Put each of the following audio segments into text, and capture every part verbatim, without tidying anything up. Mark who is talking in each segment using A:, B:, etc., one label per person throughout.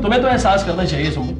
A: तुम्हें तो एहसास करना चाहिए सुम्बुल।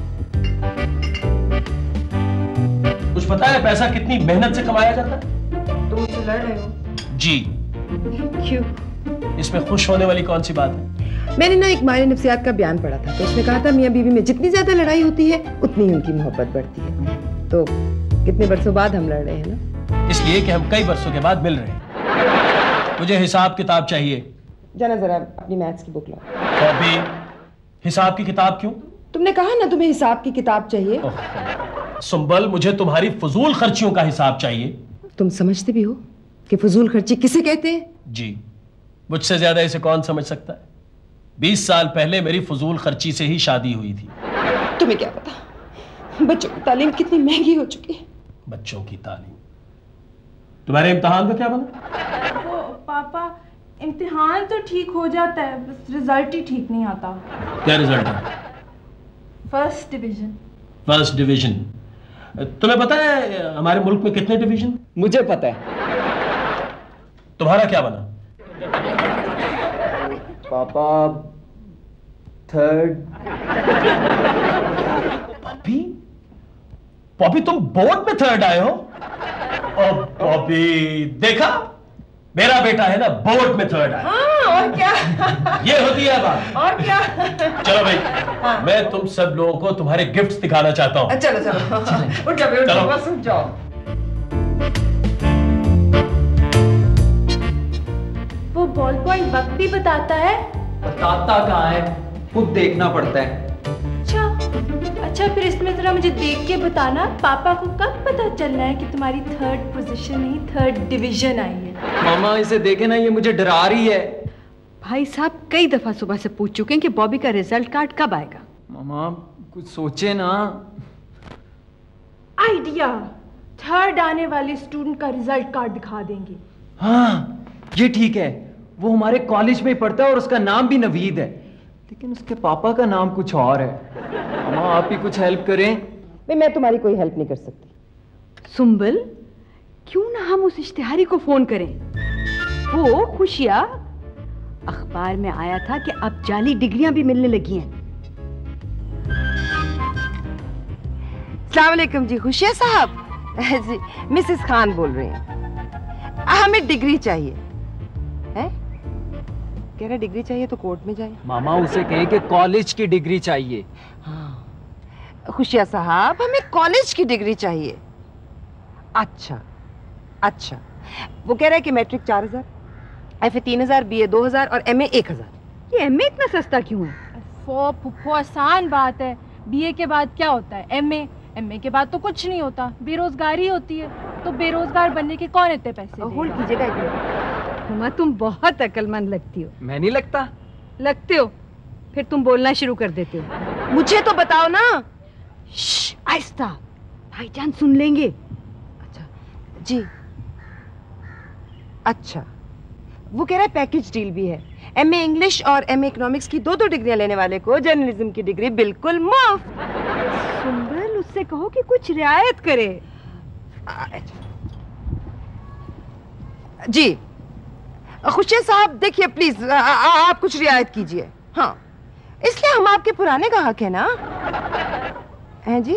A: कुछ पता है पैसा कितनी मेहनत से कमाया जाता है?
B: तुम मुझसे लड़ रहे हो?
A: जी।
B: क्यों?
A: इसमें खुश होने वाली कौन सी बात है?
B: मैंने ना एक माहिर नफ्सियात का बयान पढ़ा था, तो उसने कहा था मियां बीवी में जितनी ज्यादा लड़ाई होती है उतनी ही उनकी मोहब्बत बढ़ती है। तो कितने बरसों बाद हम लड़ रहे हैं ना?
A: इसलिए कि हम कई बरसों के बाद मिल रहे हैं। मुझे हिसाब किताब चाहिए।
B: जाना जरा अपनी मैथ्स की बुक लाओ।
A: तो अभी हिसाब की किताब क्यों?
B: तुमने कहा ना तुम्हें हिसाब की किताब चाहिए।
A: सुम्बल, मुझे तुम्हारी फजूल खर्चियों का हिसाब चाहिए।
B: तुम समझते भी हो कि फजूल खर्ची किसे कहते हैं?
A: जी, मुझसे ज्यादा इसे कौन समझ सकता है? बीस साल पहले मेरी फजूल खर्ची से ही शादी हुई थी।
B: तुम्हें क्या पता बच्चों की तालीम कितनी महंगी हो चुकी है।
A: बच्चों की तालीम? तुम्हारे इम्तिहान का क्या बना?
C: वो पापा, इम्तिहान तो ठीक हो जाता है, बस रिजल्ट ही ठीक नहीं आता।
A: क्या रिजल्ट है?
C: First division.
A: First division? तुम्हें पता है हमारे मुल्क में कितने डिवीजन?
D: मुझे पता है।
A: तुम्हारा क्या बना?
D: पापा थर्ड।
A: पॉपी, पॉपी तुम बोर्ड में थर्ड आए हो? ओ पॉपी, देखा मेरा बेटा है ना बोर्ड में थर्ड आया।
B: हाँ, और क्या?
A: ये होती है बात।
B: और क्या?
A: चलो भाई, हाँ। मैं तुम सब लोगों को तुम्हारे गिफ्ट्स दिखाना चाहता हूँ।
B: चलो चलो उठ जाओ, चलो बस उठ जाओ।
C: वो बॉल पॉइंट वक्त भी बताता है?
D: बताता कहाँ है, खुद देखना पड़ता है।
C: अच्छा अच्छा, फिर इसमें जरा मुझे देख के बताना, पापा को कब पता चलना है कि तुम्हारी थर्ड पोजीशन नहीं थर्ड डिवीजन आई है?
D: मामा इसे देखे ना, ये मुझे डरा रही है।
E: भाई साहब कई दफा सुबह से पूछ चुके हैं कि बॉबी का रिजल्ट कार्ड कब आएगा।
D: मामा कुछ सोचे ना।
C: आइडिया, थर्ड आने वाले स्टूडेंट का रिजल्ट कार्ड दिखा देंगे।
D: हाँ ये ठीक है, वो हमारे कॉलेज में ही पढ़ता है और उसका नाम भी नवीद है, लेकिन उसके पापा का नाम कुछ और है। मामा आप ही कुछ हेल्प करें।
B: भाई मैं तुम्हारी कोई हेल्प नहीं कर सकती।
E: सुम्बल, क्यों ना हम उस इश्तिहारी को फोन करें? वो खुशिया, अखबार में आया था कि अब जाली डिग्रियां भी मिलने लगी हैं।
B: अस्सलाम वालेकुम जी, खुशिया साहब। जी मिसेस खान बोल रही हैं। हमें डिग्री चाहिए है? कह रहे डिग्री चाहिए तो कोर्ट में जाए।
D: मामा उसे कहे कि कॉलेज की डिग्री चाहिए।
B: हाँ खुशिया साहब, हमें कॉलेज की डिग्री चाहिए। अच्छा अच्छा, वो कह रहा है कि मैट्रिक चार हजार, एफ ए तीन हजार, बी ए दो हजार और एम ए एक हजार।
E: ये एम ए इतना सस्ता क्यों है?
C: फो फुफो आसान बात है। बी ए के बाद क्या होता है? M A. एम ए के बाद तो कुछ नहीं होता, बेरोजगारी होती है। तो बेरोजगार बनने के कौन इतने पैसे देगा?
B: होल्ड कीजिएगा एक मिनट।
E: मम्मा तुम बहुत अक्लमंद लगती हो।
D: मैं नहीं लगता?
E: लगते हो, फिर तुम बोलना शुरू कर देते हो।
B: मुझे तो बताओ ना।
E: आहिस्ता, भाईजान सुन लेंगे।
B: अच्छा जी, अच्छा वो कह रहा है पैकेज डील भी है। एम ए इंग्लिश और एम ए इकोनॉमिक्स की दो दो डिग्रियां लेने वाले को जर्नलिज्म की डिग्री बिल्कुल मुफ्त।
E: सुंदर, उससे कहो कि कुछ रियायत करे।
B: जी खुशिया साहब, देखिए प्लीज आ, आ, आप कुछ रियायत कीजिए। हाँ, इसलिए हम आपके पुराने ग्राहक हैं ना। हैं जी?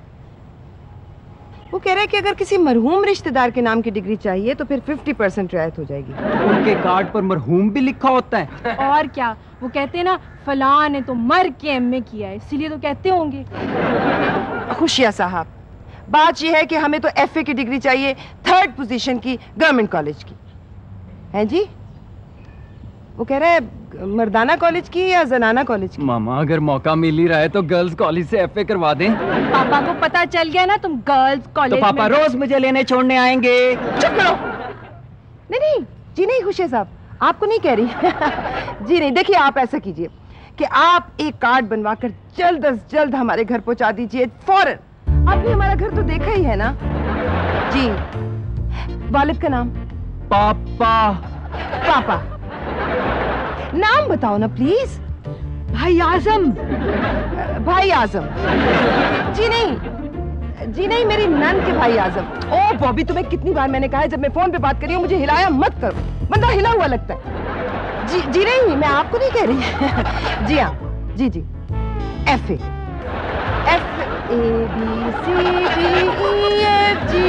B: वो कह रहे हैं कि अगर किसी मरहूम रिश्तेदार के नाम की डिग्री चाहिए तो फिर पचास परसेंट रियायत हो जाएगी।
D: उनके कार्ड पर मरहूम भी लिखा होता है?
C: और क्या, वो कहते हैं ना फलां ने तो मर के एम ए किया है, इसीलिए तो कहते होंगे।
B: खुशिया साहब, बात यह है कि हमें तो एफ ए की डिग्री चाहिए, थर्ड पोजीशन की, गवर्नमेंट कॉलेज की। हैं जी? वो कह रहा है मर्दाना कॉलेज की या जनाना कॉलेज की?
D: मामा अगर मौका मिल ही रहा है तो गर्ल्स कॉलेज से एफ ए करवा दें।
C: पापा को पता चल गया ना तुम गर्ल्स कॉलेज
D: तो पापा
C: में...
D: रोज मुझे लेने छोड़ने आएंगे।
B: चुप करो। नहीं नहीं जी नहीं खुशिया साहब, आपको नहीं कह रही। जी नहीं, देखिए आप ऐसा कीजिए कि आप एक कार्ड बनवाकर जल्द अज जल्द हमारे घर पहुंचा दीजिए, फौरन। आपने हमारा घर तो देखा ही है ना? जी। वालिद का नाम?
D: पापा।
B: पापा, नाम बताओ ना प्लीज।
E: भाई आजम।
B: भाई आजम? जी नहीं जी नहीं, मेरी नंद के भाई आजम। ओ बॉबी, तुम्हें कितनी बार मैंने कहा है जब मैं फोन पे बात कर रही हूँ मुझे हिलाया मत करो, बंदा हिला हुआ लगता है। जी जी नहीं, मैं आपको नहीं कह रही। जी हाँ, जी जी F A F A B C D E F G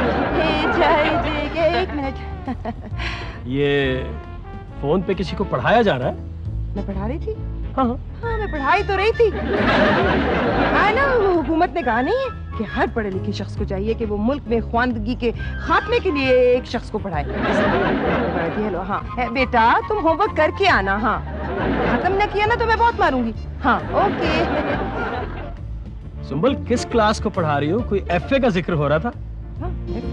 B: एक मिनट।
A: ये फोन पे किसी को पढ़ाया जा रहा है?
B: मैं पढ़ा रही थी।
A: हाँ हाँ
B: हाँ मैं पढ़ाई तो रही थी। हाँ ना, वो हुकूमत ने कहा नहीं है कि हर पढ़े लिखे शख्स को चाहिए कि वो मुल्क में ख्वानदगी के खात्मे के लिए एक शख्स को पढ़ाए। हेलो हाँ बेटा तुम होमवर्क करके आना। हाँ खत्म न किया ना तो मैं बहुत मारूंगी। हाँ ओके।
A: सुंबल किस क्लास को पढ़ा रही हो? कोई एफए का जिक्र हो रहा था।
B: हाँ,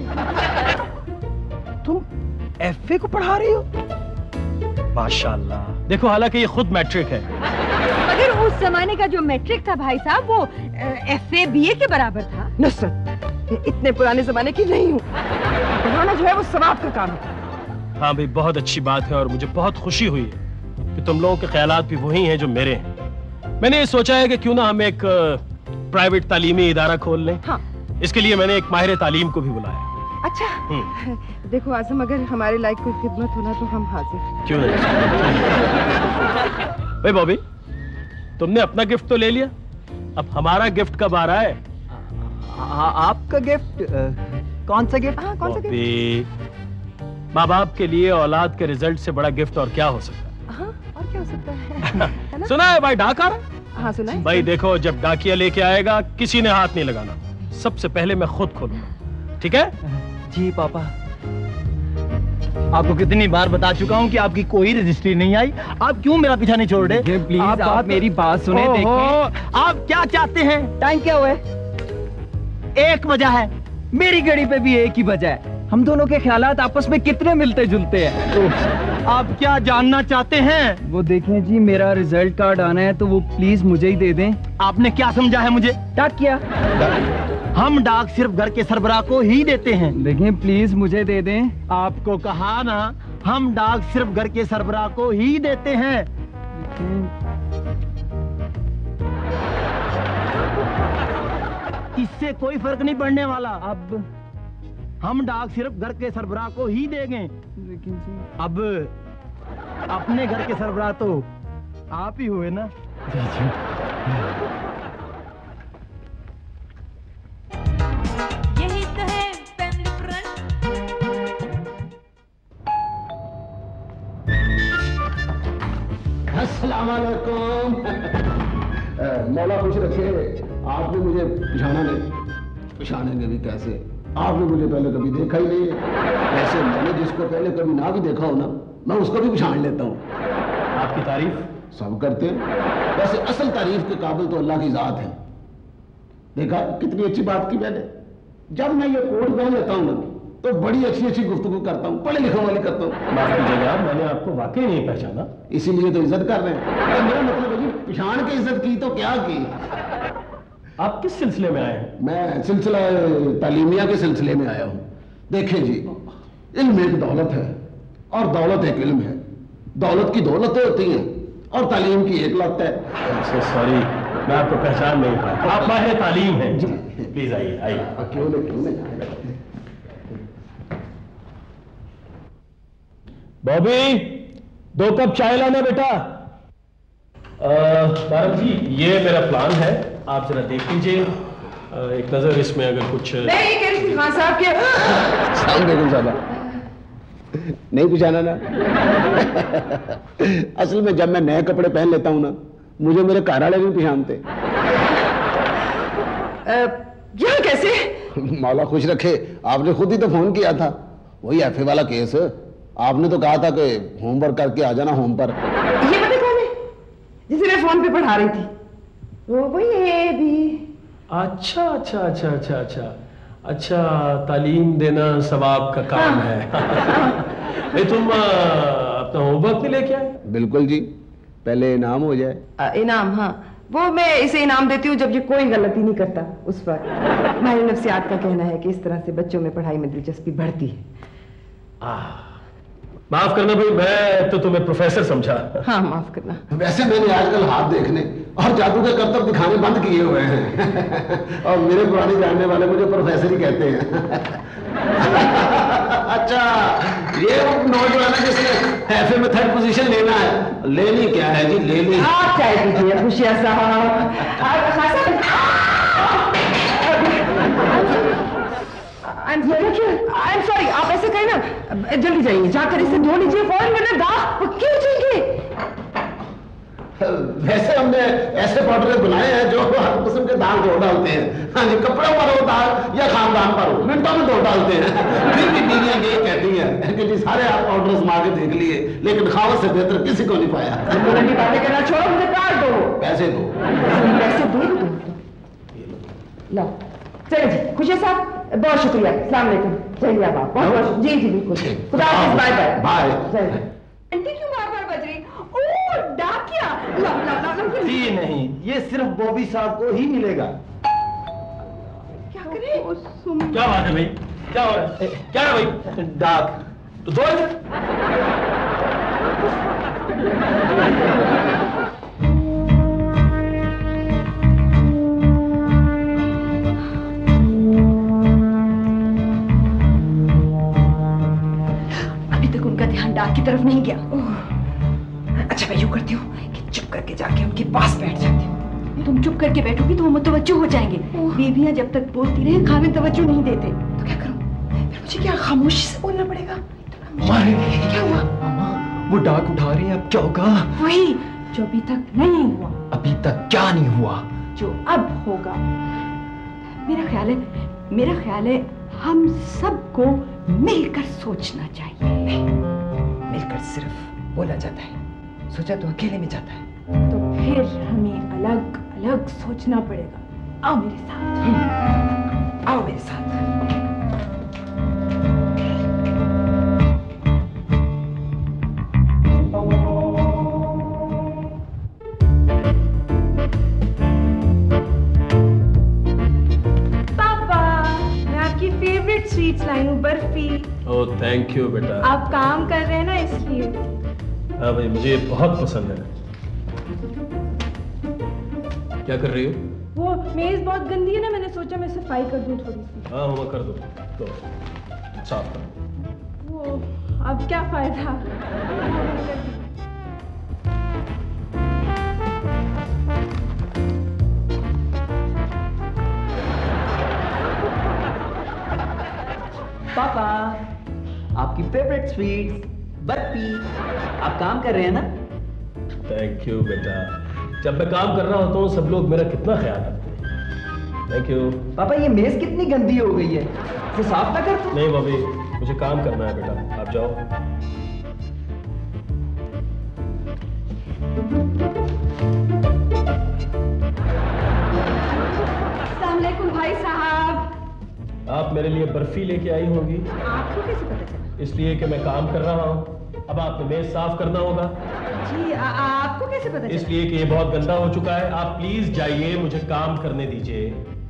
A: तुम एफए को पढ़ा रही हो? माशाल्लाह। देखो हालांकि ये खुद मैट्रिक है,
E: मगर उस जमाने का जो मैट्रिक था भाई साहब वो एफ ए बी ए के बराबर था।
B: नुसरत इतने पुराने जमाने की नहीं हूँ। पढ़ाना जो है वो सवाब का काम है।
A: हाँ भाई बहुत अच्छी बात है और मुझे बहुत खुशी हुई है कि तुम लोगों के ख्यालात भी वही हैं जो मेरे हैं। मैंने ये सोचा है कि क्यों ना हम एक प्राइवेट तालीमी इदारा खोल लें। हाँ। इसके लिए मैंने एक माहिर तालीम को भी बुलाया।
B: अच्छा देखो आजम अगर हमारे लायक कोई खिदमत होना तो हम हाजिर।
A: क्यों नहीं? भाई बॉबी तुमने अपना गिफ्ट तो ले लिया, अब हमारा गिफ्ट कब आ रहा है?
D: आ, आपका गिफ्ट? कौन सा गिफ्ट?
B: हाँ, कौन सा
A: गिफ्ट? माँ बाप के लिए औलाद के रिजल्ट से बड़ा गिफ्ट और क्या हो सकता है?
B: हाँ, और क्या हो सकता है? है ना?
A: सुना है भाई डाक आ रहा?
B: हाँ सुना है।
A: भाई देखो जब डाकिया लेके आएगा किसी ने हाथ नहीं लगाना, सबसे पहले मैं खुद खोलूंगा। ठीक है?
D: जी पापा।
F: आपको कितनी बार बता चुका हूँ कि आपकी कोई रजिस्ट्री नहीं आई, आप क्यों मेरा पीछा नहीं छोड़ रहे?
D: प्लीज आप, आप मेरी बात सुने। देखें
F: आप क्या चाहते हैं?
B: टाइम क्या हुआ है?
F: एक वजह है,
D: मेरी घड़ी पे भी एक ही वजह है। हम दोनों के ख्यालात आपस में कितने मिलते जुलते हैं।
F: तो आप क्या जानना चाहते हैं?
D: वो देखें जी मेरा रिजल्ट कार्ड आना है तो वो प्लीज मुझे ही दे दें।
F: आपने क्या समझा है मुझे?
D: डाक किया?
F: हम डाक सिर्फ घर के सरबराह को ही देते हैं।
D: देखें प्लीज मुझे दे दें।
F: आपको कहा ना, हम डाक सिर्फ घर के सरबराह को ही देते हैं। इससे कोई फर्क नहीं पड़ने वाला।
D: अब
F: हम डाक सिर्फ घर के सरबराह को ही देंगे।
D: लेकिन जी
F: अब अपने घर के सरबराह तो आप ही हुए ना।
E: यही तो है फैमिली फ्रंट।
G: अस्सलाम वालेकुम। मौला खुश रखे, आपने मुझे पहचाना नहीं। पहचानेंगे भी कैसे, आपने मुझे पहले कभी देखा ही नहीं है। वैसे मैंने जिसको पहले कभी ना भी देखा हो ना, मैं उसको भी पहचान लेता हूँ।
A: आपकी तारीफ
G: सब करते हैं, वैसे असल तारीफ के काबिल तो अल्लाह की जात है। देखा कितनी अच्छी बात की मैंने। जब मैं ये कोट पहन लेता हूँ ना तो बड़ी अच्छी अच्छी गुफ्तगू करता हूँ, पढ़े लिखे वाली करता हूँ।
A: माफ कीजिएगा मैंने आपको वाकई नहीं पहचाना।
G: इसीलिए तो इज्जत कर रहे हैं। तो मेरा मतलब है जी पहचान के इज्जत की तो क्या की।
A: आप किस सिलसिले में आए हैं?
G: मैं सिलसिला तालीमिया के सिलसिले में आया हूँ। देखें जी, इल्म एक दौलत है और दौलत एक इल्म है। दौलत की दौलतें होती हैं और तालीम की एक लत है।
A: सॉरी मैं आपको पहचान नहीं पाया। आप माहिर तालीम हैं। प्लीज आइए आइए।
G: क्यों नहीं क्यों नहीं।
A: बॉबी दो कप चाय लाना बेटा। तारक जी ये मेरा प्लान है, आप जरा देख लीजिए, एक नजर इसमें अगर कुछ।
B: मैं ये कह रही थी खान साहब के।
G: सलाम अलैकुम साहब। नहीं पहचाना ना? असल में जब मैं नए कपड़े पहन लेता हूँ ना, मुझे मेरे घर वाले नहीं पहचानते।
B: यहाँ कैसे?
G: मौला खुश रखे, आपने खुद ही तो फोन किया था। वही एफए वाला केस। आपने तो कहा था कि होमवर्क करके आ जाना होम पर।
B: ये पता कौन है जिसे मैं फोन पे पढ़ा रही थी? वो वही है भी।
A: अच्छा अच्छा अच्छा अच्छा अच्छा अच्छा तालीम देना सवाब का काम है। ए, तुम आ, अपना होमवर्क नहीं लेके आए?
G: बिल्कुल जी, पहले इनाम हो जाए।
B: आ, इनाम? हाँ वो मैं इसे इनाम देती हूँ जब ये कोई गलती नहीं करता उस पर। माहिर नफ्सियात का कहना है कि इस तरह से बच्चों में पढ़ाई में दिलचस्पी बढ़ती है।
A: आ, माफ करना भाई, मैं तो तुम्हें प्रोफेसर समझा।
B: हाँ माफ करना।
G: वैसे मैंने आजकल हाथ देखने और जादू के करतब दिखाने बंद किए हुए हैं। और मेरे पुराने जानने वाले मुझे प्रोफेसर ही कहते हैं। अच्छा, ये नोट जो है ना जिसने एफए में थर्ड पोजीशन लेना है, लेनी क्या है जी, लेनी।
B: आप चाय पीजिए खुशिया साहब। आई एम सॉरी, आप ऐसे कहें ना, जल्दी जाइए, जाकर इसे धो लीजिए फौरन, वरना दाग पक्के हो जाएंगे।
G: वैसे हमने ऐसे पाउडर बनाए हैं जो हर किस्म के दाग धो डालते हैं। हाँ जी, कपड़ों पर हो दाग या खानदान पर हो, मिनटों में धो डालते हैं। फिर भी बीवियां ये कहती हैं कि जी सारे आप पाउडर आजमा के देख लिए, लेकिन खावत से बेहतर किसी को नहीं पाया।
B: बातें करना छोड़ो, मुझे कार्ड दो।
G: पैसे दो।
B: पैसे दो दो लो। चलिए जी खुशिया साहब, बहुत शुक्रिया, अस्सलाम वालेकुम। चलिए आप बहुत बहुत जी जी बिल्कुल, खुदा हाफिज़, बाय बाय
G: बाय।
B: आंटी क्यों बार बार बज रही? ओह डाकिया, ला ला ला ला।
F: जी नहीं, ये सिर्फ बॉबी साहब को ही मिलेगा।
B: क्या करें?
A: क्या बात है भाई, क्या हो रहा है, क्या है भाई?
F: डाक
A: तो दो इधर।
E: डाक की तरफ नहीं गया।
B: अच्छा मैं यूं करती हूँ कि चुप करके जाके उनके पास बैठ जाती हूँ।
E: तुम चुप करके बैठोगी तो वो मुतवज्जो हो जाएंगे। बीवियां जब तक बोलती रहे खाने तवज्जो नहीं देते।
B: तो क्या करूँ? फिर मुझे क्या खामोशी से बोलना पड़ेगा?
D: क्या हुआ? मामा वो डाक उठा रही है, अब क्या होगा?
C: वही जो अभी तक नहीं हुआ।
D: अभी तक क्या नहीं हुआ?
C: जो अब होगा।
E: मेरा ख्याल है मेरा ख्याल है हम सबको मिलकर सोचना चाहिए।
B: मिलकर सिर्फ बोला जाता है, सोचा तो अकेले में जाता है।
C: तो फिर हमें अलग अलग सोचना पड़ेगा। आओ मेरे साथ।
B: आओ मेरे साथ।
C: पापा, मैं आपकी फेवरेट स्वीट्स लाई हूँ, बर्फी।
A: ओह थैंक यू बेटा।
C: आप काम कर रहे हैं ना इसलिए।
A: हाँ भाई, मुझे ये बहुत पसंद है। क्या कर रही हो?
C: वो मेज बहुत गंदी है ना, मैंने सोचा मैं सफाई कर दूं थोड़ी सी।
A: हाँ हाँ कर दो, तो साफ कर।
C: वो अब क्या फायदा।
D: पापा आपकी फेवरेट स्वीट बर्फी। आप काम कर रहे हैं ना?
A: थैंक यू बेटा। जब मैं काम कर रहा होता हूँ सब लोग मेरा कितना ख्याल रखते हैं। Thank you.
D: पापा ये मेज कितनी गंदी हो गई है, इसे साफ ना कर तुम?
A: नहीं बॉबी, मुझे काम करना है बेटा, आप जाओ।
E: अस्सलाम वालेकुम भाई साहब।
A: आप मेरे लिए बर्फी लेके आई होंगी।
E: आपको कैसे पता चला?
A: इसलिए कि मैं काम कर रहा हूँ। अब आपने मेज साफ करना होगा।
E: जी आ, आपको कैसे पता चला?
A: इसलिए कि ये बहुत गंदा हो चुका है। आप प्लीज जाइए, मुझे काम करने दीजिए।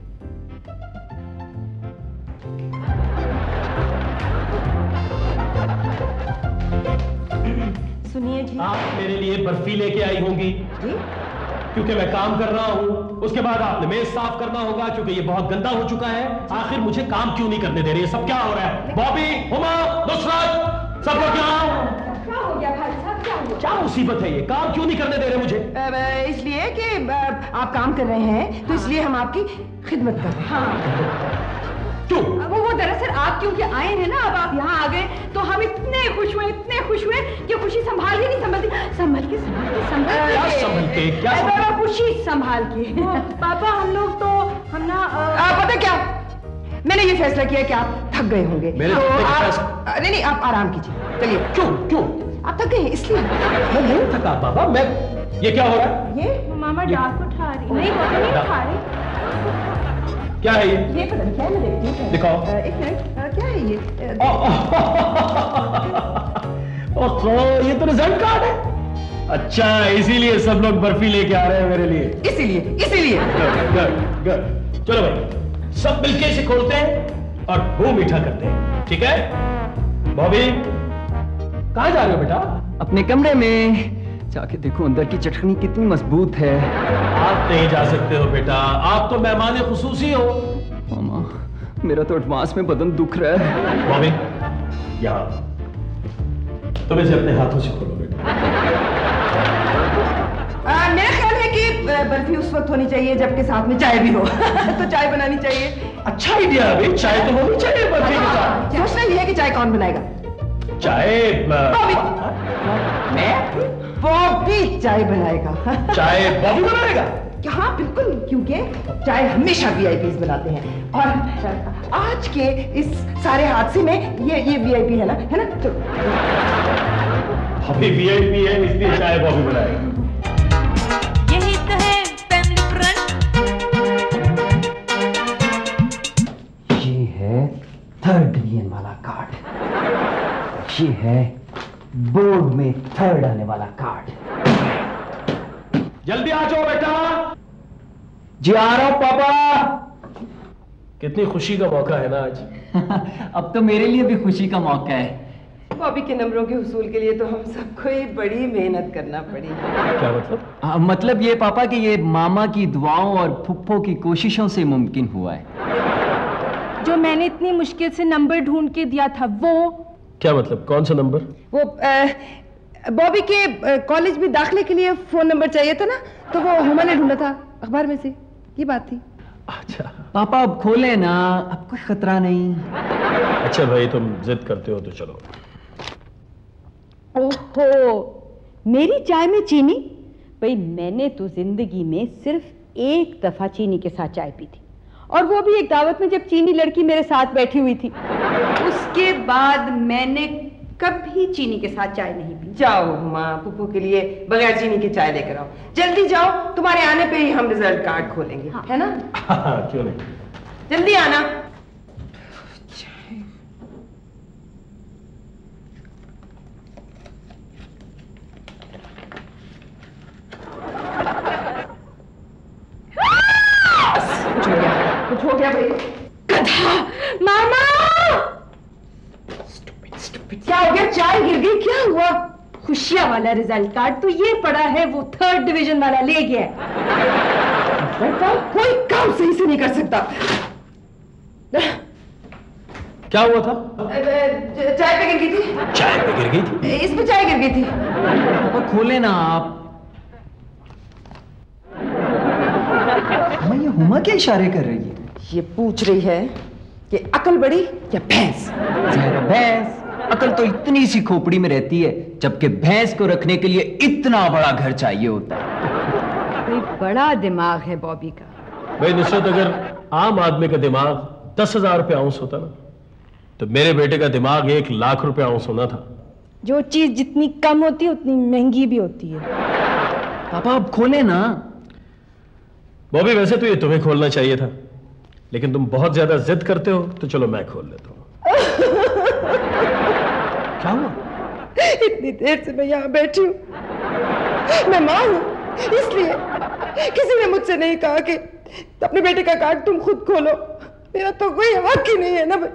B: सुनिए जी।
A: आप मेरे लिए बर्फी लेके आई होंगी
B: जी?
A: क्योंकि मैं काम कर रहा हूँ। उसके बाद आपने मेज साफ करना होगा क्योंकि ये बहुत गंदा हो चुका है। आखिर मुझे काम क्यों नहीं करने दे रही है? सब क्या हो रहा है? बॉबी, हुमा, नुसरत, सब लोग क्या
E: क्या हो गया भाई साहब, क्या हुआ?
A: क्या मुसीबत है ये? काम क्यों नहीं करने दे रहे मुझे?
B: अ, इसलिए कि अ, आप काम कर रहे हैं तो इसलिए हम आपकी खिदमत कर रहे हैं।
E: हाँ
A: क्यों?
E: वो वो दरअसल आप क्योंकि आए हैं ना, अब आप यहाँ आ गए तो हम इतने खुश हुए इतने खुश हुए कि खुशी संभाल के नहीं संभलती। संभल के संभल के संभल
A: क्या
E: के
A: संभल के? क्या संभल
E: अरे, खुशी संभाल के।
C: वो, पापा हम लोग तो हम ना अ,
B: आप पता क्या, मैंने ये फैसला किया कि आप थक गए होंगे।
A: मेरे
B: तो
A: थकने का
B: आप
A: फैसला-
B: अ, नहीं नहीं, आप आराम कीजिए। चलिए।
A: क्यों क्यों?
B: आप थक गए हैं इसलिए।
A: मैं नहीं थका बाबा। मैं ये क्या हो रहा है?
B: ये
C: वो मामा डाक उठा रही। नहीं पापा नहीं
A: डाक।
C: उठा रही।
A: क्या है ये?
B: ये पता नहीं क्या है, मैं देखती हूँ।
A: दिखाओ।
B: अ, एक मिनट, अ, क्या है ये? अ,
A: ओहो, ये तो रिजल्ट कार्ड है। अच्छा, इसीलिए सब लोग बर्फी लेके आ रहे हैं मेरे लिए।
B: इसीलिए इसीलिए
A: गुड, गुड, गुड। चलो भाई, सब मिलके इसे खोलते हैं और मुंह मीठा करते हैं, ठीक है? बॉबी, कहाँ जा रहे हो बेटा?
D: अपने कमरे में जाके देखो अंदर की चटनी कितनी मजबूत है।
A: आप नहीं जा सकते हो बेटा, आप तो मेहमान खुसूसी हो।
D: मामा मेरा तो एडवांस में बदन दुख रहा है।
A: बॉबी, यहाँ तुम इसे अपने हाथों से खोलो बेटा।
B: मेरा ख्याल है कि बर्फी उस वक्त होनी चाहिए जबकि साथ में चाय भी हो। तो चाय बनानी चाहिए।
A: अच्छा आइडिया है भाई, चाय तो होनी चाहिए बर्फी के साथ।
B: सोचना ये है कि चाय कौन बनाएगा?
A: चाय
B: बॉबी। मैं बॉबी चाय बनाएगा।
A: चाय बॉबी बनाएगा?
B: हाँ बिल्कुल, क्योंकि चाय हमेशा वीआईपीज बनाते हैं और आज के इस सारे हादसे में ये ये वीआईपी है ना, है ना? तो
A: अभी वीआईपी है इसलिए चाय बॉबी बनाएगा।
H: यही तो है फैमिली फ्रंट।
D: ये है थर्ड डिवीजन वाला कार्ड, ये है बोर्ड में थर्ड आने वाला कार्ड।
A: जल्दी आ जाओ बेटा।
D: जी आ रहा हूं पापा।
A: कितनी खुशी का मौका है ना आज।
D: अब तो मेरे लिए भी खुशी का मौका है।
B: बॉबी के नंबरों के हुसूल के लिए तो हम सबको ही बड़ी मेहनत करना पड़ी।
A: क्या मतलब?
D: आ, मतलब ये पापा कि ये मामा की दुआओं और फुप्पो की कोशिशों से मुमकिन हुआ है।
C: जो मैंने इतनी मुश्किल से नंबर ढूंढ के दिया था वो।
A: क्या मतलब? कौन सा नंबर?
B: वो बॉबी के कॉलेज में दाखिले के लिए फोन नंबर चाहिए था ना, तो वो हुमा ने ढूंढा था अखबार में से, ये बात थी।
A: अच्छा
D: पापा अब खोले ना, अब कोई खतरा नहीं।
A: अच्छा भाई तुम जिद करते हो तो चलो।
E: ओहो, मेरी चाय में चीनी? भाई मैंने तो जिंदगी में सिर्फ एक दफा चीनी के साथ चाय पी थी, और वो भी एक दावत में जब चीनी लड़की मेरे साथ बैठी हुई थी। उसके बाद मैंने कभी चीनी के साथ चाय नहीं पी।
B: जाओ माँ, पुप्पू के लिए बगैर चीनी के चाय लेकर आओ। जल्दी जाओ, तुम्हारे आने पे ही हम रिजल्ट कार्ड खोलेंगे। हाँ। है ना?
A: हाँ, क्यों नहीं।
B: जल्दी आना। कुछ हो गया, कुछ हो गया भाई। गधा मामा! क्या हो गया? चाय गिर गई? क्या हुआ?
C: खुशियां वाला रिजल्ट कार्ड तो ये पड़ा है, वो थर्ड डिवीजन वाला ले गया।
B: कोई काम सही से नहीं कर सकता।
A: क्या हुआ था?
B: चाय पे गिर गई थी।
A: चाय पे गिर गई थी?
B: इस पे चाय गिर गई थी।
D: पापा खोले ना आप। हुमा, ये हुमा क्या इशारे कर रही है?
B: ये पूछ रही है कि अकल बड़ी या भैंस?
D: जहरा भैंस। अकल तो इतनी सी खोपड़ी में रहती है, जबकि भैंस को रखने के लिए इतना बड़ा घर चाहिए होता है।
E: कोई बड़ा दिमाग है बॉबी का।
A: भाई नुसरत, अगर आम आदमी का दिमाग दस हजार रुपये आउंस होता ना, तो मेरे बेटे का दिमाग एक लाख रुपए आउंस होना था।
C: जो चीज जितनी कम होती है उतनी महंगी भी होती है।
D: पापा अब खोले ना।
A: बॉबी वैसे तो ये तुम्हें खोलना चाहिए था, लेकिन तुम बहुत ज्यादा जिद करते हो, तो चलो मैं खोल लेता हूँ।
D: क्या हुआ?
B: इतनी देर से मैं यहाँ बैठी हूँ, मैं माँ हूँ, इसलिए किसी ने मुझसे नहीं कहा कि अपने बेटे का कार्ड तुम खुद खोलो। मेरा तो कोई हक ही नहीं है ना।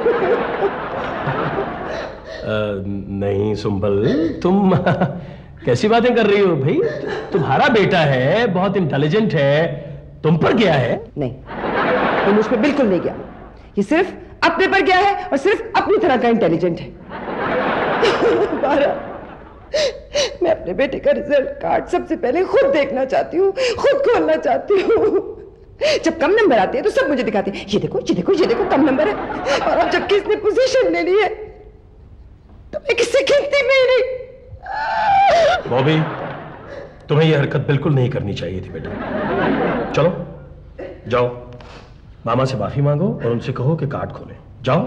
A: आ, नहीं सुंबल, तुम कैसी बातें कर रही हो भाई? तुम्हारा बेटा है, बहुत इंटेलिजेंट है, तुम पर गया है?
B: नहीं, ये मुझ पर बिल्कुल नहीं गया। ये सिर्फ अपने पर गया है और सिर्फ अपनी तरह का इंटेलिजेंट है। मैं अपने बेटे का रिजल्ट कार्ड सबसे पहले खुद देखना चाहती हूँ, खुद खोलना चाहती हूँ। जब कम नंबर आते हैं तो सब मुझे दिखाते हैं, ये देखो ये देखो ये देखो कम नंबर है। और अब जब किसने पोजीशन ले ली है तो मैं किसी गिनती में ही नहीं।
A: बॉबी, तुम्हें यह हरकत बिल्कुल नहीं करनी चाहिए थी बेटा। चलो जाओ, मामा से माफी मांगो और उनसे कहो कि कार्ड खोलें। जाओ।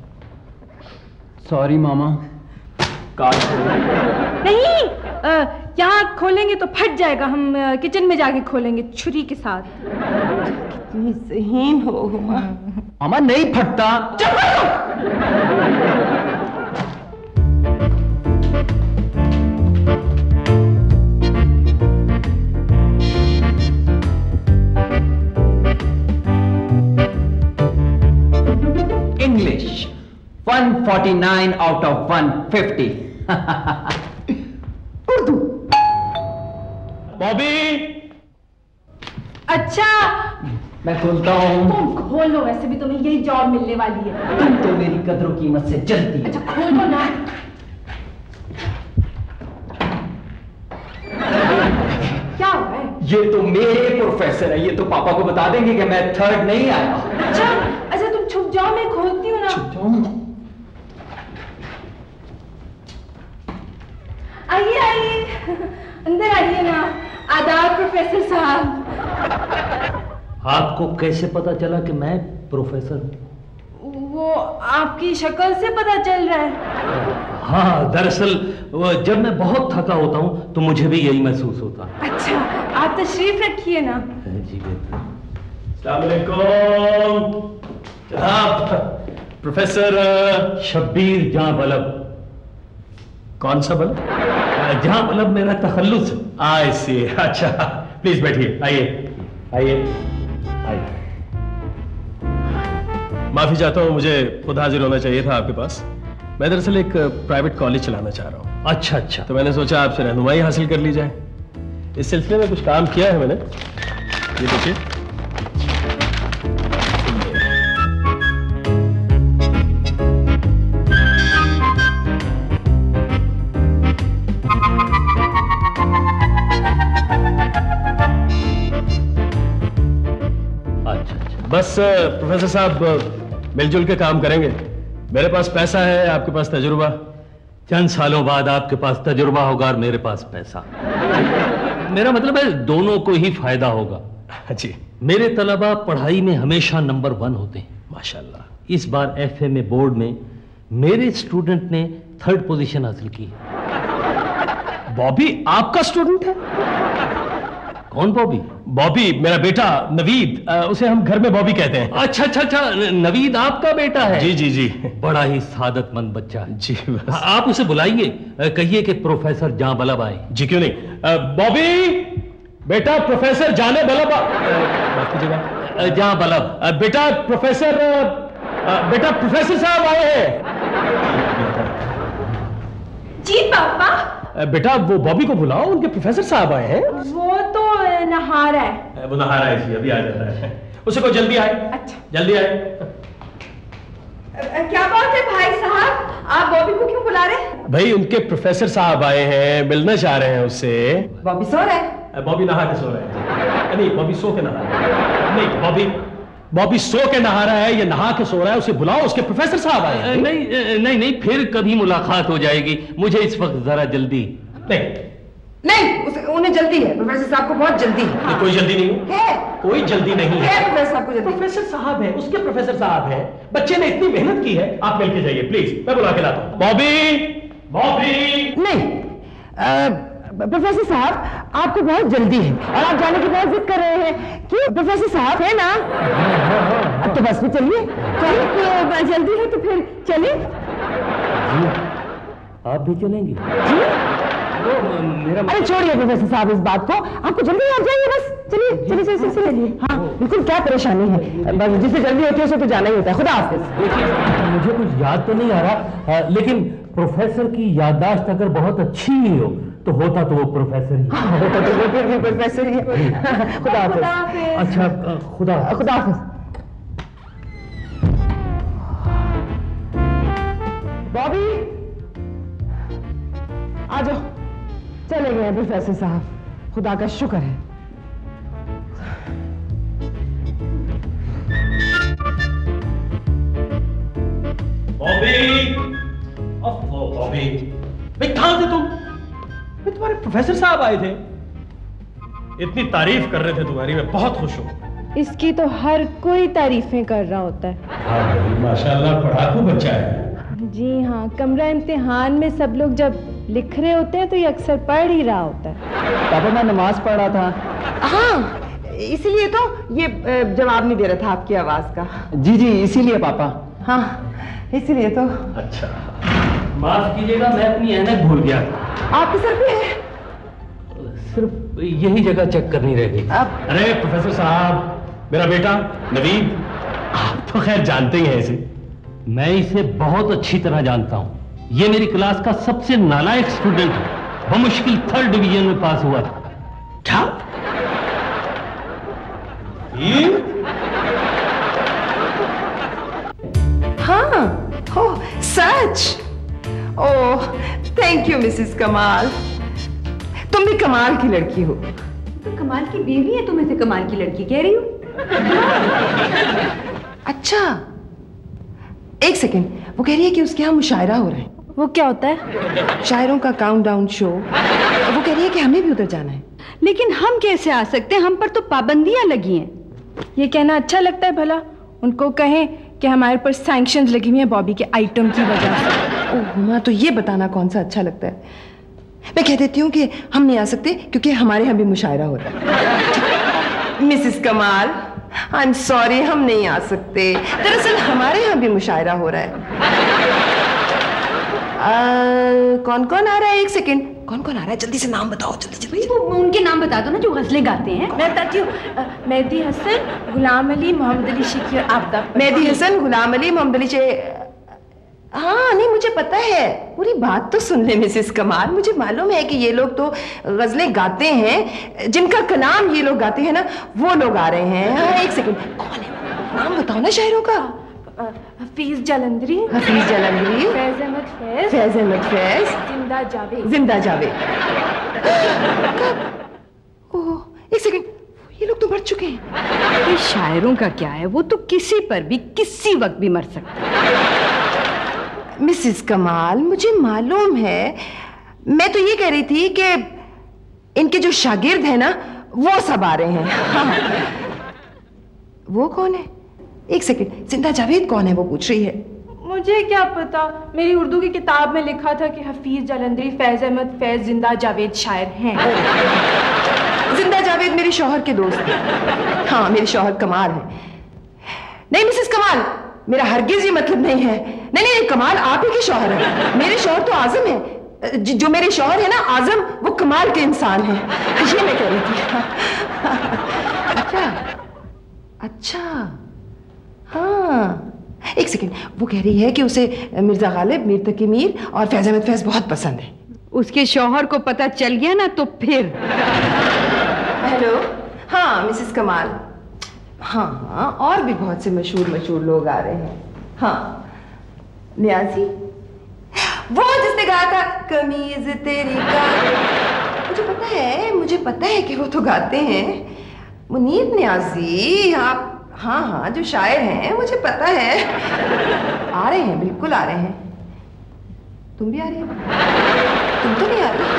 D: सॉरी मामा, कार्ड खोलो।
C: नहीं, यहाँ खोलेंगे तो फट जाएगा। हम आ, किचन में जाके खोलेंगे छुरी के साथ।
B: कितनी ज़हीन हो हुमा।
D: मामा नहीं फटता। English one forty-nine out of one fifty.
B: Urdu.
A: Bobby,
C: अच्छा
D: मैं खोलता हूँ।
C: तुम खोल लो, वैसे भी तुम्हें यही जॉब मिलने वाली है।
D: तुम तो मेरी कदरों कीमत से चलती।
C: अच्छा खोलो ना। क्या हुआ है?
D: ये तो मेरे प्रोफेसर है, ये तो पापा को बता देंगे कि मैं थर्ड नहीं आया।
C: अच्छा अच्छा तुम छुप जाओ, मैं खोलती हूँ ना।
D: छुप जाऊँ?
C: आइए आइए, अंदर आइए ना। आदाब प्रोफेसर साहब।
I: आपको कैसे पता चला कि मैं प्रोफेसर हूँ?
C: वो आपकी शक्ल से पता चल रहा है।
I: हाँ, दरअसल जब मैं बहुत थका होता हूँ तो मुझे भी यही महसूस होता है।
C: अच्छा, आप तशरीफ रखिए ना।
I: जी बेटा।
A: अस्सलाम वालेकुम जनाब। प्रोफेसर
I: शब्बीर जहां बलब।
A: कौन सा बलब?
I: जहां बलब मेरा तखल्लुस।
A: आई सी। अच्छा प्लीज बैठिए, आइए आइए आइए। माफी चाहता हूँ, मुझे खुद हाजिर होना चाहिए था आपके पास। मैं दरअसल एक प्राइवेट कॉलेज चलाना चाह रहा हूँ।
I: अच्छा अच्छा।
A: तो मैंने सोचा आपसे रहनुमाई हासिल कर ली जाए। इस सिलसिले में कुछ काम किया है मैंने। ये देखिए। बस प्रोफेसर साहब मिलजुल के काम करेंगे। मेरे पास पैसा है, आपके पास तजुर्बा।
I: चंद सालों बाद आपके पास तजुर्बा होगा और मेरे पास पैसा। मेरा मतलब है दोनों को ही फायदा होगा।
A: जी।
I: मेरे तलबा पढ़ाई में हमेशा नंबर वन होते हैं
A: माशाल्लाह।
I: इस बार एफ ए में बोर्ड में मेरे स्टूडेंट ने थर्ड पोजीशन हासिल की।
A: बॉबी आपका स्टूडेंट है?
I: कौन बॉबी?
A: बॉबी मेरा बेटा नवीद, उसे हम घर में बॉबी कहते हैं।
I: अच्छा अच्छा अच्छा, नवीद आपका बेटा है?
A: जी जी जी।
I: बड़ा ही सादतमंद बच्चा है।
A: जी बस।
I: आप उसे बुलाइए, कहिए कि प्रोफेसर जहां बलब आए।
A: जी क्यों नहीं। बॉबी बेटा प्रोफेसर जाने बलब बात कीजिएगा।
I: जहां बलब।
A: बेटा प्रोफेसर बेटा प्रोफेसर साहब आए हैं।
C: जी पापा।
A: बेटा वो बॉबी को बुलाओ, उनके प्रोफेसर साहब आए हैं।
C: वो तो नहा रहा है।
A: वो नहा रहा है जी, अभी आ जाता है। उसे को जल्दी आए।
C: अच्छा
A: जल्दी आए।
C: क्या बात है भाई साहब, आप बॉबी को क्यों बुला रहे हैं?
A: भाई उनके प्रोफेसर साहब आए हैं, मिलना चाह रहे हैं उससे।
B: बॉबी सो रहा है?
A: बॉबी नहा के सो रहा है। नहीं बॉबी सो के नहा रहा है। नहीं बॉबी बॉबी सो के नहा रहा है या नहा के सो रहा है, उसे बुलाओ, उसके प्रोफेसर साहब आए हैं।
I: नहीं नहीं नहीं, फिर कभी मुलाकात हो जाएगी, मुझे इस वक्त जरा जल्दी।
A: नहीं
B: नहीं उसे, उन्हें जल्दी है, प्रोफेसर साहब को बहुत जल्दी है।
A: कोई जल्दी नहीं
B: है।
A: कोई जल्दी नहीं है,
B: है प्रोफेसर साहब को जल्दी।
A: प्रोफेसर साहब है, उसके प्रोफेसर साहब है। बच्चे ने इतनी मेहनत की है, आप मिलके जाइए प्लीज, मैं बुला के लाता हूँ। बॉबी बॉबी।
B: नहीं प्रोफेसर साहब आपको बहुत जल्दी है और आप जाने की बहुत जिद कर रहे हैं। क्यों प्रोफेसर साहब है ना? अब तो बस में चलिए। चलिए जल्दी है तो फिर चलिए।
I: आप भी चलेंगे?
B: जी
I: वो मेरा।
B: अरे छोड़िए प्रोफेसर साहब इस बात को, आपको जल्दी आप जाइए बस। चलिए चलिए चलिए चलिए। हाँ बिल्कुल, क्या परेशानी है, बस जिससे जल्दी होती है उसे तो जाना ही होता है। खुदा हाफिज।
I: देखिए मुझे कुछ याद तो नहीं आ रहा, लेकिन प्रोफेसर की याददाश्त अगर बहुत अच्छी ही हो तो होता तो वो प्रोफेसर ही।
B: हाँ, होता तो वो फिर भी प्रोफेसर ही है। खुदा हाफिज।
I: अच्छा खुदा
B: खुदा हाफिज। बॉबी आ जाओ। चले गए प्रोफेसर साहब, खुदा का शुक्र है।
A: बॉबी बॉबी भाई कहां थे तुम? मैं तुम्हारे प्रोफेसर साहब आए थे, इतनी तारीफ कर रहे थे तुम्हारी, मैं बहुत खुश हूँ।
C: इसकी तो हर कोई तारीफें कर रहा होता है।
A: हाँ माशाल्लाह पढ़ाकू बच्चा है।
C: जी हाँ, कमरा इम्तिहान में सब लोग जब लिख रहे होते हैं तो ये अक्सर पढ़ ही रहा होता है।
D: पापा मैं नमाज पढ़ रहा था।
B: हाँ इसीलिए तो ये जवाब नहीं दे रहा था आपकी आवाज का।
D: जी जी इसीलिए पापा।
B: हाँ इसीलिए तो।
A: अच्छा
I: माफ कीजिएगा, मैं अपनी ऐनक भूल गया था।
B: आपके सर पे है?
I: सिर्फ यही जगह चेक करनी रह गई।
A: अरे प्रोफेसर साहब, मेरा बेटा नवीद, आप तो खैर जानते ही हैं इसे।
I: मैं इसे बहुत अच्छी तरह जानता हूं। ये मेरी क्लास का सबसे नालायक स्टूडेंट है, बमुश्किल थर्ड डिवीजन में पास हुआ था।
A: क्या? ये
B: सच? Oh thank you Mrs Kamal, तुम भी कमाल की लड़की हो।
E: तो कमाल की बीवी है, तुम ऐसे कमाल की लड़की कह रही हो?
B: अच्छा एक सेकेंड, वो कह रही है कि उसके यहाँ मुशायरा हो रहा है।
C: वो क्या होता है?
B: शायरों का काउंटडाउन शो। वो कह रही है कि हमें भी उधर जाना है।
E: लेकिन हम कैसे आ सकते हैं, हम पर तो पाबंदियां लगी हैं।
C: ये कहना अच्छा लगता है भला? उनको कहें कि हमारे पर सैंक्शंस लगी हुई हैं बॉबी के आइटम की वजह से।
B: ओह हुमा, तो ये बताना कौन सा अच्छा लगता है। मैं कह देती हूँ कि हम नहीं आ सकते क्योंकि हमारे यहाँ भी मुशायरा हो रहा है। मिसेस कमाल आई एम सॉरी, हम नहीं आ सकते। दरअसल हमारे यहाँ भी मुशायरा हो रहा है। आ, कौन कौन आ रहा है? एक सेकेंड, कौन कौन आ रहा है? जल्दी से नाम बताओ, जल्दी जल्दी।
E: वो उनके नाम बता दो ना जो गजलें गाते हैं।
C: मैं बताती हूँ, मेहदी हसन, गुलाम अली, मोहम्मद अली शेखी और आबदा।
B: मेहदी हसन, गुलाम अली, मोहम्मद अली शेख। हाँ नहीं मुझे पता है, पूरी बात तो सुन ले मिसेस कमाल। मुझे मालूम है कि ये लोग तो गजलें गाते हैं, जिनका कलाम ये लोग गाते हैं ना, वो लोग आ रहे हैं। हाँ, एक सेकंड, कौन है? नाम बताओ ना शायरों का।
C: हफीज जलंधरी,
B: हफीज जलंधरी,
C: फैज अहमद फैज,
B: फैज अहमद फैज,
C: जिंदा जावेद,
B: जिंदा जावेद। ओह एक सेकंड, ये लोग तो मर चुके हैं।
E: ये शायरों का क्या है, वो तो किसी पर भी किसी वक्त भी मर सकते हैं।
B: मिसेस कमाल मुझे मालूम है, मैं तो ये कह रही थी कि इनके जो शागिर्द हैं ना वो सब आ रहे हैं। हाँ। वो कौन है? एक सेकंड, जिंदा जावेद कौन है वो पूछ रही है।
C: मुझे क्या पता, मेरी उर्दू की किताब में लिखा था कि हफीज जलंधरी, फैज अहमद फैज, जिंदा जावेद शायर हैं।
B: जिंदा जावेद मेरे शौहर के दोस्त हैं। हाँ मेरे शौहर कमाल हैं। नहीं मिसेस कमाल, मेरा हरगिज ये मतलब नहीं है। नहीं नहीं कमाल आप ही के शौहर हैं। मेरे शौहर तो आजम है। जो मेरे शौहर है ना आजम, वो कमाल के इंसान है। ये मैं कह रही थी। अच्छा अच्छा हाँ एक सेकंड, वो कह रही है कि उसे मिर्जा गालिब, मीर तकी मीर और फैज अहमद फैज बहुत पसंद है।
E: उसके शौहर को पता चल गया ना तो फिर।
B: हेलो, हाँ मिसेस कमाल। हाँ हाँ और भी बहुत से मशहूर मशहूर लोग आ रहे हैं। हाँ न्याजी, वो जिसने गाया था कमीज तेरी का, मुझे पता है, मुझे पता है कि वो तो गाते हैं। मुनीर न्याजी, आप हाँ हाँ जो शायर हैं, मुझे पता है। आ रहे हैं, बिल्कुल आ रहे हैं। तुम भी आ रही हो? तुम तो नहीं आ रही।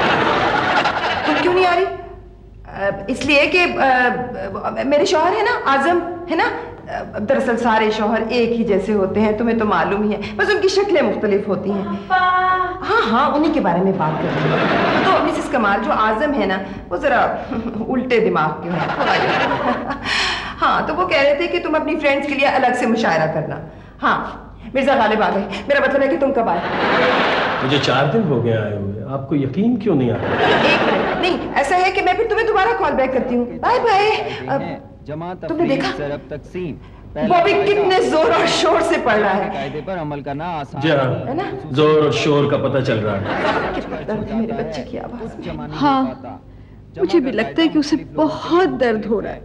B: तुम क्यों नहीं आ रही? इसलिए कि मेरे शौहर है ना आजम, है ना। दरअसल सारे शौहर एक ही जैसे होते हैं, तुम्हें तो मालूम ही है, बस उनकी शक्लें मुख्तलिफ होती हैं। हाँ हाँ उन्हीं के बारे में बात कर रही हूँ। तो मिसेस कमाल जो आजम है ना, वो जरा उल्टे दिमाग के हैं। हाँ तो वो कह रहे थे कि तुम अपनी फ्रेंड्स के लिए अलग से मुशायरा करना। हाँ मिर्जा गालिब आ गए। मेरा मतलब है कि तुम कब आए?
A: मुझे चार दिन हो गए आए हुए, आपको यकीन क्यों नहीं आ रहा?
B: एक मिनट, नहीं ऐसा है कि मैं फिर तुम्हें दोबारा कॉल बैक करती हूँ। Bye bye. तुमने देखा बॉबी कितने जोर और शोर से पढ़ रहा है।
D: कायदे पर अमल करना आसान
B: है ना।
A: जोर और शोर का पता चल रहा है।
B: कितना दर्द है मेरे बच्चे की आवाज में।
E: हाँ मुझे भी लगता है कि उसे बहुत दर्द हो रहा है।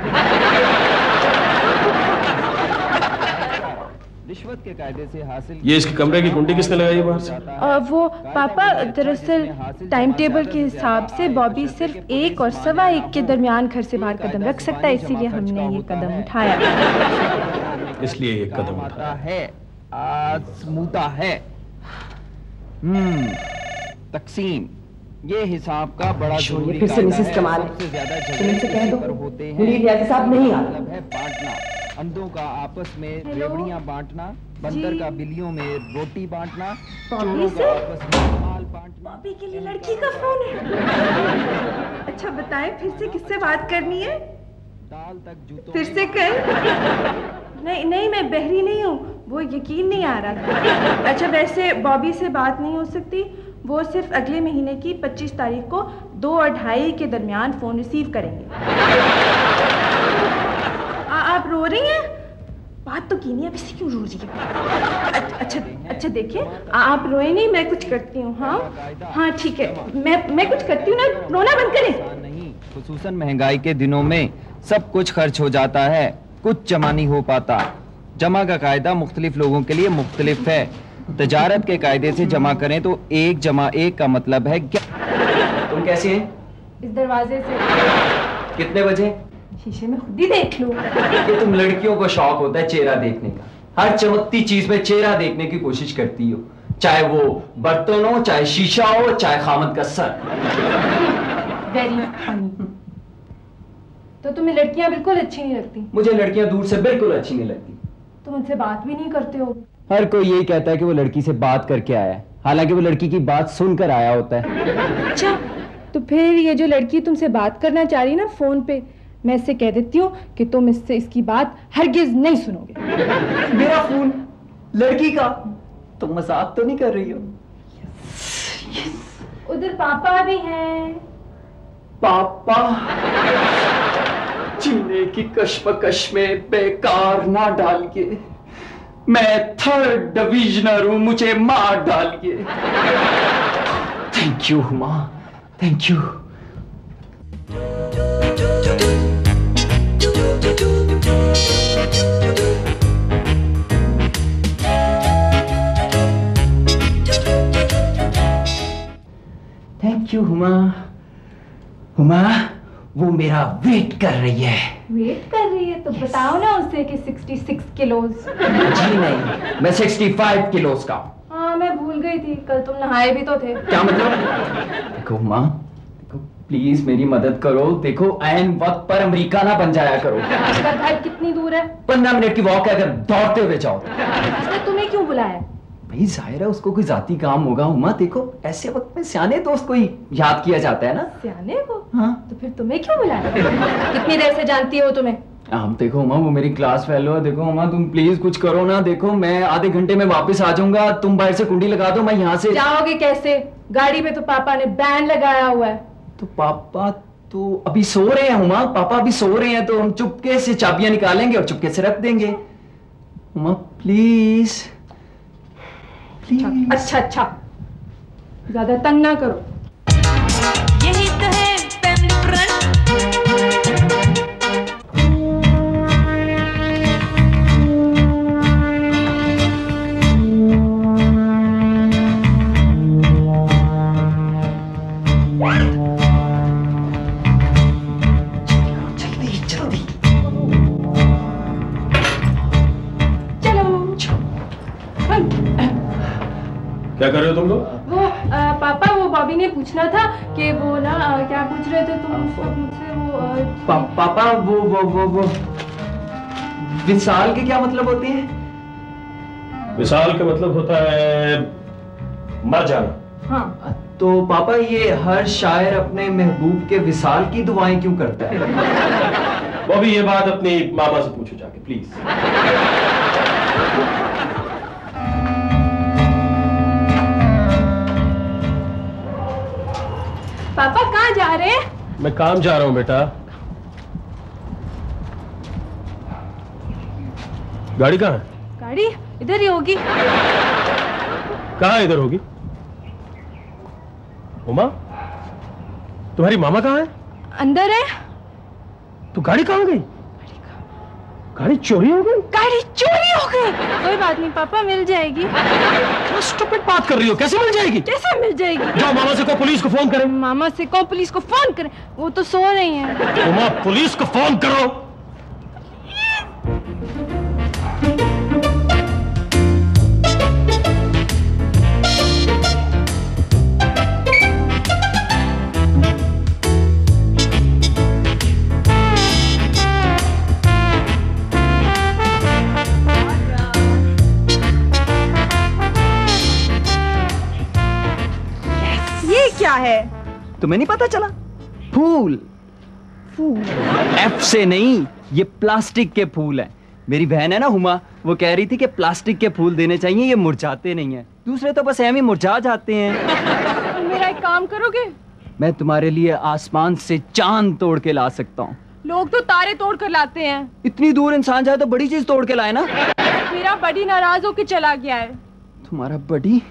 D: रिश्वत के कायदे से हासिल।
A: ये इसके कमरे की कुंडी किसने लगाई है बाहर से?
C: आ, वो पापा दरअसल टाइम टेबल के हिसाब से बॉबी सिर्फ एक और सवा एक के दरमियान घर से बाहर कदम रख सकता है, इसीलिए हमने ये कदम उठाया।
A: इसलिए ये कदम उठाया
D: है, आजमूता है। हम्म तकसीम, ये हिसाब का बड़ा जरूरी
B: फिर से मिसेस कमाल
D: सबसे ज्यादा
B: झगड़े कह दो
D: होते हैं।
B: मुनीर न्याजी साहब नहीं आ
D: मतलब है बांटना, अंधों का आपस में रेवड़ियां बांटना, बंदर का बिल्लियों में रोटी बांटना, चोरों का आपस में माल बांटना।
C: बॉबी के लिए लड़की का फोन है। अच्छा बताएं फिर से किससे बात करनी है?
D: दाल तक जूतों
C: फिर से कर। नहीं नहीं मैं बहरी नहीं हूँ, वो यकीन नहीं आ रहा था। अच्छा वैसे बॉबी से बात नहीं हो सकती, वो सिर्फ अगले महीने की पच्चीस तारीख को दो और ढाई के दरमियान फोन रिसीव करेंगे। आ, आप रो रही हैं? बात तो की नहीं, अब इसे क्यों रो रही है? अच्छा अच्छा देखिए आप रोए नहीं, मैं कुछ करती हूँ। हाँ हाँ ठीक है, मैं मैं कुछ करती हूँ ना, रोना बंद करें।
D: नहीं, खुसूसन महंगाई के दिनों में सब कुछ खर्च हो जाता है, कुछ जमा नहीं हो पाता। जमा का कायदा मुख्तलिफ लोगों के लिए मुख्तलिफ है। तजारत के कायदे से जमा करें तो एक जमा एक का मतलब है क्या? तुम कैसी हैं?
C: इस दरवाजे से।
D: कितने बजे?
C: शीशे में खुद ही देख लो।
D: कि तुम लड़कियों को शौक होता है चेहरा देखने का, हर चमकती चीज में चेहरा देखने की कोशिश करती हो, चाहे वो बर्तन हो, चाहे शीशा हो, चाहे खामद का सर।
C: Very funny. तो तुम्हें लड़कियां बिल्कुल अच्छी नहीं लगती?
D: मुझे लड़कियां दूर से बिल्कुल अच्छी नहीं लगती।
C: तुम उनसे बात भी नहीं करते हो?
D: हर कोई यही कहता है कि वो लड़की से बात करके आया है, हालांकि वो लड़की की बात सुनकर आया होता है।
C: अच्छा, तो फिर ये जो लड़की तुमसे बात करना चाह रही है ना फोन पे, मैं इससे कह देती हूँ कि तुम इससे इसकी बात हरगिज नहीं सुनोगे।
D: मेरा फोन लड़की का? तुम मजाक तो नहीं कर रही हो?
C: उधर पापा भी हैं।
D: पापा जीने की कश्मकश में बेकार ना डालिए, मैं थर्ड डिविजनर हूं, मुझे मार डालिए। Thank you Huma, thank you. Thank you Huma. Huma, वो मेरा वेट कर रही है।
C: वेट कर रही है? तो बताओ ना उसे कि छियासठ किलोज।
D: जी नहीं, मैं पैंसठ किलोज का।
C: हाँ, मैं भूल गई थी, कल तुम नहाए भी तो थे।
D: क्या मतलब? देखो हुमा, देखो प्लीज मेरी मदद करो। देखो ऐन वक्त पर अमेरिका ना बन जाया करो।
C: आपका घर कितनी दूर है?
D: पंद्रह मिनट की वॉक है, अगर दौड़ते हुए जाओ।
C: उसने तुम्हें क्यों बुलाया?
D: भाई जाहिर है उसको कोई जाती काम होगा। हुमा देखो, ऐसे वक्त में सियाने दोस्त को ही याद किया जाता है ना।
C: सियाने को?
D: हाँ।
C: तो फिर तुम्हें क्यों बुलाया? कितनी देर से जानती हो तुम्हें?
D: आप देखो हुमा, वो मेरी क्लास फेलो है। देखो हुमा, तुम प्लीज कुछ करो ना। देखो मैं आधे घंटे में वापस आ जाऊंगा, तुम बाहर से कुंडी लगा दो, मैं यहाँ से।
C: जाओगे कैसे? गाड़ी में तो पापा ने बैंड लगाया हुआ है।
D: तो पापा तो अभी सो रहे हैं हुमा, पापा अभी सो रहे हैं, तो हम चुपके से चाबियां निकालेंगे और चुपके से रख देंगे। हुमा प्लीज।
C: अच्छा अच्छा, ज्यादा तंग ना करो।
H: यही तो है फैमिली फ्रंट।
D: जल्दी जल्दी
A: क्या कर रहे हो तुम लोग?
C: वो आ, पापा, वो बॉबी ने पूछना था कि वो ना आ, क्या पूछ रहे थे तुम उसको मुझसे? वो आ,
D: पा, पापा वो वो वो वो विशाल के क्या मतलब होते हैं?
A: विशाल का मतलब होता है मर जाना।
C: हाँ।
D: तो पापा ये हर शायर अपने महबूब के विशाल की दुआएं क्यों करता है?
A: वो भी ये बात अपनी मामा से पूछो जाके प्लीज।
C: पापा कहाँ जा रहे हैं?
A: मैं काम जा रहा हूँ बेटा। गाड़ी कहाँ है?
C: गाड़ी इधर ही होगी।
A: कहाँ इधर होगी? उमा, तुम्हारी मामा कहाँ है?
C: अंदर है।
A: तो गाड़ी कहाँ गई? गाड़ी चोरी हो गई?
C: गाड़ी चोरी हो गई? कोई बात नहीं पापा, मिल जाएगी।
A: क्या स्टूपिड बात कर रही हो? कैसे मिल जाएगी?
C: कैसे मिल जाएगी?
A: जाओ मामा से कहो पुलिस को फोन करें।
C: मामा से कहो पुलिस को फोन करें, वो तो सो रही हैं।
A: उमा, पुलिस को फोन करो।
B: क्या है?
D: तुम्हें नहीं पता चला? फूल।
B: फूल?
D: एफ से नहीं, ये प्लास्टिक के फूल हैं। मेरी बहन है ना हुमा, वो कह रही थी कि प्लास्टिक के फूल देने चाहिए, ये मुरझाते नहीं हैं। दूसरे तो बस ऐਵੇਂ मुरझा जाते हैं।
C: मेरा एक काम करोगे?
D: मैं तुम्हारे लिए आसमान से चांद तोड़ के ला सकता हूँ।
C: लोग तो तारे तोड़ कर लाते हैं।
D: इतनी दूर इंसान जाए तो बड़ी चीज तोड़ के लाए ना।
C: मेरा बड़ी नाराज होकर चला गया है।
D: तुम्हारा बड़ी?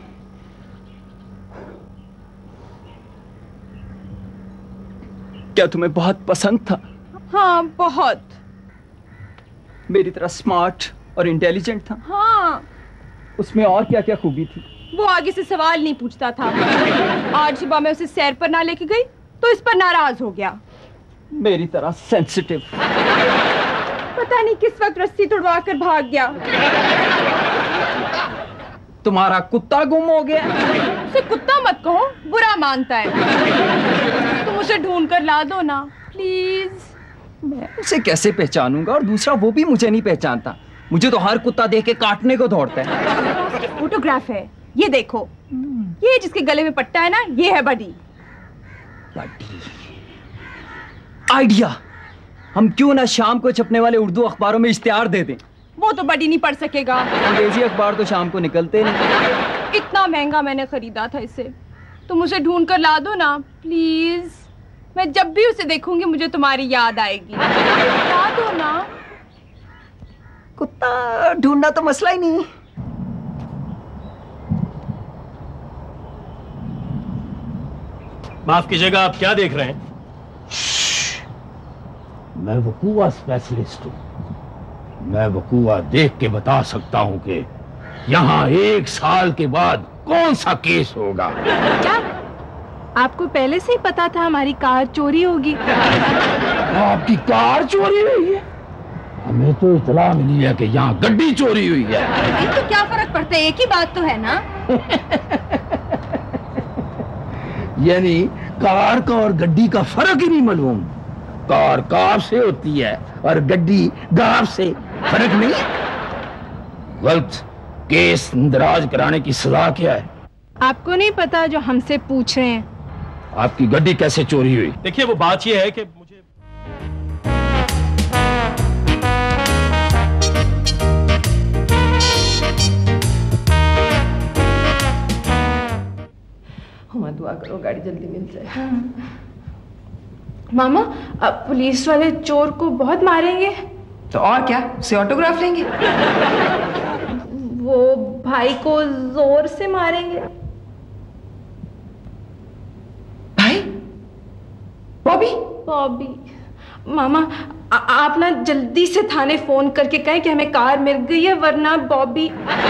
D: क्या तुम्हें बहुत पसंद था?
C: हाँ बहुत।
D: मेरी तरह स्मार्ट और इंटेलिजेंट था?
C: हाँ।
D: उसमें और क्या क्या खूबी थी?
C: वो आगे से सवाल नहीं पूछता था। आज सुबह मैं उसे सैर पर ना लेके गई तो इस पर नाराज हो गया।
D: मेरी तरह सेंसिटिव।
C: पता नहीं किस वक्त रस्सी तुड़वा कर भाग गया।
D: तुम्हारा कुत्ता गुम हो गया?
C: उसे कुत्ता मत कहो, बुरा मानता है। तुम उसे ढूंढ कर ला दो ना प्लीज।
D: मैं उसे कैसे पहचानूंगा, और दूसरा वो भी मुझे नहीं पहचानता। मुझे तो हर कुत्ता देख के काटने को दौड़ता है।
C: फोटोग्राफ है, ये देखो। ये जिसके गले में पट्टा है ना, ये है बडी।
D: आइडिया। हम क्यों ना शाम को छपने वाले उर्दू अखबारों में इश्तिहार दे दें।
C: वो तो बडी नहीं पढ़ सकेगा।
D: अंग्रेजी अखबार तो शाम को निकलते नहीं।
C: इतना महंगा मैंने खरीदा था इसे। तुम उसे ढूंढ कर ला दो ना प्लीज। मैं जब भी उसे देखूंगी मुझे तुम्हारी याद आएगी। ला दो ना।
D: कुत्ता ढूंढना तो मसला ही नहीं।
A: माफ कीजिएगा, आप क्या देख रहे हैं?
G: मैं वकूआ स्पेशलिस्ट हूं। मैं वकूआ देख के बता सकता हूं कि यहाँ एक साल के बाद कौन सा केस होगा।
C: क्या आपको पहले से ही पता था हमारी कार चोरी होगी?
G: आपकी कार चोरी हुई है? हमें तो इतला मिली है कि यहाँ गड्डी चोरी हुई है।
C: तो क्या फर्क पड़ता है, एक ही बात तो है ना।
G: यानी कार का और गड्डी का फर्क ही नहीं मालूम। कार काफ से होती है और गड्डी गाफ से। फर्क नहीं? गलत केस इंदराज कराने की सजा क्या है?
C: आपको नहीं पता जो हमसे पूछ रहे हैं।
G: आपकी गड्डी कैसे चोरी हुई?
A: देखिए, वो बात ये है कि मुझे
B: हुआ दुआ करो गाड़ी जल्दी मिल जाए।
C: हाँ। मामा, अब पुलिस वाले चोर को बहुत मारेंगे।
B: तो और क्या, उसे ऑटोग्राफ लेंगे?
C: वो भाई को जोर से मारेंगे।
B: भाई? बॉबी?
C: बॉबी। मामा, आ, आप ना जल्दी से थाने फोन करके कहें कि हमें कार मिल गई है, वरना बॉबी।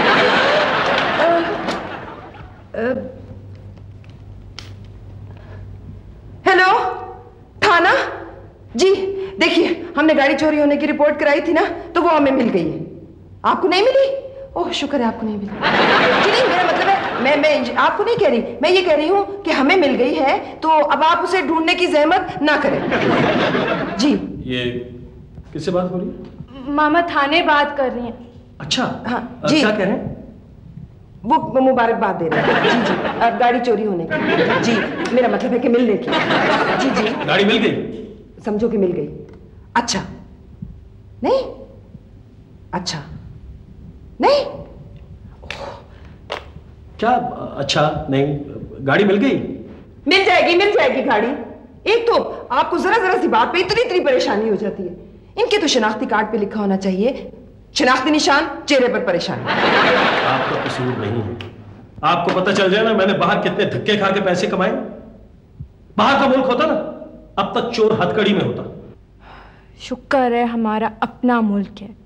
B: हेलो, थाना? जी देखिए, हमने गाड़ी चोरी होने की रिपोर्ट कराई थी ना, तो वो हमें मिल गई है। आपको नहीं मिली? ओह शुक्र है आपको नहीं मिली। जी नहीं, मेरा मतलब है, मैं मैं आपको नहीं कह रही, मैं ये कह रही हूँ कि हमें मिल गई है, तो अब आप उसे ढूंढने की जहमत ना करें। जी।
A: ये किससे बात हो रही है?
C: मामा थाने बात कर रही हैं।
A: अच्छा।
B: हाँ जी।
A: क्या कह रहे हैं?
B: वो मुबारकबाद दे रहे हैं। जी जी, अब गाड़ी चोरी होने की। जी, मेरा मतलब है कि मिलने की। जी जी।
A: गाड़ी मिल गई?
B: समझो कि मिल गई। अच्छा नहीं? अच्छा नहीं?
A: क्या अच्छा नहीं? गाड़ी मिल गई?
B: मिल जाएगी, मिल जाएगी गाड़ी। एक तो आपको जरा जरा सी बात पे इतनी इतनी परेशानी हो जाती है। इनके तो शनाख्ती कार्ड पे लिखा होना चाहिए शनाख्ती निशान, चेहरे पर परेशानी।
A: आपका कसूर नहीं है। आपको पता चल जाए ना मैंने बाहर कितने धक्के खा के पैसे कमाए। बाहर का मुल्क होता ना, अब तक चोर हथकड़ी में होता।
C: शुक्र है हमारा अपना मुल्क है।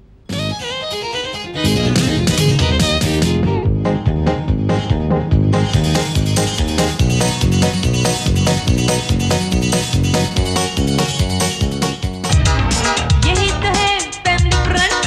H: यही तो है फैमिली फ्रंट।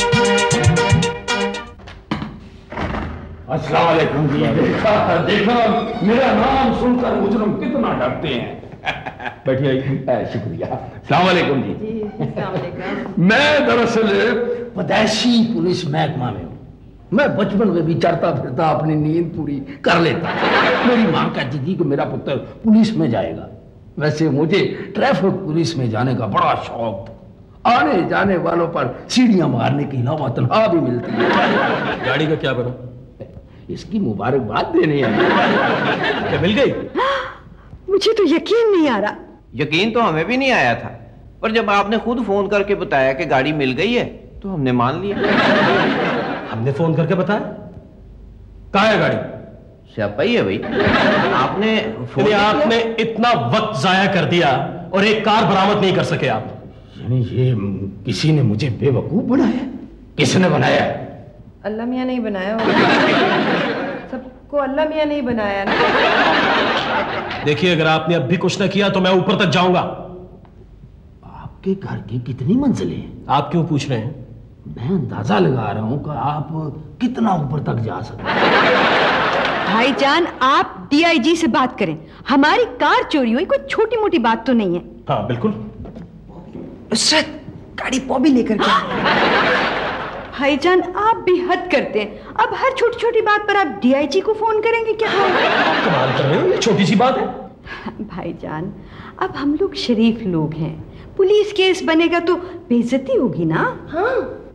G: अस्सलाम वालेकुम जी। देखा देखा मेरा नाम सुनकर मुजरिम कितना डरते हैं। बैठिए आइए। शुक्रिया। अस्सलाम वालेकुम जी।
B: जी अस्सलाम वालेकुम।
G: मैं दरअसल पदैशी पुलिस महकमा में हूँ। मैं बचपन में भी चढ़ता फिरता अपनी नींद पूरी कर लेता। मेरी माँ कहती थी कि मेरा पुत्र पुलिस में जाएगा। वैसे मुझे ट्रैफिक पुलिस में जाने का बड़ा शौक था। आने जाने वालों पर सीढ़ियां मारने की अलावा तनख्वाह भी मिलती है।
A: गाड़ी का क्या बना?
G: इसकी मुबारकबाद देने आई।
A: क्या मिल गई?
E: मुझे तो यकीन नहीं आ रहा।
J: यकीन तो हमें भी नहीं आया था, पर जब आपने खुद फोन करके बताया कि गाड़ी मिल गई है तो हमने मान लिया।
A: हमने फोन करके बताया? कहाँ है गाड़ी?
J: स्यापाही है भाई। आपने फोन
A: आपने इतना वक्त जाया कर दिया और एक कार बरामद नहीं कर सके आप।
G: यानी ये किसी ने मुझे बेवकूफ बनाया? किसने बनाया?
C: अल्लाह मियाँ नहीं बनाया होगा। सबको अल्लाह मियाँ नहीं बनाया ना।
A: देखिए, अगर आपने अब भी कुछ न किया तो मैं ऊपर तक जाऊंगा।
F: आपके घर की कितनी मंजिलें हैं?
A: आप क्यों पूछ रहे हैं?
F: मैं अंदाजा लगा रहा हूं कि आप कितना ऊपर तक जा सकते हैं।
E: भाईजान, आप डीआईजी से बात करें। हमारी कार चोरी हुई, कोई छोटी मोटी बात तो नहीं है।
A: हाँ बिल्कुल।
B: नुसरत, गाड़ी बॉबी लेकर के।
E: भाईजान, आप भी हद करते हैं। अब हर छोटी छोटी बात पर आप डीआईजी को फोन करेंगे क्या?
A: कमाल कर रहे हो, ये छोटी सी बात है।
E: भाईजान, अब हम लोग शरीफ लोग हैं, पुलिस केस बनेगा तो बेइज्जती होगी ना।
B: हाँ,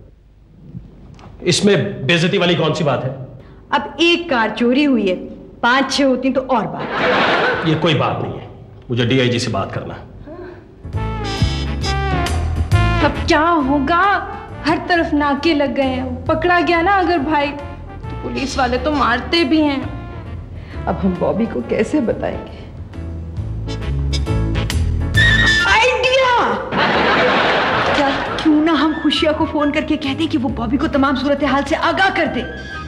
A: इसमें बेइज्जती वाली कौन सी बात है?
E: अब एक कार चोरी हुई है, पांच छह होती तो और बात।
A: ये कोई बात नहीं है, मुझे डीआईजी से बात करना है।
C: अब क्या होगा? हर तरफ नाके लग गए हैं। पकड़ा गया ना अगर भाई, तो पुलिस वाले तो मारते भी हैं।
B: अब हम बॉबी को कैसे बताएंगे?
E: आइडिया! क्या क्यों ना हम खुशिया को फोन करके कहते हैं कि वो बॉबी को तमाम सूरत हाल से आगाह कर दे।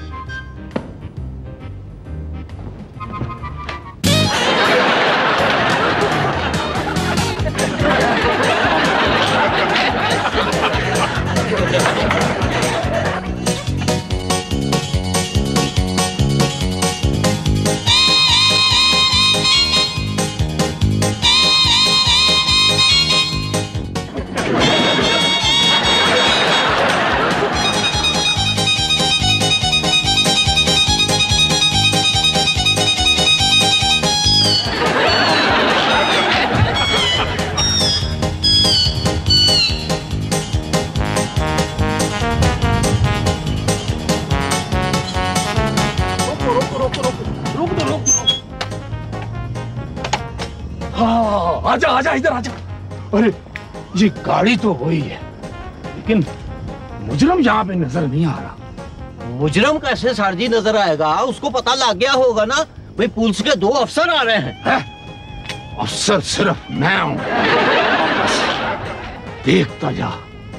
F: आजा आजा इधर आजा। अरे ये गाड़ी तो वही है, लेकिन मुजरम यहाँ पे नजर नहीं आ रहा।
K: मुजरम कैसे सर जी नजर आएगा? उसको पता लग गया होगा ना, भाई पुलिस के दो अफसर आ रहे हैं।
F: है? अफसर सिर्फ मैं हूँ, बस देखता जा।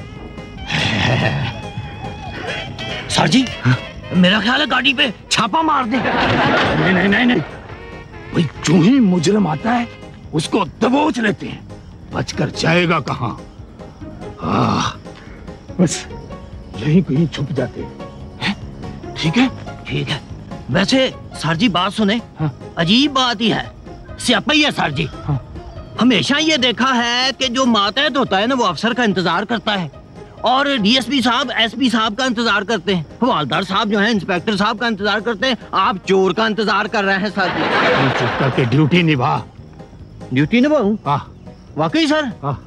K: सर जी, मेरा ख्याल है गाड़ी पे छापा मार दे।
F: नहीं नहीं नहीं नहीं, भाई जो ही मुजरम आता है उसको दबोच लेते हैं, बचकर जाएगा कहाँ। हाँ, बस यहीं कहीं छुप जाते हैं। ठीक है
K: ठीक है। वैसे सर जी बात सुने,
F: हाँ?
K: अजीब बात ही है, स्यापा ही है सर जी।
F: हाँ?
K: हमेशा ये देखा है कि जो मातहत होता है ना वो अफसर का इंतजार करता है, और डीएसपी साहब एसपी साहब का इंतजार करते हैं, हवालदार साहब जो हैं इंस्पेक्टर साहब का इंतजार करते हैं। आप चोर का इंतजार कर रहे हैं सर जी।
F: चुप करके ड्यूटी निभा।
K: ड्यूटी निभाऊं?
F: हाँ
K: वाकई सर?
F: हाँ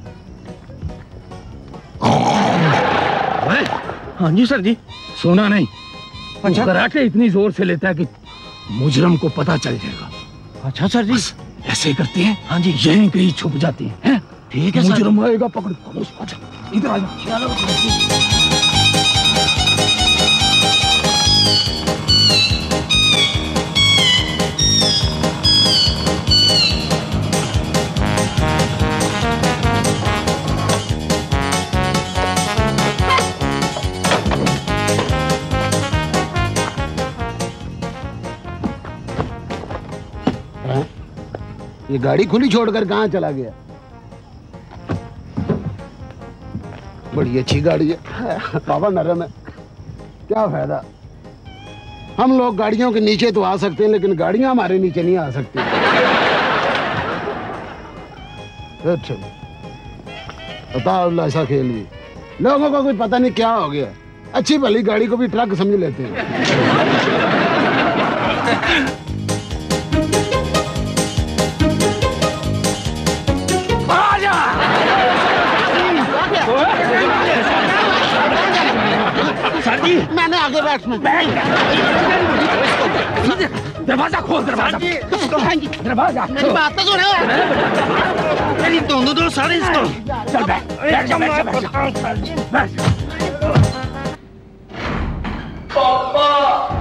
K: हाँ जी सर जी।
F: सुना नहीं?
K: अच्छा।
F: कराटे इतनी जोर से लेता है कि मुजरम को पता चल जाएगा।
K: अच्छा सर जी।
F: ऐसे करते हैं।
K: हाँ जी।
F: यहीं कहीं छुप जाते हैं, हैं?
K: ठीक है।
F: मुजरम आएगा पकड़। अच्छा इधर आ जा।
G: ये गाड़ी खुली छोड़कर कहाँ चला गया? बड़ी अच्छी गाड़ी है, बाबा नरम है। क्या फायदा, हम लोग गाड़ियों के नीचे तो आ सकते हैं लेकिन गाड़ियां हमारे नीचे नहीं आ सकती। अच्छा बताओ, ऐसा खेल भी लोगों को कुछ पता नहीं क्या हो गया। अच्छी भली गाड़ी को भी ट्रक समझ लेते हैं।
K: सर जी
G: मैंने आगे बैठना।
F: दरवाजा खोल, दरवाजा दरवाजा।
G: मेरी बात तो सुनो।
K: मेरी दोनों दो सारे इसको।
F: चल बैठ बैठ जा, बैठ जा, बैठ जा। बैठ।
D: पापा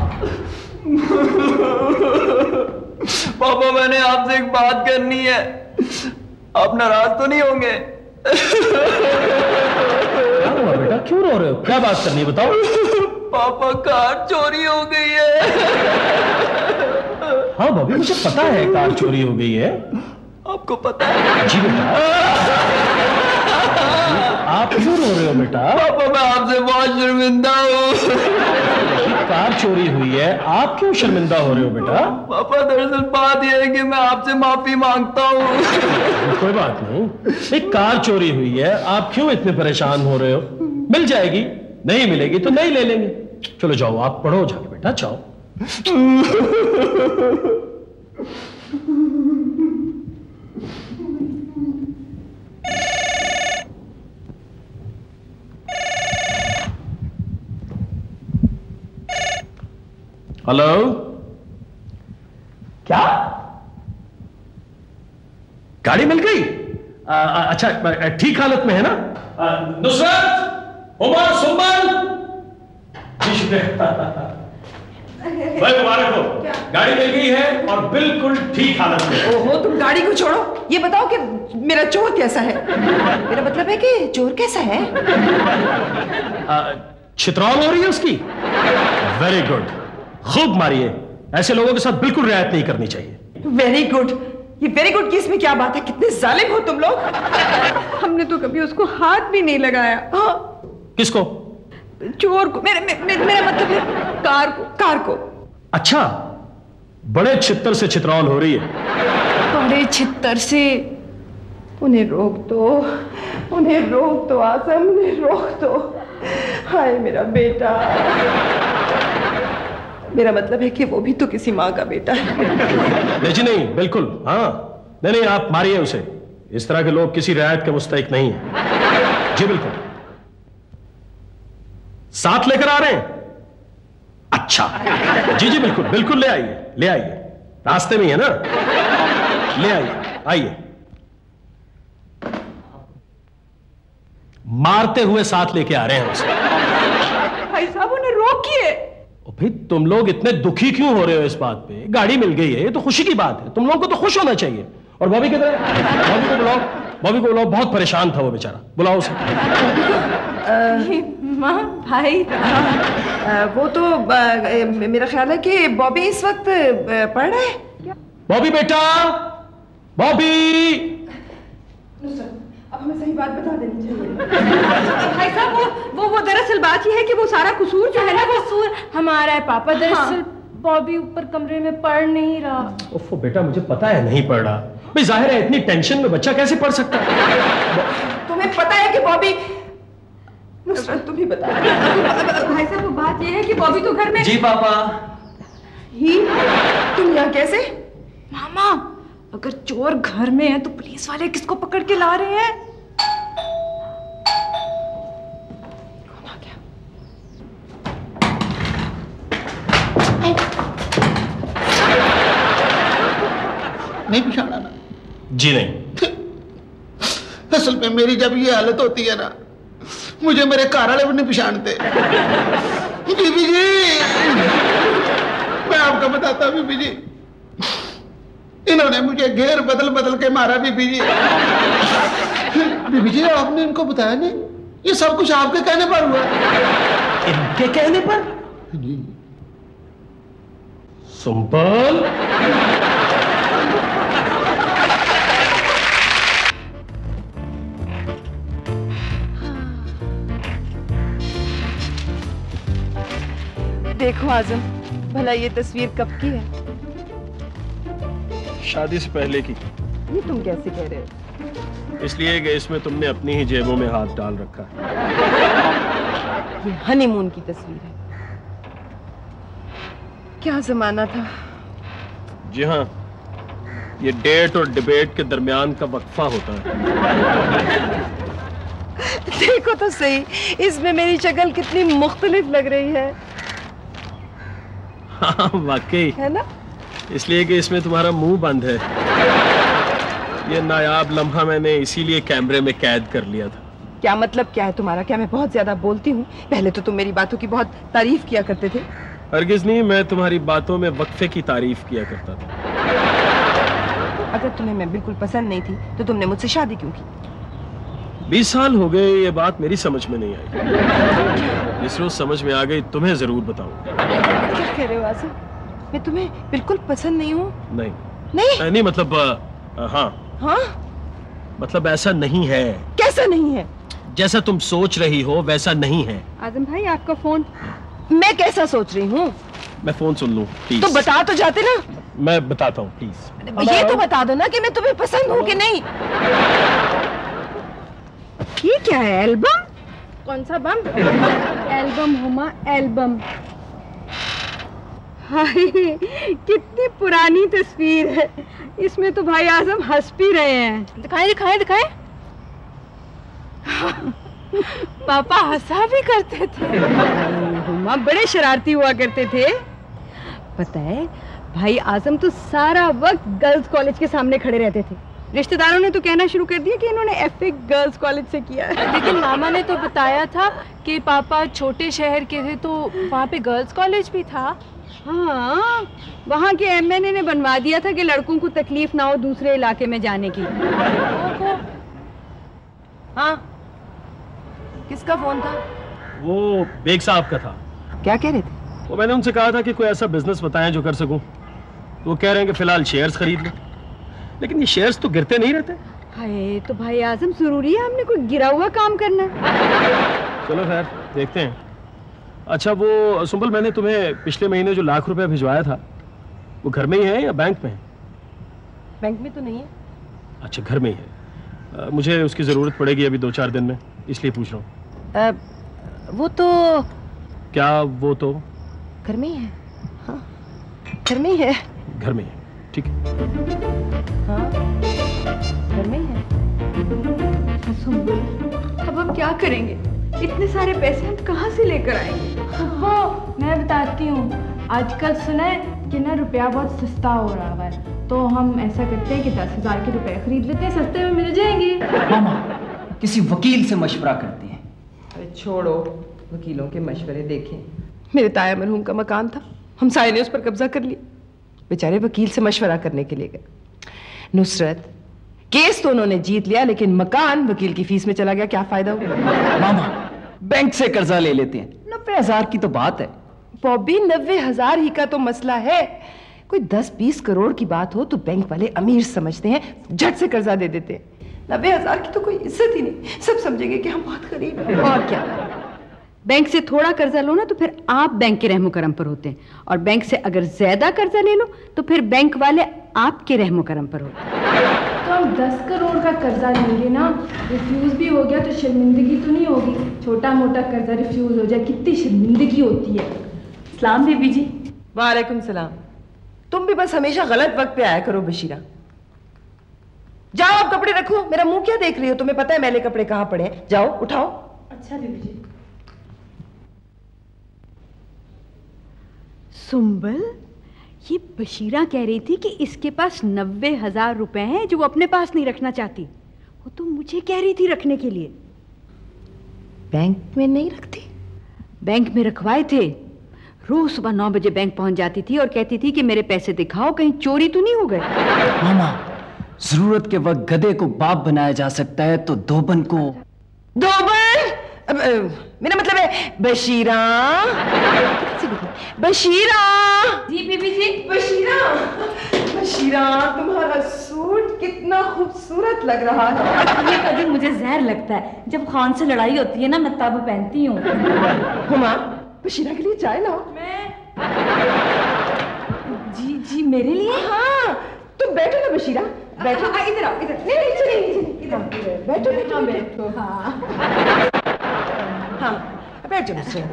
D: पापा मैंने आपसे एक बात करनी है, आप नाराज तो नहीं होंगे?
A: क्या हुआ बेटा, क्यों रो रहे हो? क्या बात करनी है बताओ।
D: पापा कार चोरी हो गई है।
A: हाँ बॉबी, मुझे पता है कार चोरी हो गई है।
D: आपको पता है?
A: जी बेटा। आप क्यों रो रहे हो बेटा?
D: पापा मैं आपसे बहुत शर्मिंदा हूँ।
A: कार चोरी हुई है, आप क्यों शर्मिंदा हो रहे हो बेटा?
D: पापा दरअसल बात यह है कि मैं आपसे माफी मांगता हूँ।
A: कोई बात नहीं, एक कार चोरी हुई है, आप क्यों इतने परेशान हो रहे हो? मिल जाएगी, नहीं मिलेगी तो नहीं ले लेंगे। चलो जाओ, आप पढ़ो जाके बेटा, जाओ। हेलो, क्या गाड़ी मिल गई? आ, आ, अच्छा, ठीक हालत में है ना? नुसरत, उमर, सुमन, जी शुक्रिया। भाई मुबारक हो, गाड़ी मिल गई है और बिल्कुल ठीक हालत में।
B: ओहो, तुम गाड़ी को छोड़ो, ये बताओ कि मेरा चोर कैसा है? मेरा मतलब है कि चोर कैसा है?
A: चित्राल हो रही है उसकी? वेरी गुड, खूब मारिए। ऐसे लोगों के साथ बिल्कुल रियायत नहीं करनी चाहिए।
B: वेरी गुड, ये वेरी गुड की इसमें क्या बात है? कितने जालिम हो तुम लोग।
C: हमने तो कभी उसको हाथ भी नहीं लगाया।
B: हाँ।
A: किसको?
B: चोर को। मेरे, मे, मेरा मतलब है कार को। कार को।
A: अच्छा, बड़े छित्तर से चित्राल हो रही है।
B: बड़े छित्तर से? उन्हें रोक दो, उन्हें रोक दो आजम, उन्हें रोक दो। हाय मेरा बेटा। मेरा मतलब है कि वो भी तो किसी माँ का बेटा है।
A: नहीं जी नहीं, बिल्कुल। हाँ, नहीं नहीं, आप मारिए उसे। इस तरह के लोग किसी रियायत के मुस्तहिक नहीं है। जी बिल्कुल। साथ लेकर आ रहे हैं? अच्छा, जी जी बिल्कुल बिल्कुल, ले आइए, ले आइए, रास्ते में है ना, ले आइए, आइए। मारते हुए साथ लेके आ रहे हैं उसे।
C: भाई साहब उन्हें रोकिए।
A: फिर तुम लोग इतने दुखी क्यों हो रहे हो इस बात पे? गाड़ी मिल गई है, ये तो खुशी की बात है, तुम लोगों को तो खुश होना चाहिए। और बॉबी किधर है? बॉबी को बुलाओ, बॉबी को बुलाओ, बहुत परेशान था वो बेचारा, बुलाओ उसे।
C: माँ, भाई।
B: आ, वो तो आ, मेरा ख्याल है कि बॉबी इस वक्त पढ़ रहा है।
A: बॉबी बेटा, बॉबी।
B: अब हमें सही बात बता देनी चाहिए।
C: भाई साहब वो वो वो दरअसल बात यह है कि वो सारा कसूर जो है ना, वो कसूर हमारा है पापा। दरअसल हाँ। बॉबी ऊपर कमरे में पढ़ नहीं रहा।
A: ओफो बेटा, मुझे पता है नहीं पढ़ रहा। भाई जाहिर है इतनी टेंशन में बच्चा कैसे पढ़ सकता है?
B: तुम्हें पता है कि बॉबी, नुसरत तुम ही बता।
C: भाई साहब वो बात यह है कि बॉबी तो घर में।
D: जी पापा।
B: ही तुम यहाँ कैसे?
C: मामा, अगर चोर घर में है तो पुलिस वाले किसको पकड़ के ला रहे हैं?
B: कौन आ गया?
G: नहीं पिछाड़ा ना?
A: जी नहीं।
G: असल में मेरी जब ये हालत होती है ना, मुझे मेरे घर वाले भी नहीं पिछाड़ते। बीबी जी, मैं आपको बताता हूँ बीबी जी, इन्होंने मुझे घेर बदल बदल के मारा बीबी जी। बीबी जी आपने इनको बताया नहीं? ये सब कुछ आपके कहने पर हुआ।
A: इनके कहने पर?
G: जी।
A: सुंपल,
B: देखो आजम, भला ये तस्वीर कब की है?
A: शादी से पहले की।
B: ये तुम कैसे कह रहे हो?
A: इसलिए कि इसमें तुमने अपनी ही जेबों में हाथ डाल रखा है।
B: ये हनीमून की तस्वीर है। क्या जमाना था।
A: जी हाँ, ये डेट और डिबेट के दरमियान का वक्फा होता है।
B: देखो तो सही, इसमें मेरी शक्ल कितनी मुख्तलिफ लग रही है।
A: हाँ वाकई
B: है ना?
A: इसलिए कि इसमें तुम्हारा मुंह बंद है। ये नायाब लम्हा मैंने इसीलिए कैमरे में कैद कर लिया था।
B: क्या मतलब क्या है तुम्हारा? क्या मैं बहुत ज्यादा बोलती हूँ? पहले तो तुम मेरी बातों की बहुत तारीफ किया करते थे।
A: हरगिज नहीं, मैं तुम्हारी बातों में वक्फे की तारीफ किया करता था।
B: अगर तुम्हें मैं बिल्कुल पसंद नहीं थी तो तुमने मुझसे शादी क्यों की?
A: बीस साल हो गए, ये बात मेरी समझ में नहीं आई। इस रोज समझ में आ गई, तुम्हें जरूर बताऊं।
B: क्या कह रहे हो आसिम? मैं तुम्हें बिल्कुल पसंद नहीं हूँ।
A: नहीं
B: नहीं
A: नहीं मतलब आ, हाँ
B: हाँ
A: मतलब ऐसा नहीं है।
B: कैसा नहीं है?
A: जैसा तुम सोच रही हो वैसा नहीं है।
E: आजम भाई आपका फोन।
B: मैं कैसा सोच रही हूँ?
A: मैं फोन सुन लूं प्लीज।
B: तो बता तो जाते ना।
A: मैं बताता हूँ प्लीज।
B: ये तो बता दो ना कि मैं तुम्हें पसंद हूँ कि नहीं।
E: ये क्या है? एल्बम?
C: कौन सा बम?
E: Album Huma, album. हाय कितनी पुरानी तस्वीर है। इसमें तो भाई आजम हंस भी रहे हैं।
C: दिखाएं दिखाएं दिखाएं। पापा हंसा भी करते थे।
E: हुमा बड़े शरारती हुआ करते थे। पता है भाई आजम तो सारा वक्त गर्ल्स कॉलेज के सामने खड़े रहते थे। रिश्तेदारों ने तो कहना शुरू कर दिया कि इन्होंने एफए गर्ल्स कॉलेज से किया है।
C: लेकिन मामा ने तो बताया था कि पापा छोटे शहर के थे तो वहाँ पे गर्ल्स कॉलेज भी था।
E: हाँ, वहाँ के एमएनए ने बनवा दिया था कि लड़कों को तकलीफ ना हो दूसरे इलाके में जाने की।
B: हाँ, किसका फोन था?
A: वो बेग साहब का था।
B: क्या कह रहे थे?
A: वो मैंने उनसे कहा था कि कोई ऐसा बिजनेस बताएं जो कर सकूं। तो वो कह रहे हैं कि फिलहाल शेयर्स खरीद लो, लेकिन ये शेयर्स तो गिरते नहीं रहते।
E: हाय तो भाई आजम जरूरी है हमने कोई गिरा हुआ काम करना।
A: चलो खैर देखते हैं। अच्छा वो सुंबल, मैंने तुम्हें पिछले महीने जो लाख रुपए भिजवाया था वो घर में ही है या बैंक में है?
B: बैंक में तो नहीं है।
A: अच्छा घर में ही है। आ, मुझे उसकी जरूरत पड़ेगी अभी दो चार दिन में, इसलिए पूछ रहा हूँ।
B: वो तो
A: क्या वो तो
B: घर में ही है। हाँ घर में ही है।
A: घर में ही है, ठीक है।
B: हाँ घर में ही है।
E: अब हम क्या करेंगे? इतने सारे पैसे हम कहाँ से लेकर आएंगे?
C: वो मैं बताती हूँ। आजकल सुना है कि ना रुपया बहुत सस्ता हो रहा है, तो हम ऐसा करते हैं कि दस हजार के रुपए खरीद लेते हैं, सस्ते में मिल जाएंगे।
D: मामा किसी वकील से मशवरा करते हैं।
B: अरे छोड़ो वकीलों के मशवरे देखें। मेरे ताया मरहूम का मकान था, हम सारे ने उस पर कब्जा कर लिया। बेचारे वकील से मशवरा करने के लिए गए। नुसरत केस तो उन्होंने जीत लिया, लेकिन मकान वकील की फीस में चला गया। क्या फायदा हुआ?
D: मामा बैंक से कर्जा ले लेते हैं, नब्बे हजार की तो बात है।
B: बॉबी नब्बे हजार ही का तो मसला है। कोई दस बीस करोड़ की बात हो तो बैंक वाले अमीर समझते हैं, झट से कर्जा दे देते हैं। नब्बे हजार की तो कोई इज्जत ही नहीं, सब समझेंगे कि हम बहुत गरीब हैं।
E: और क्या, बैंक से थोड़ा कर्जा लो ना तो फिर आप बैंक के रहमो करम पर होते हैं, और बैंक से अगर ज्यादा कर्जा ले लो तो फिर बैंक वाले आपके रहमो करम पर होते हैं।
C: तो हम दस करोड़ का कर्जा लेंगे ना, रिफ्यूज भी हो गया तो शर्मिंदगी तो नहीं होगी। छोटा मोटा कर्जा रिफ्यूज हो जाए कितनी शर्मिंदगी होती है। सलाम बीबी जी।
B: वालेकुम सलाम। तुम भी बस हमेशा गलत वक्त पे आया करो बशीरा। जाओ अब कपड़े रखो, मेरा मुंह क्या देख रही हो? तुम्हें पता है मैले कपड़े कहाँ पड़े हैं। जाओ उठाओ।
C: अच्छा बीबी जी।
E: सुंबल, ये बशीरा कह रही थी कि इसके पास नब्बे हजार रुपए हैं जो वो अपने पास नहीं रखना चाहती। वो तो मुझे कह रही थी रखने के लिए।
B: बैंक में नहीं रखती?
E: बैंक में रखवाए थे। रोज सुबह नौ बजे बैंक पहुंच जाती थी और कहती थी कि मेरे पैसे दिखाओ, कहीं चोरी तो नहीं हो गए।
D: मामा जरूरत के वक्त गधे को बाप बनाया जा सकता है तो धोबन को
B: धोबन? अब, अब, मेरा मतलब है बशीरा। बशीरा
C: जी बीबी जी।
B: बशीरा बशीरा तुम्हारा सूट कितना खूबसूरत लग रहा है।
C: ये कभी मुझे जहर लगता है, जब खान से लड़ाई होती है ना मैं तब पहनती हूँ।
B: हुमा बशीरा के लिए चाय लाओ।
C: मैं जी जी मेरे लिए?
B: हाँ तुम बैठो ना बशीरा, बैठो। इधर आओ, इधर। नहीं नहीं चलिए इधर इधर बैठो बैठो बैठो। हाँ हाँ बैठो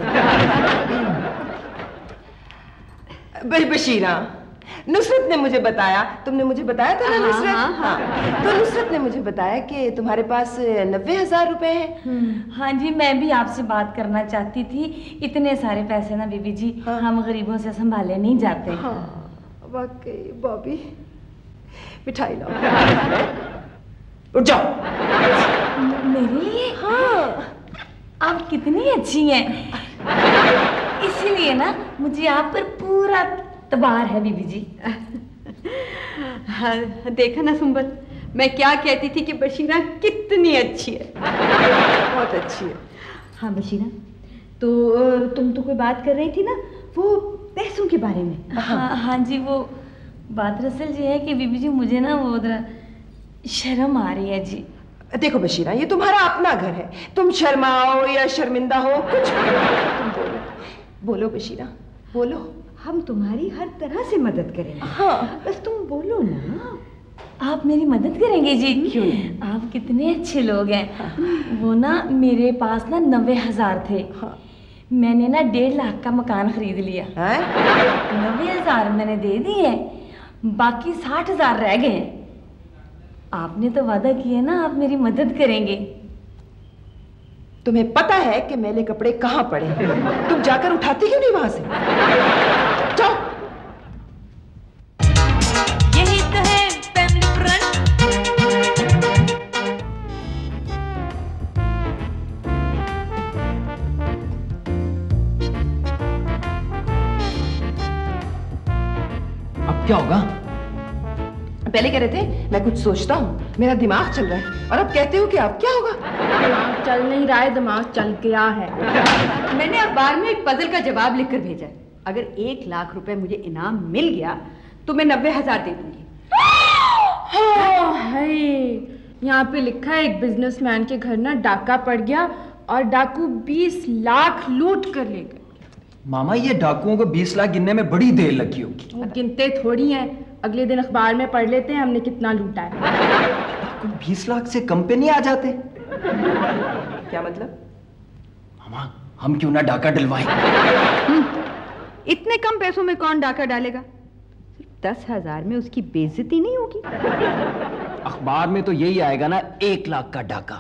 B: बशीरा। नुसरत ने मुझे बताया, तुमने मुझे बताया था ना नुसरत? हाँ, हाँ, हाँ। तो नुसरत ने मुझे बताया कि तुम्हारे पास नब्बे हजार रुपए हैं।
L: हाँ जी, मैं भी आपसे बात करना चाहती थी। इतने सारे पैसे ना बीबी जी, हाँ। हम गरीबों से संभाले नहीं जाते।
B: हाँ, वाकई बॉबी। मिठाई लाओ। उठ जाओ।
L: मेरे लिए?
B: हाँ।
L: आप कितनी अच्छी हैं, इसीलिए ना मुझे आप पर पूरा तबार है बीबी जी।
E: हाँ, देखा ना सुंबल, मैं क्या कहती थी कि बशीरा कितनी अच्छी है।
B: बहुत अच्छी है।
L: हाँ बशीरा,
E: तो तुम तो कोई बात कर रही थी ना, वो पैसों के बारे में।
L: हाँ हाँ जी, वो बात दरअसल ये है कि बीबी जी मुझे ना वो जरा शर्म आ रही है जी।
B: देखो बशीरा, ये तुम्हारा अपना घर है, तुम शर्माओ या शर्मिंदा हो कुछ भी तुम बोलो। बोलो बशीरा, बोलो।
E: हम तुम्हारी हर तरह से मदद करेंगे।
B: हाँ
E: बस तुम बोलो ना।
L: आप मेरी मदद करेंगे जी?
B: क्यों?
L: आप कितने अच्छे लोग हैं। हाँ। वो ना मेरे पास ना नब्बे हजार थे। हाँ। मैंने ना डेढ़ लाख का मकान खरीद लिया। नब्बे हजार मैंने दे दिए, बाकी साठ हजार रह गए। आपने तो वादा किया ना आप मेरी मदद करेंगे।
B: तुम्हें पता है कि मैले कपड़े कहाँ पड़े हैं? तुम जाकर उठाती क्यों नहीं वहां से? जाओ।
H: यही तो है फैमिली फ्रंट।
D: अब क्या होगा?
B: पहले कह रहे थे मैं कुछ सोचता हूँ, मेरा दिमाग चल रहा है, और अब कहते हो कि अब क्या होगा?
C: दिमाग चल नहीं रहा है, दिमाग चल गया है।
E: मैंने अखबार में एक पजल का जवाब लिखकर भेजा है। अगर एक लाख रुपए मुझे इनाम मिल गया तो मैं नब्बे हजार दे दूंगी।
C: हाय, यहाँ पे लिखा है एक बिजनेसमैन के घर ना डाका पड़ गया और डाकू बीस लाख लूट कर ले गए।
D: मामा, ये डाकुओं को बीस लाख गिनने में बड़ी देर लगी होगी।
C: वो गिनते थोड़ी हैं, अगले दिन अखबार में पढ़ लेते हैं हमने कितना लूटा है।
D: बीस लाख से कम पे नहीं आ जाते?
B: क्या मतलब?
D: मामा, हम क्यों ना डाका डलवाएं?
E: इतने कम पैसों में कौन डाका डालेगा? सिर्फ दस हजार में उसकी बेइज्जती नहीं होगी।
D: अखबार में तो यही आएगा ना, एक लाख का डाका।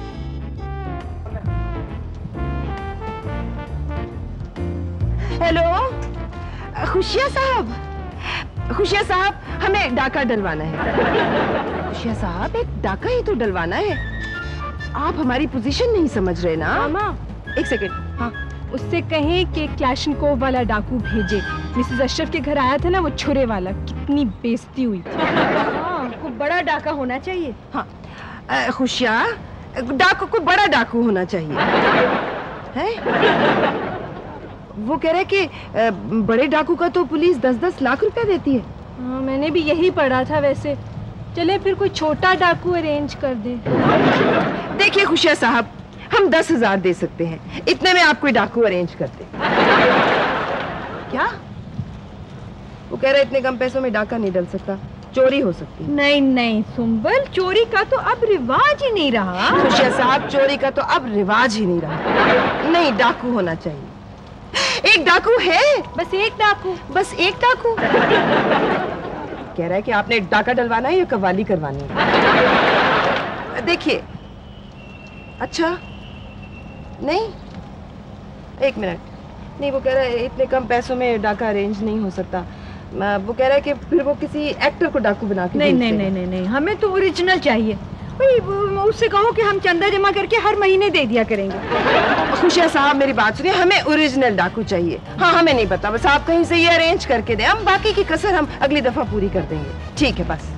B: हेलो खुशिया साहब, खुशिया साहब, हमें डाका डलवाना है। खुशिया साहब, एक डाका ही तो डलवाना है। आप हमारी पोजीशन नहीं समझ रहे ना?
C: मामा
B: एक सेकंड। हाँ,
C: उससे कहें कि क्लैशनकोव वाला डाकू भेजे। मिसेस अशरफ के घर आया था ना वो छुरे वाला, कितनी बेइज्जती हुई थी।
E: हाँ, कोई बड़ा डाका होना चाहिए।
B: हाँ खुशिया, डाकू को बड़ा डाकू होना चाहिए है? वो कह रहे कि बड़े डाकू का तो पुलिस दस दस लाख रुपया देती है।
C: हाँ, मैंने भी यही पढ़ा था। वैसे चले फिर कोई छोटा डाकू अरेंज कर दे।
B: देखिए खुशिया साहब, हम दस हजार दे सकते हैं, इतने में आप कोई डाकू अरेंज करते। क्या? वो कह रहे इतने कम पैसों में डाका नहीं डल सकता, चोरी हो सकती है।
E: नहीं नहीं सुंबल, चोरी का तो अब रिवाज ही नहीं रहा।
B: खुशिया साहब, चोरी का तो अब रिवाज ही नहीं रहा। नहीं, डाकू होना चाहिए। एक डाकू है,
C: बस एक डाकू,
B: बस एक डाकू। कह रहा है कि आपने डाका डलवाना है या कव्वाली करवानी है? देखिए, अच्छा नहीं, एक मिनट, नहीं वो कह रहा है इतने कम पैसों में डाका अरेंज नहीं हो सकता। वो कह रहा है कि फिर वो किसी एक्टर को डाकू बना के
E: नहीं नहीं नहीं नहीं नहीं, हमें तो ओरिजिनल चाहिए। उससे कहो कि हम चंदा जमा करके हर महीने दे दिया करेंगे।
B: खुशिया साहब, मेरी बात सुनिए, हमें ओरिजिनल डाकू चाहिए। हाँ, हमें नहीं पता, बस आप कहीं से ये अरेंज करके दें, हम बाकी की कसर हम अगली दफा पूरी कर देंगे। ठीक है बस।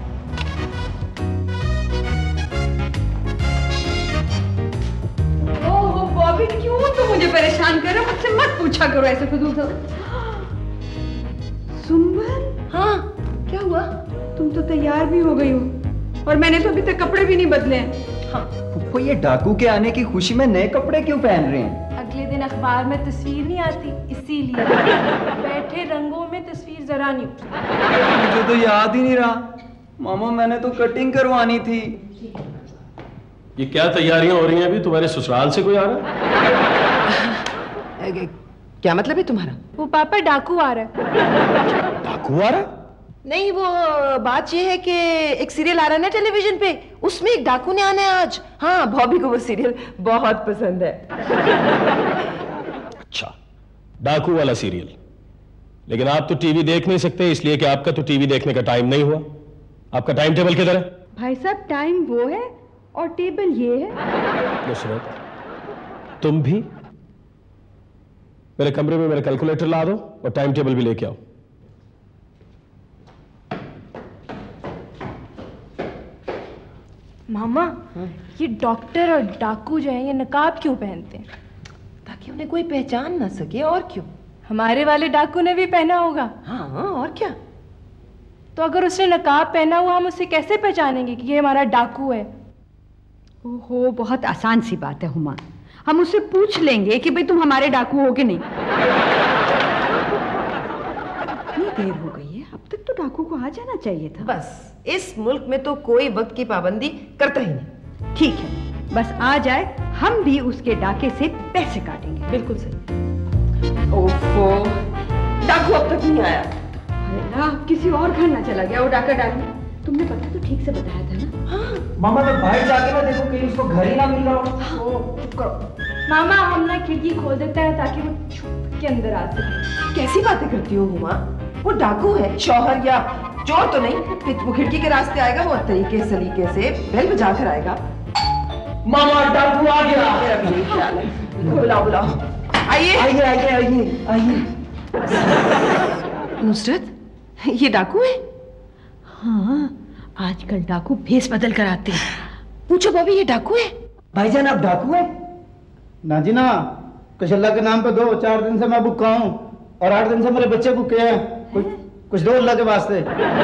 E: ओह बॉबी, क्यों तुम मुझे परेशान कर रहे हो? मुझसे मत पूछा करो ऐसे फिजूल से। सुंबल,
B: हाँ क्या हुआ?
E: तुम तो तैयार भी हो गई हो और मैंने तो अभी तक कपड़े भी नहीं बदले हैं।
D: हाँ, वो ये डाकू के आने की खुशी में नए कपड़े क्यों पहन रहे हैं?
C: अगले दिन अखबार में तस्वीर नहीं आती, इसीलिए। बैठे रंगों में तस्वीर जरा नहीं उठती।
D: मुझे तो याद ही नहीं रहा। मामा, मैंने तो कटिंग करवानी थी।
A: ये क्या तैयारियां हो रही हैं अभी? तुम्हारे ससुराल से कोई आ रहा
B: है? क्या मतलब है तुम्हारा?
C: वो पापा डाकू आ रहा है।
A: डाकू आ रहा है?
B: नहीं, वो बात ये है कि एक सीरियल आ रहा है ना टेलीविजन पे, उसमें एक डाकू ने आना है आज। हाँ, बॉबी को वो सीरियल बहुत पसंद है।
A: अच्छा, डाकू वाला सीरियल। लेकिन आप तो टीवी देख नहीं सकते, इसलिए कि आपका तो टीवी देखने का टाइम नहीं हुआ। आपका टाइम टेबल किधर है?
E: भाई साहब, टाइम वो है और टेबल ये है।
A: नुसरत, तुम भी मेरे कमरे में मेरा कैलकुलेटर ला दो और टाइम टेबल भी लेके आओ।
C: मामा, ये डॉक्टर और डाकू जो है ये नकाब क्यों पहनते हैं?
B: ताकि ताकि उन्हें कोई पहचान ना सके। और क्यों?
C: हमारे वाले डाकू ने भी पहना होगा।
B: हाँ और क्या।
C: तो अगर उसने नकाब पहना हुआ, हम उसे कैसे पहचानेंगे कि ये हमारा डाकू है?
E: ओहो, बहुत आसान सी बात है हुमा। हम उससे पूछ लेंगे कि भाई तुम हमारे डाकू हो कि नहीं। इतनी देर हो गई है, अब तक तो डाकू को आ जाना चाहिए था।
B: बस इस मुल्क में तो कोई वक्त की पाबंदी करता ही नहीं।
E: ठीक है, बस आ जाए, हम भी उसके डाके से पैसे काटेंगे।
B: बिल्कुल सही। ओफो, डाकू अब तक नहीं आया।
E: अरे किसी और घर ना चला गया वो डाका डालने। तुमने पता तो ठीक से बताया था ना?
B: हाँ।
D: मामा मैं बाहर जाके ना देखो कहीं उसको घर ही ना मिल रहा हो।
C: हाँ। चुप करो मामा, हम ना खिड़की खोल देते हैं ताकि वो छुप के अंदर आ सके।
B: कैसी बातें करती हो हुमा? वो डाकू है, शौहर या चोर तो नहीं। फिर वो खिड़की के रास्ते आएगा, वो तरीके सलीके से बेल बजा कर आएगा।
D: मामा डाकू आ गया।
B: मेरा भी यही ख्याल है। बुलाओ बुलाओ। आइए
D: आइए आइए आइए आइए।
B: नुसरत, ये डाकू है?
E: हाँ, आजकल डाकू भेस बदल कर आते हैं।
B: पूछो बॉबी, ये डाकू है?
D: भाईजान आप डाकू है?
M: ना जी ना, कुछ अल्लाह के नाम पे दो। चार दिन से मैं भूखा हूँ और आठ दिन से मेरे बच्चे भूखे हैं। कुछ कुछ दो अल्लाह के वास्ते।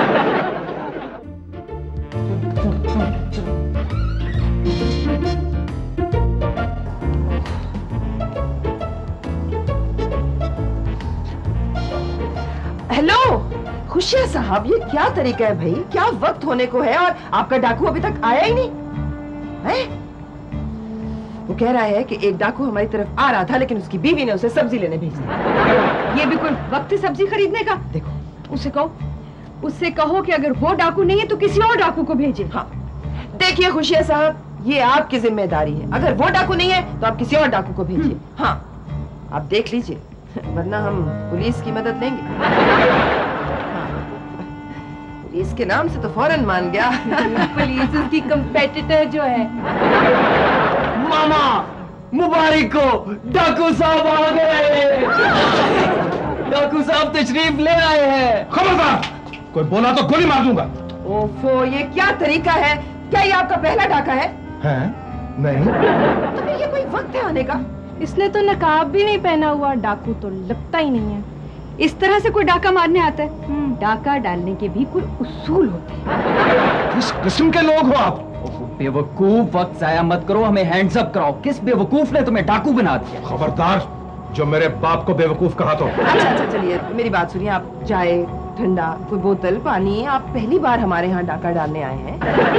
B: हेलो खुशिया साहब, ये क्या तरीका है भाई? क्या वक्त होने को है और आपका डाकू अभी तक आया ही नहीं है? वो कह रहा है कि एक डाकू हमारी तरफ आ रहा था, लेकिन उसकी बीवी ने उसे सब्जी लेने भेज दिया।
E: ये भी कोई वक्त है सब्जी खरीदने का?
B: देखो
E: उसे कहो उससे कहो कि अगर वो डाकू नहीं है तो किसी और डाकू को भेजे।
B: हाँ देखिए खुशिया साहब, ये आपकी जिम्मेदारी है। अगर वो डाकू नहीं है तो आप किसी और डाकू को भेजिए। हाँ आप देख लीजिए, वरना हम पुलिस की मदद लेंगे। हाँ, पुलिस के नाम से तो फौरन मान गया।
C: पुलिस उसकी कंपेटिटर जो है।
D: मामा मुबारक हो, डाकू साहब आ गए। डाकू साहब तशरीफ ले आए हैं।
F: खबरदार, कोई बोला तो गोली मार दूंगा।
B: ओफो, ये क्या तरीका है? क्या ये आपका पहला डाका है?
F: हैं? नहीं।
B: तो फिर ये कोई वक्त है आने का?
C: इसने तो नकाब भी नहीं पहना हुआ, डाकू तो लगता ही नहीं है।
E: इस तरह से कोई डाका मारने आता है? डाका डालने के भी कोई उसूल होते हैं।
F: किस किस्म के लोग हो आप?
D: बेवकूफ, वक्त जाया मत करो, हमें हैंड्स अप कराओ। किस बेवकूफ ने तुम्हें डाकू बना दिया?
F: खबरदार, जो मेरे बाप को बेवकूफ कहा तो।
B: अच्छा अच्छा चलिए, मेरी बात सुनिए। आप चाय, ठंडा, कोई बोतल, पानी। आप पहली बार हमारे यहाँ डाका डालने आए हैं।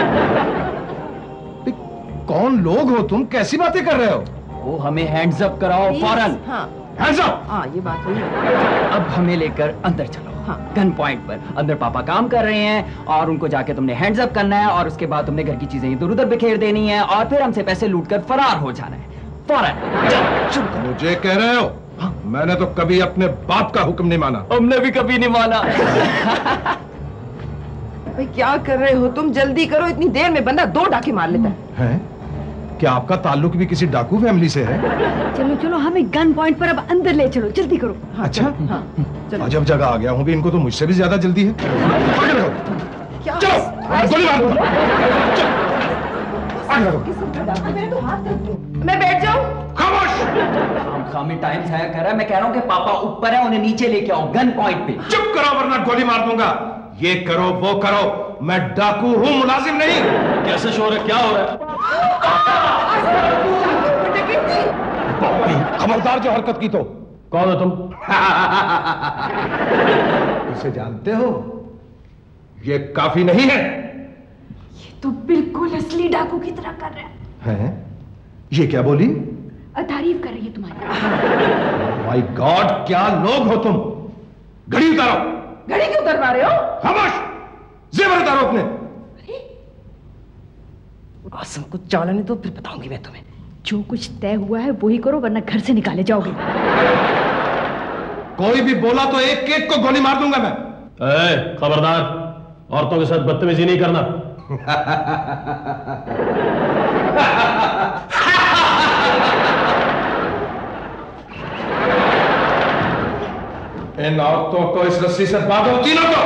F: कौन लोग हो तुम? कैसी बातें कर रहे हो?
D: वो हमें हैंड्स अप कराओ फौरन।
B: हाँ
F: हैंड्स अप।
B: हाँ ये बात हुई।
D: अब हमें लेकर अंदर चलो। हाँ गन पॉइंट पर। अंदर पापा काम कर रहे हैं और उनको जाके तुमने हैंड्स अप करना है और उसके बाद तुमने घर की चीजें इधर उधर बिखेर देनी है और फिर हमसे पैसे लूट कर फरार हो जाना है फौरन।
F: मुझे कह रहे हो? हाँ? मैंने तो कभी अपने बाप का हुक्म नहीं माना।
D: हमने भी कभी नहीं माना।
B: भाई क्या कर रहे हो तुम? जल्दी करो, इतनी देर में बंदा दो डाके मार लेता है।
F: है? क्या आपका ताल्लुक भी किसी डाकू फैमिली से है?
E: चलो चलो, हमें गन पॉइंट पर अब अंदर ले चलो, जल्दी करो।
B: हाँ,
F: अच्छा
B: हाँ,
F: अजब जगह आ गया हूँ भी, इनको तो मुझसे भी ज्यादा जल्दी है।
B: क्या?
F: चलो गोली मार दो।
B: मैं बैठ जाऊं?
F: खामोश।
D: हम खामी टाइम जाया कर रहा है। मैं कह रहा हूँ कि पापा ऊपर है, उन्हें नीचे लेके आओ गन पॉइंट पे।
F: चुप करो वरना गोली मार दूंगा। ये करो वो करो, मैं डाकू हूँ, मुलाजिम नहीं।
A: कैसे शोर है? क्या हो रहा है?
F: खबरदार जो हरकत की तो।
A: कौन हो तुम?
F: इसे जानते हो? ये काफी नहीं है।
E: ये तो बिल्कुल असली डाकू की तरह कर रहा है।
F: हैं? ये क्या बोली?
E: तारीफ कर रही है तुम्हारी।
F: माय गॉड, क्या लोग हो तुम? घड़ी उतारो।
B: घड़ी क्यों उतरवा रहे हो?
F: खामोश, जेवर उतारो अपने।
B: आसम को चालने दो, फिर बताऊंगी मैं तुम्हें।
E: जो कुछ तय हुआ है वही करो, वरना घर से निकाले जाओगे।
F: कोई भी बोला तो एक एक को गोली मार दूंगा मैं।
A: ए, खबरदार, औरतों के साथ बदतमीजी नहीं करना। इन औरतों को इस रस्सी से बांधो, तीनों को।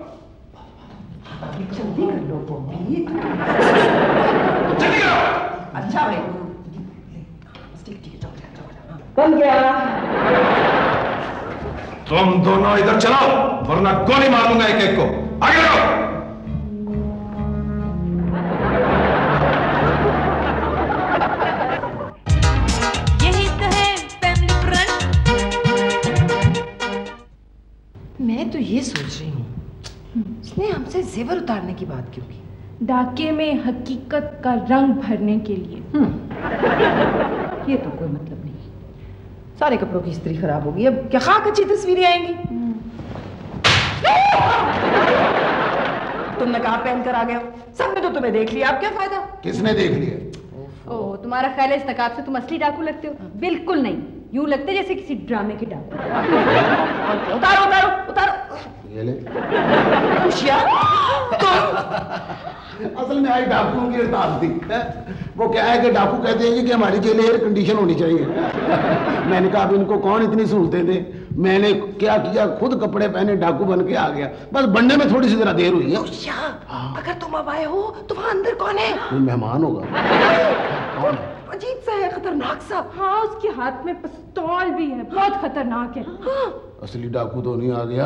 B: जल्दी कर लो बॉबी।
F: जल्दी करो।
B: अच्छा भाई। बन गया।
G: तुम दोनों इधर चलो वरना गोली मार दूंगा एक एक को। आगे लगाओ।
H: यही तो है फैमिली फ्रंट।
B: मैं तो ये सोच रही हूँ उसने हमसे जेवर उतारने की बात क्यों की?
C: डाके में हकीकत का रंग भरने के लिए।
B: ये तो कोई मतलब नहीं। सारे कपड़ों की इस्त्री खराब होगी, अब क्या खाक अच्छी तस्वीरें आएंगी। तुम नकाब पहन कर आ गए हो, सबने तो तुम्हें देख लिया, अब क्या फायदा?
G: किसने देख लिया?
E: ओ, तुम्हारा ख्याल है इस नकाब से तुम असली डाकू लगते हो? बिल्कुल नहीं, यूं लगते जैसे किसी ड्रामे के डाकू।
B: उतारो उतारो उतारो।
G: ये ले।
B: असल
G: में आई डाकुओं की हड़ताल थी। वो क्या है कि डाकू कहते हैं कि हमारी जेल एयर कंडीशन होनी चाहिए। मैंने कहा अब इनको कौन इतनी सहूलतें दे। मैंने क्या किया, खुद कपड़े पहने डाकू बन के आ गया। बस बनने में थोड़ी सी जरा देर हुई है।
B: अगर तुम अब आए हो तो वहाँ अंदर कौन है?
G: कोई मेहमान होगा।
B: कौन? अजीब सा है, खतरनाक सा।
C: हाँ, उसके हाथ में पिस्तौल भी है, बहुत खतरनाक है। हाँ।
G: असली डाकू तो नहीं आ गया?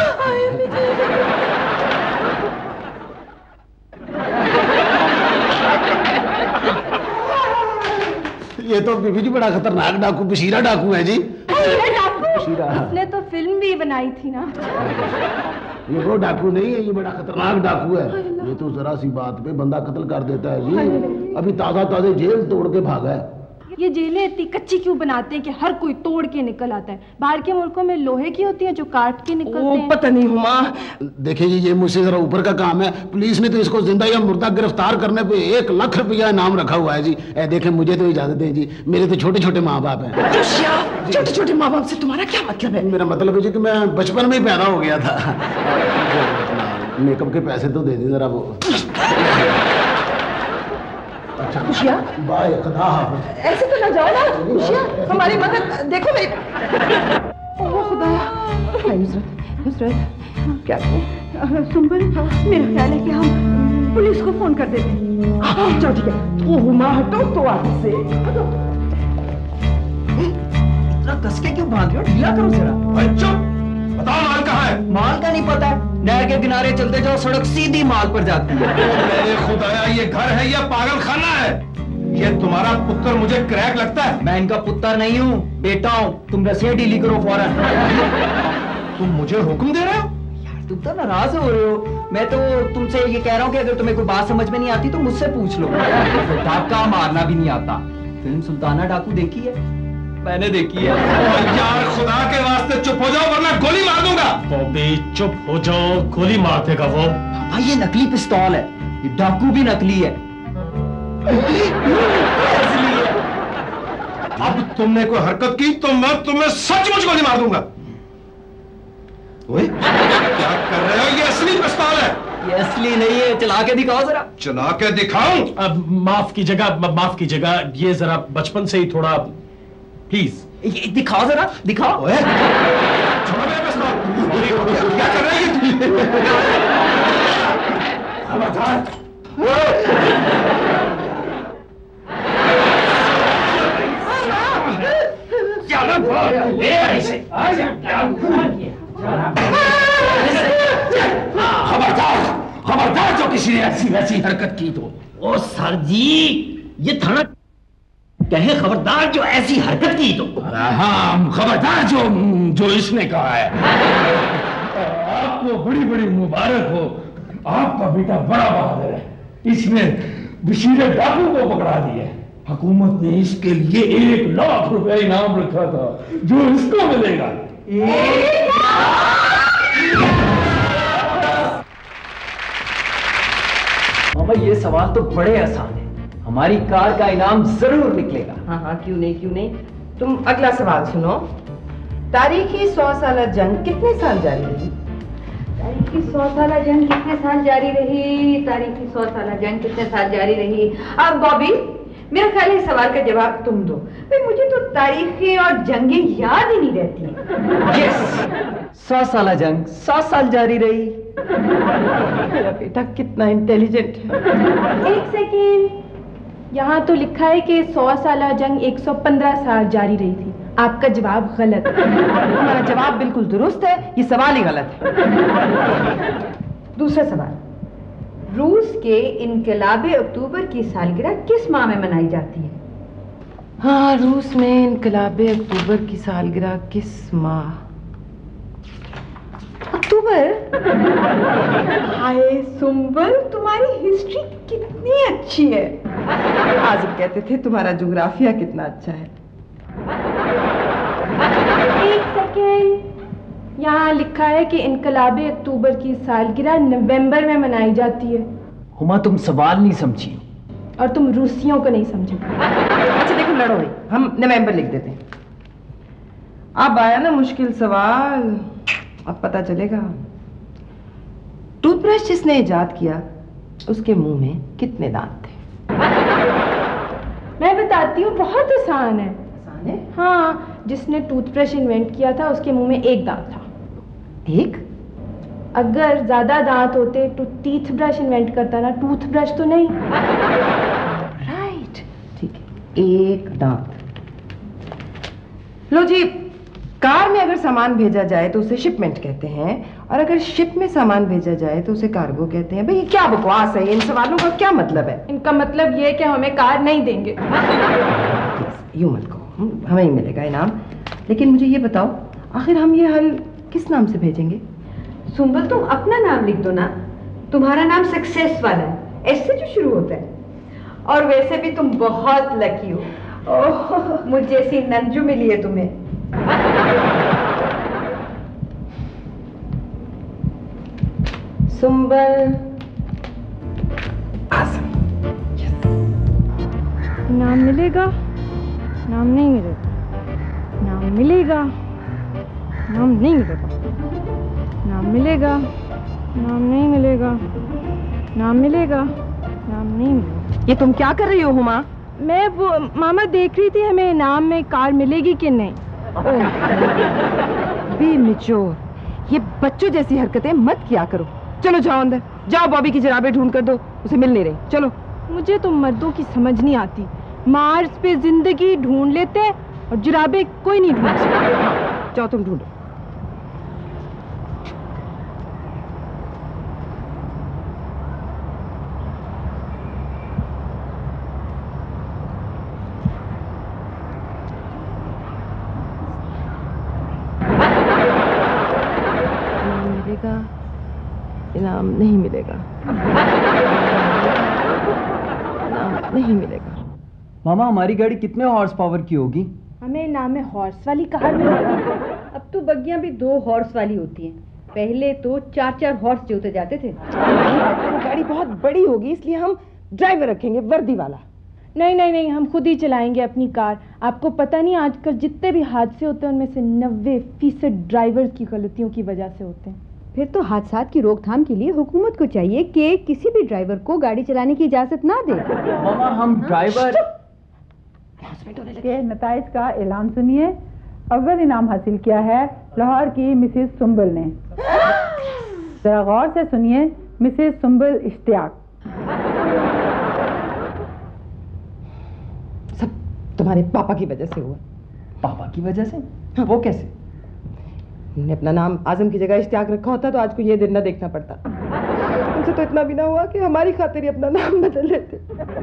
G: ये तो बीबी जी बड़ा खतरनाक डाकू, बशीरा डाकू है जी।
C: बशीरा उसने तो फिल्म भी बनाई थी ना।
G: ये वो डाकू नहीं है, ये बड़ा खतरनाक डाकू है। ये तो जरा सी बात पे बंदा कत्ल कर देता है जी। अभी ताजा ताजे जेल तोड़ के भागा है।
C: ये जेलें इतनी कच्ची क्यों बनाते हैं कि हर कोई तोड़ के निकल आता है? बाहर के मुल्कों में लोहे की होती है जो काट के निकलते हैं।
B: पता नहीं हुआ।
G: देखिए जी, ये मुझसे जरा ऊपर का काम है। पुलिस ने तो इसको जिंदा या मुर्दा गिरफ्तार करने पे एक लाख रुपया इनाम रखा हुआ है जी। ए, देखें मुझे तो इजाजत दें जी, मेरे तो छोटे छोटे माँ बाप हैं।
B: छोटे छोटे माँ बाप से तुम्हारा क्या मतलब है?
G: मेरा मतलब है जी कि मैं बचपन में ही पैदा हो गया था। मेकअप के पैसे तो दे दें जरा वो। अच्छा
B: खुशिया,
G: बाय खुदा हाफ़िज़।
B: ऐसे तो ना जाओ ना खुशिया, हमारी मदद देखो मेरी। ओह खुदाया। हाय नुसरत, नुसरत क्या करें?
E: सुंबल, मेरा ख्याल है कि हम पुलिस को फोन कर देते हैं।
B: हाँ चलो ठीक है। ओह माँ हटो तो आगे से।
D: इतना कस के क्यों बांध रहे हो? ढीला करो जरा।
G: चुप, बताओ माल कहाँ है?
D: माल का नहीं पता है? नहर के किनारे चलते जाओ, सड़क सीधी माल पर जाती है।
G: मेरे खुदाया, ये घर है या पागल खाना है? ये तुम्हारा पुत्र मुझे क्रैक लगता है।
D: मैं इनका पुत्र नहीं हूँ, बेटा हूँ। तुम रसीद डीली करो फौरन।
G: तुम मुझे हुक्म दे रहे हो?
D: यार तुम तो नाराज हो रहे हो। मैं तो तुमसे ये कह रहा हूँ कि अगर तुम्हें कोई बात समझ में नहीं आती तो मुझसे पूछ लो। डाका मारना भी नहीं आता। फिल्म सुल्ताना डाकू देखी है? मैंने देखी है।
G: यार खुदा के वास्ते चुप हो जाओ वरना गोली मार दूंगा।
A: बॉबी चुप हो जाओ, गोली मार देगा वो।
D: भाई ये नकली पिस्तौल है, ये डाकू भी नकली है।
G: अब तुमने कोई हरकत की तो मैं तुम्हें सचमुच गोली मार दूंगा। ओए, क्या कर रहे हो? ये असली पिस्तौल है।
D: ये असली नहीं है, चला के दिखाओ जरा।
G: चला के दिखाऊं?
A: अब माफ कीजिएगा, माफ कीजिएगा, ये जरा बचपन से ही थोड़ा, प्लीज
D: ये दिखाओ जरा, दिखाओ।
G: ओए, छोड़ो मेरा पिस्तौल। क्या कर रहे हैं? खबरदार।
F: खबरदार, खबरदार जो किसी ने ऐसी वैसी हरकत की तो।
K: ओ सर जी, ये थाना कहे खबरदार जो ऐसी हरकत की तो।
F: हाँ, खबरदार जो जो इसने कहा है। आपको बड़ी बड़ी मुबारक हो, आपका बेटा बड़ा बहादुर है। इसने बशीरे डाकू को पकड़ा दिया। हुकूमत ने इसके लिए एक लाख रुपया इनाम रखा था, जो इसको मिलेगा।
D: मामा ये सवाल तो बड़े आसान है। हमारी कार का इनाम जरूर निकलेगा।
B: हाँ हाँ क्यों नहीं क्यों नहीं। तुम अगला सवाल सुनो। तारीखी सौ साल जंग कितने साल जारी रही?
E: तारीखी सौ साल जंग कितने साल जारी रही? तारीखी सौ साल जंग कितने साल जारी रही? अब बॉबी, मेरा ख्याल है सवाल का जवाब तुम दो। भाई मुझे तो तारीखें और जंगें याद ही नहीं रहती।
D: यस, सौ साल जंग सौ साल जारी रही।
B: मेरा बेटा कितना इंटेलिजेंट है।
C: एक सेकेंड, यहाँ तो लिखा है कि सौ साल जंग एक सौ पंद्रह साल जारी रही थी। आपका जवाब गलत है।
B: तुम्हारा जवाब बिल्कुल दुरुस्त है, ये सवाल ही गलत है।
E: दूसरा सवाल, रूस के इनकलाब अक्टूबर की सालगिरह किस माह में मनाई जाती है?
B: हाँ, रूस में इनकलाब अक्टूबर की सालगिरह किस माह?
E: अक्टूबर। हाय सुंबल, तुम्हारी हिस्ट्री कितनी अच्छी है।
B: आजिम कहते थे तुम्हारा ज्योग्राफिया कितना अच्छा है।
C: एक सेकेंड, यहाँ लिखा है कि इनकलाब अक्टूबर की सालगिरह नवंबर में मनाई जाती है।
D: हुमा, तुम सवाल नहीं समझी
C: और तुम रूसियों को नहीं समझे।
B: अच्छा देखो, लड़ो भाई, हम नवंबर लिख देते हैं। अब आया ना मुश्किल सवाल, अब पता चलेगा। टूथब्रश जिसने इजाद किया उसके मुंह में कितने दांत थे?
C: मैं बताती हूँ, बहुत आसान है।
B: आसान है?
C: हाँ, जिसने टूथब्रश इन्वेंट किया था उसके मुंह में एक दांत था।
B: एक?
C: अगर ज्यादा दांत होते तो टीथ ब्रश इन्वेंट करता ना, टूथब्रश तो नहीं।
B: राइट, ठीक है, एक दांत। लो जी, कार में अगर सामान भेजा जाए तो उसे शिपमेंट कहते हैं, और अगर शिप में सामान भेजा जाए तो उसे कार्गो कहते हैं। भाई ये क्या बकवास है, इन सवालों का क्या मतलब है?
C: इनका मतलब ये है कि हमें कार नहीं देंगे।
B: यूं मत कहो, हमें ही मिलेगा इनाम। लेकिन मुझे ये बताओ, आखिर हम ये हल किस नाम से भेजेंगे?
E: सुंबल, तुम अपना नाम लिख दो ना। तुम्हारा नाम सक्सेस वाला है, ऐसे जो शुरू होता है। और वैसे भी तुम बहुत लकी हो। ओह, मुझ जैसी नंजू मिली है तुम्हें।
B: सुंबल
C: आसम। नाम मिलेगा, नाम नहीं मिलेगा, नाम मिलेगा, नाम नहीं मिलेगा, नाम मिलेगा, नाम नहीं मिलेगा, नाम मिलेगा, नाम नहीं मिलेगा।
B: ये तुम क्या कर रही हो हुमा?
C: मैं वो मामा देख रही थी हमें इनाम में कार मिलेगी कि नहीं।
B: बी मिच्योर, ये बच्चों जैसी हरकतें मत किया करो। चलो जाओ अंदर, जाओ बॉबी की जुराबें ढूंढ कर दो, उसे मिल नहीं रही। चलो।
C: मुझे तो मर्दों की समझ नहीं आती, मार्स पे जिंदगी ढूंढ लेते हैं और जुराबें कोई नहीं ढूंढ सकता।
B: जाओ तुम ढूंढो। इनाम नहीं मिलेगा, इनाम नहीं मिलेगा।
D: मामा, हमारी गाड़ी कितने हॉर्स पावर की होगी?
C: हमें इनाम में हॉर्स वाली कार मिलेगी।
E: अब तो बग्गियां भी दो हॉर्स वाली होती हैं। पहले तो चार चार हॉर्स जोते जाते थे।
B: गाड़ी बहुत बड़ी होगी, इसलिए हम ड्राइवर रखेंगे, वर्दी वाला।
C: नहीं नहीं नहीं, हम खुद ही चलाएंगे अपनी कार। आपको पता नहीं, आजकल जितने भी हादसे होते हैं उनमें से नब्बे फीसद ड्राइवर की गलतियों की वजह से होते हैं।
E: फिर तो हादसा की रोकथाम के लिए हुकूमत को चाहिए कि किसी भी ड्राइवर को गाड़ी चलाने की इजाजत ना दे।
D: मामा, हम ड्राइवर
N: के नताइज का ऐलान सुनिए। अव्वल इनाम हासिल किया है लाहौर की मिसेस सुंबल ने। जरा गौर से सुनिए, मिसेस सुंबल इश्तियाक।
B: सब तुम्हारे पापा की वजह से हुआ।
D: पापा की वजह से? हाँ। वो कैसे?
B: उन्होंने अपना नाम आजम की जगह इश्तियाक रखा होता तो आज को ये दिन ना देखना पड़ता। उनसे तो इतना भी ना हुआ कि हमारी खातिर ही अपना नाम बदल लेते।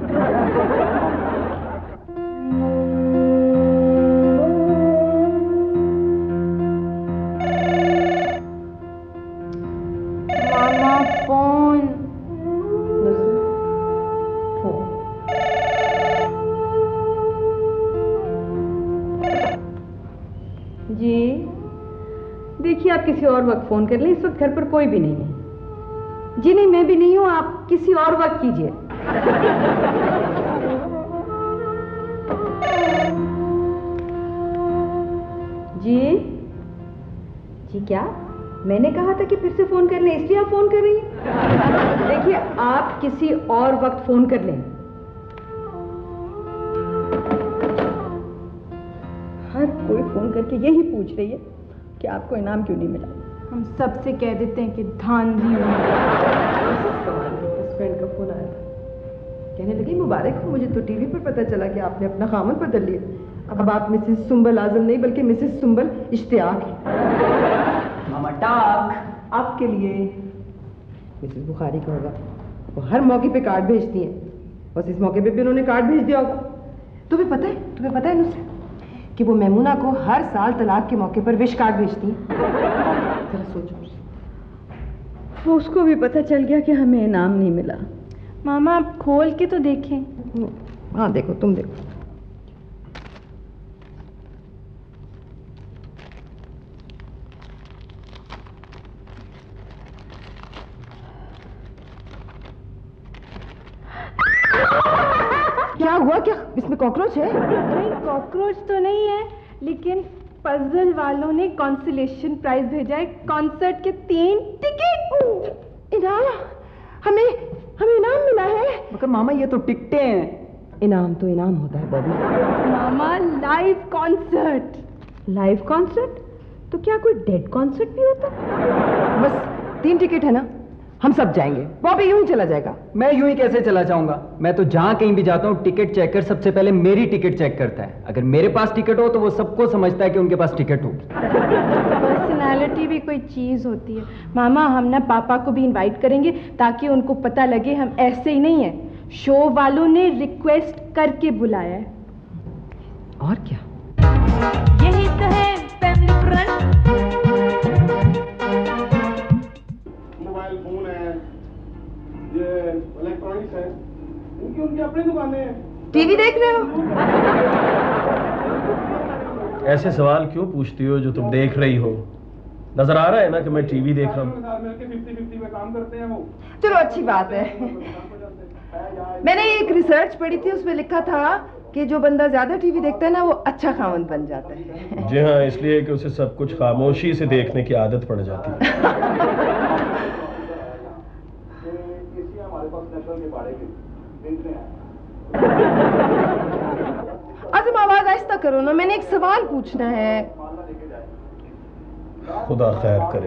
C: मामा फोन।
E: जी देखिए, आप किसी और वक्त फोन कर लें, इस वक्त घर पर कोई भी नहीं है। जी नहीं, मैं भी नहीं हूं, आप किसी और वक्त कीजिए। जी जी क्या? मैंने कहा था कि फिर से फोन कर लें, इसलिए आप फोन कर रही हैं। देखिए, आप किसी और वक्त फोन कर लें। हर कोई फोन करके यही पूछ रही है कि आपको इनाम क्यों नहीं मिला।
C: हम सबसे कह देते हैं कि धांधली हुई।
B: फ्रेंड का फोन आया था, कहने लगी मुबारक हो, मुझे तो टीवी पर पता चला कि आपने अपना खामन बदल लिया। अब आप मिसेस सुंबल आजम नहीं बल्कि मिसेस सुंबल इश्तियाक हैं।
D: मामा टाक
B: आपके लिए मिसेस बुखारी का होगा, वो हर मौके पे कार्ड भेजती हैं, बस इस मौके पे भी उन्होंने कार्ड भेज दिया होगा। तुम्हें पता है तुम्हें पता है नुसरत कि वो मैमूना को हर साल तलाक के मौके पर विश कार्ड भेजती हैं। जरा सोचो।
E: वो उसको भी पता चल गया कि हमें इनाम नहीं मिला।
C: मामा आप खोल के तो देखें।
B: हाँ देखो, तुम देखो। क्या हुआ? क्या इसमें कॉकरोच है?
C: नहीं, कॉकरोच तो नहीं है, लेकिन पजल वालों ने कॉन्सोलेशन प्राइज भेजा है, कॉन्सर्ट के तीन टिकट।
B: इनाम? हमें हमें इनाम मिला है?
D: मगर मामा ये तो टिकटें हैं।
B: इनाम तो इनाम होता है बॉबी।
C: मामा लाइव कॉन्सर्ट।
E: Live concert? तो क्या कोई डेड कॉन्सर्ट भी होता?
B: बस तीन टिकट है ना, हम सब जाएंगे। बॉबी यूं ही चला जाएगा।
D: मैं यूं ही कैसे चला जाऊंगा? मैं तो जहां कहीं भी जाता हूं टिकट चेकर सबसे पहले मेरी टिकट चेक करता है। अगर मेरे पास टिकट हो तो वो सबको समझता है कि उनके पास टिकट होगी।
C: पर्सनालिटी भी कोई चीज होती है मामा। हम ना पापा को भी इनवाइट करेंगे ताकि उनको पता लगे हम ऐसे ही नहीं है। शो वालों ने रिक्वेस्ट करके बुलाया है।
B: और क्या?
H: यही तो है फैमिली फ्रंट।
G: मोबाइल फोन है, ये इलेक्ट्रॉनिक्स है, उनकी उनकी अपनी दुकानें हैं।
B: टीवी देख रहे हो?
A: ऐसे सवाल क्यों पूछती हो जो तुम देख रही हो? नजर आ रहा है ना कि मैं टीवी देख रहा हूँ।
G: मिलके फिफ्टी फिफ्टी में काम करते हैं वो।
B: चलो अच्छी बात है। मैंने एक रिसर्च पढ़ी थी, उसमें लिखा था कि जो बंदा ज्यादा टीवी देखता है ना वो अच्छा खामन बन जाता है।
A: जी हाँ, इसलिए कि उसे सब कुछ खामोशी से देखने की आदत पड़ जाती है।
B: आजम आवाज आहिस्ता करो ना, मैंने एक सवाल पूछना है।
A: खुदा खैर करे।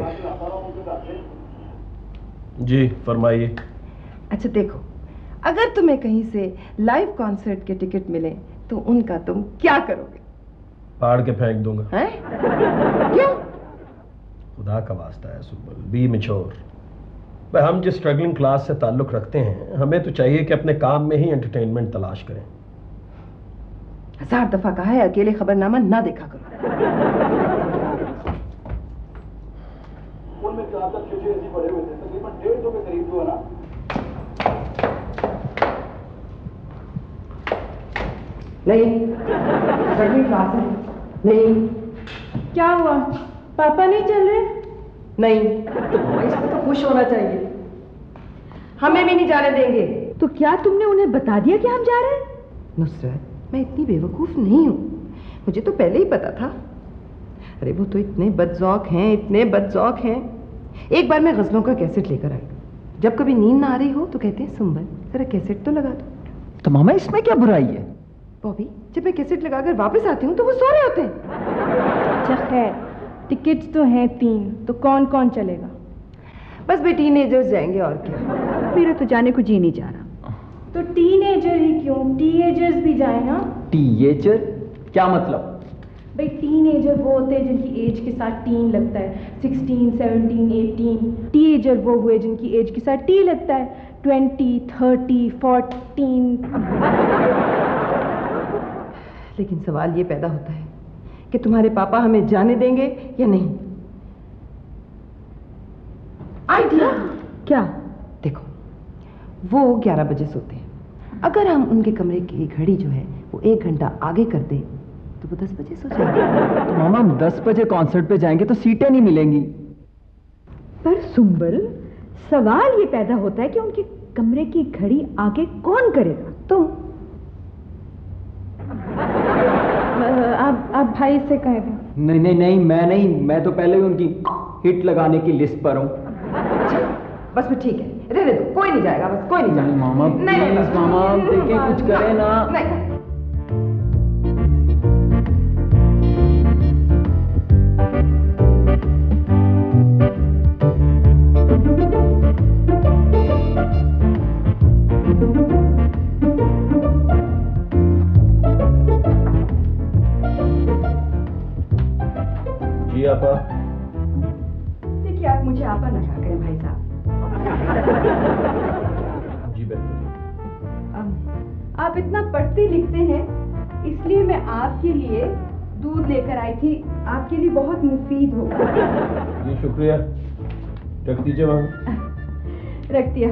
A: जी फरमाइए।
B: अच्छा देखो, अगर तुम्हें कहीं से लाइव कॉन्सर्ट के टिकट मिले तो उनका तुम क्या करोगे?
A: फाड़ के फेंक दूंगा।
B: हैं? क्यों?
A: खुदा का वास्ता है सुबल, बी मैच्योर। भाई हम जिस स्ट्रगलिंग क्लास से ताल्लुक रखते हैं, हमें तो चाहिए कि अपने काम में ही एंटरटेनमेंट तलाश करें।
B: हजार दफा कहा है अकेले खबरनामा ना देखा करो।
G: उनमें ज्यादा फ्यूचर ऐसे पड़े हुए थे, तकरीबन डेढ़ सौ के करीब जो है ना।
B: नहीं, स्ट्रगलिंग क्लास है। नहीं।
C: क्या हुआ? पापा नहीं चल रहे?
B: नहीं।
D: तो इसमें तो खुश होना चाहिए।
B: हमें भी नहीं जाने देंगे।
E: तो क्या तुमने उन्हें बता दिया कि हम जा रहे हैं?
B: नुसरत, मैं इतनी बेवकूफ नहीं हूँ, मुझे तो पहले ही पता था। अरे वो तो इतने बदजौक हैं, इतने बदजौक हैं। एक बार मैं गजलों का कैसेट लेकर आई, जब कभी नींद ना आ रही हो तो कहते हैं सुंबल जरा कैसेट तो लगा दो।
D: तो मामा इसमें क्या बुराई है?
B: बॉबी, जब मैं कैसेट लगाकर वापस आती हूँ तो वो सो रहे होते हैं।
C: अच्छा खैर, टिकट्स तो हैं तीन, तो कौन कौन चलेगा?
B: बस भाई टीनेजर्स जाएंगे और क्या।
E: मेरा तो जाने को जी नहीं जा रहा।
C: तो टीनेजर ही क्यों, टीनेजर्स भी जाए ना।
D: टीनेजर क्या मतलब?
C: भाई टीनेजर वो होते हैं जिनकी एज के साथ टीन लगता है, सिक्सटीन, सेवनटीन, एटीन। टीनेजर वो हुए जिनकी एज के साथ टी लगता है, ट्वेंटी, थर्टी, फोर्टीन।
B: लेकिन सवाल ये पैदा होता है कि तुम्हारे पापा हमें जाने देंगे या नहीं। आइडिया
E: क्या?
B: देखो, वो ग्यारह बजे सोते हैं, अगर हम उनके कमरे की घड़ी जो है वो एक घंटा आगे कर दें तो वो दस बजे सो जाएंगे।
D: तो मामा हम दस बजे कॉन्सर्ट पे जाएंगे तो सीटें नहीं मिलेंगी।
E: पर सुंबल, सवाल ये पैदा होता है कि उनके कमरे की घड़ी आगे कौन करेगा?
B: तुम।
C: आप आप भाई से कह रहे?
D: नहीं नहीं नहीं, मैं नहीं, मैं तो पहले ही उनकी हिट लगाने की लिस्ट पर हूँ।
B: अच्छा, बस फिर ठीक है, रहने दो, कोई नहीं जाएगा, बस कोई नहीं जाएगा।
D: नहीं मामा प्लीज, मामा देखें कुछ करें ना।
B: नहीं।
A: जी आपा।
E: देखिए आप मुझे आपा ना कहा करें भाई साहब।
A: जी बेहतर।
E: आप इतना पढ़ते लिखते हैं, इसलिए मैं आपके लिए दूध लेकर आई थी, आपके लिए बहुत मुफीद होगा।
A: जी शुक्रिया, रख दीजिए वहाँ।
E: रख दिया।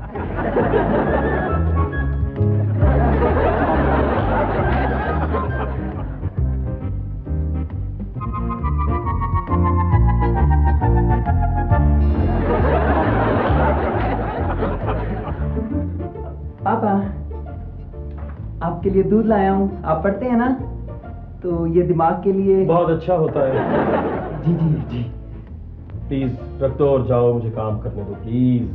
D: पापा, आपके लिए दूध लाया हूँ। आप पढ़ते हैं ना, तो ये दिमाग के लिए
A: बहुत अच्छा होता है।
D: जी जी जी।
A: प्लीज रख दो और जाओ, मुझे काम करने दो प्लीज।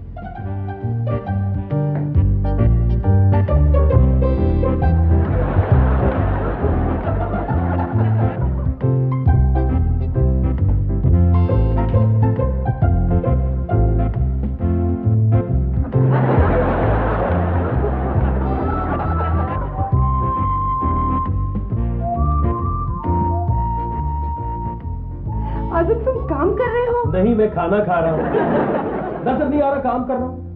B: आज़म तुम काम कर रहे हो?
A: नहीं, मैं खाना खा रहा हूँ। नजर नहीं आ रहा काम कर रहा हूँ।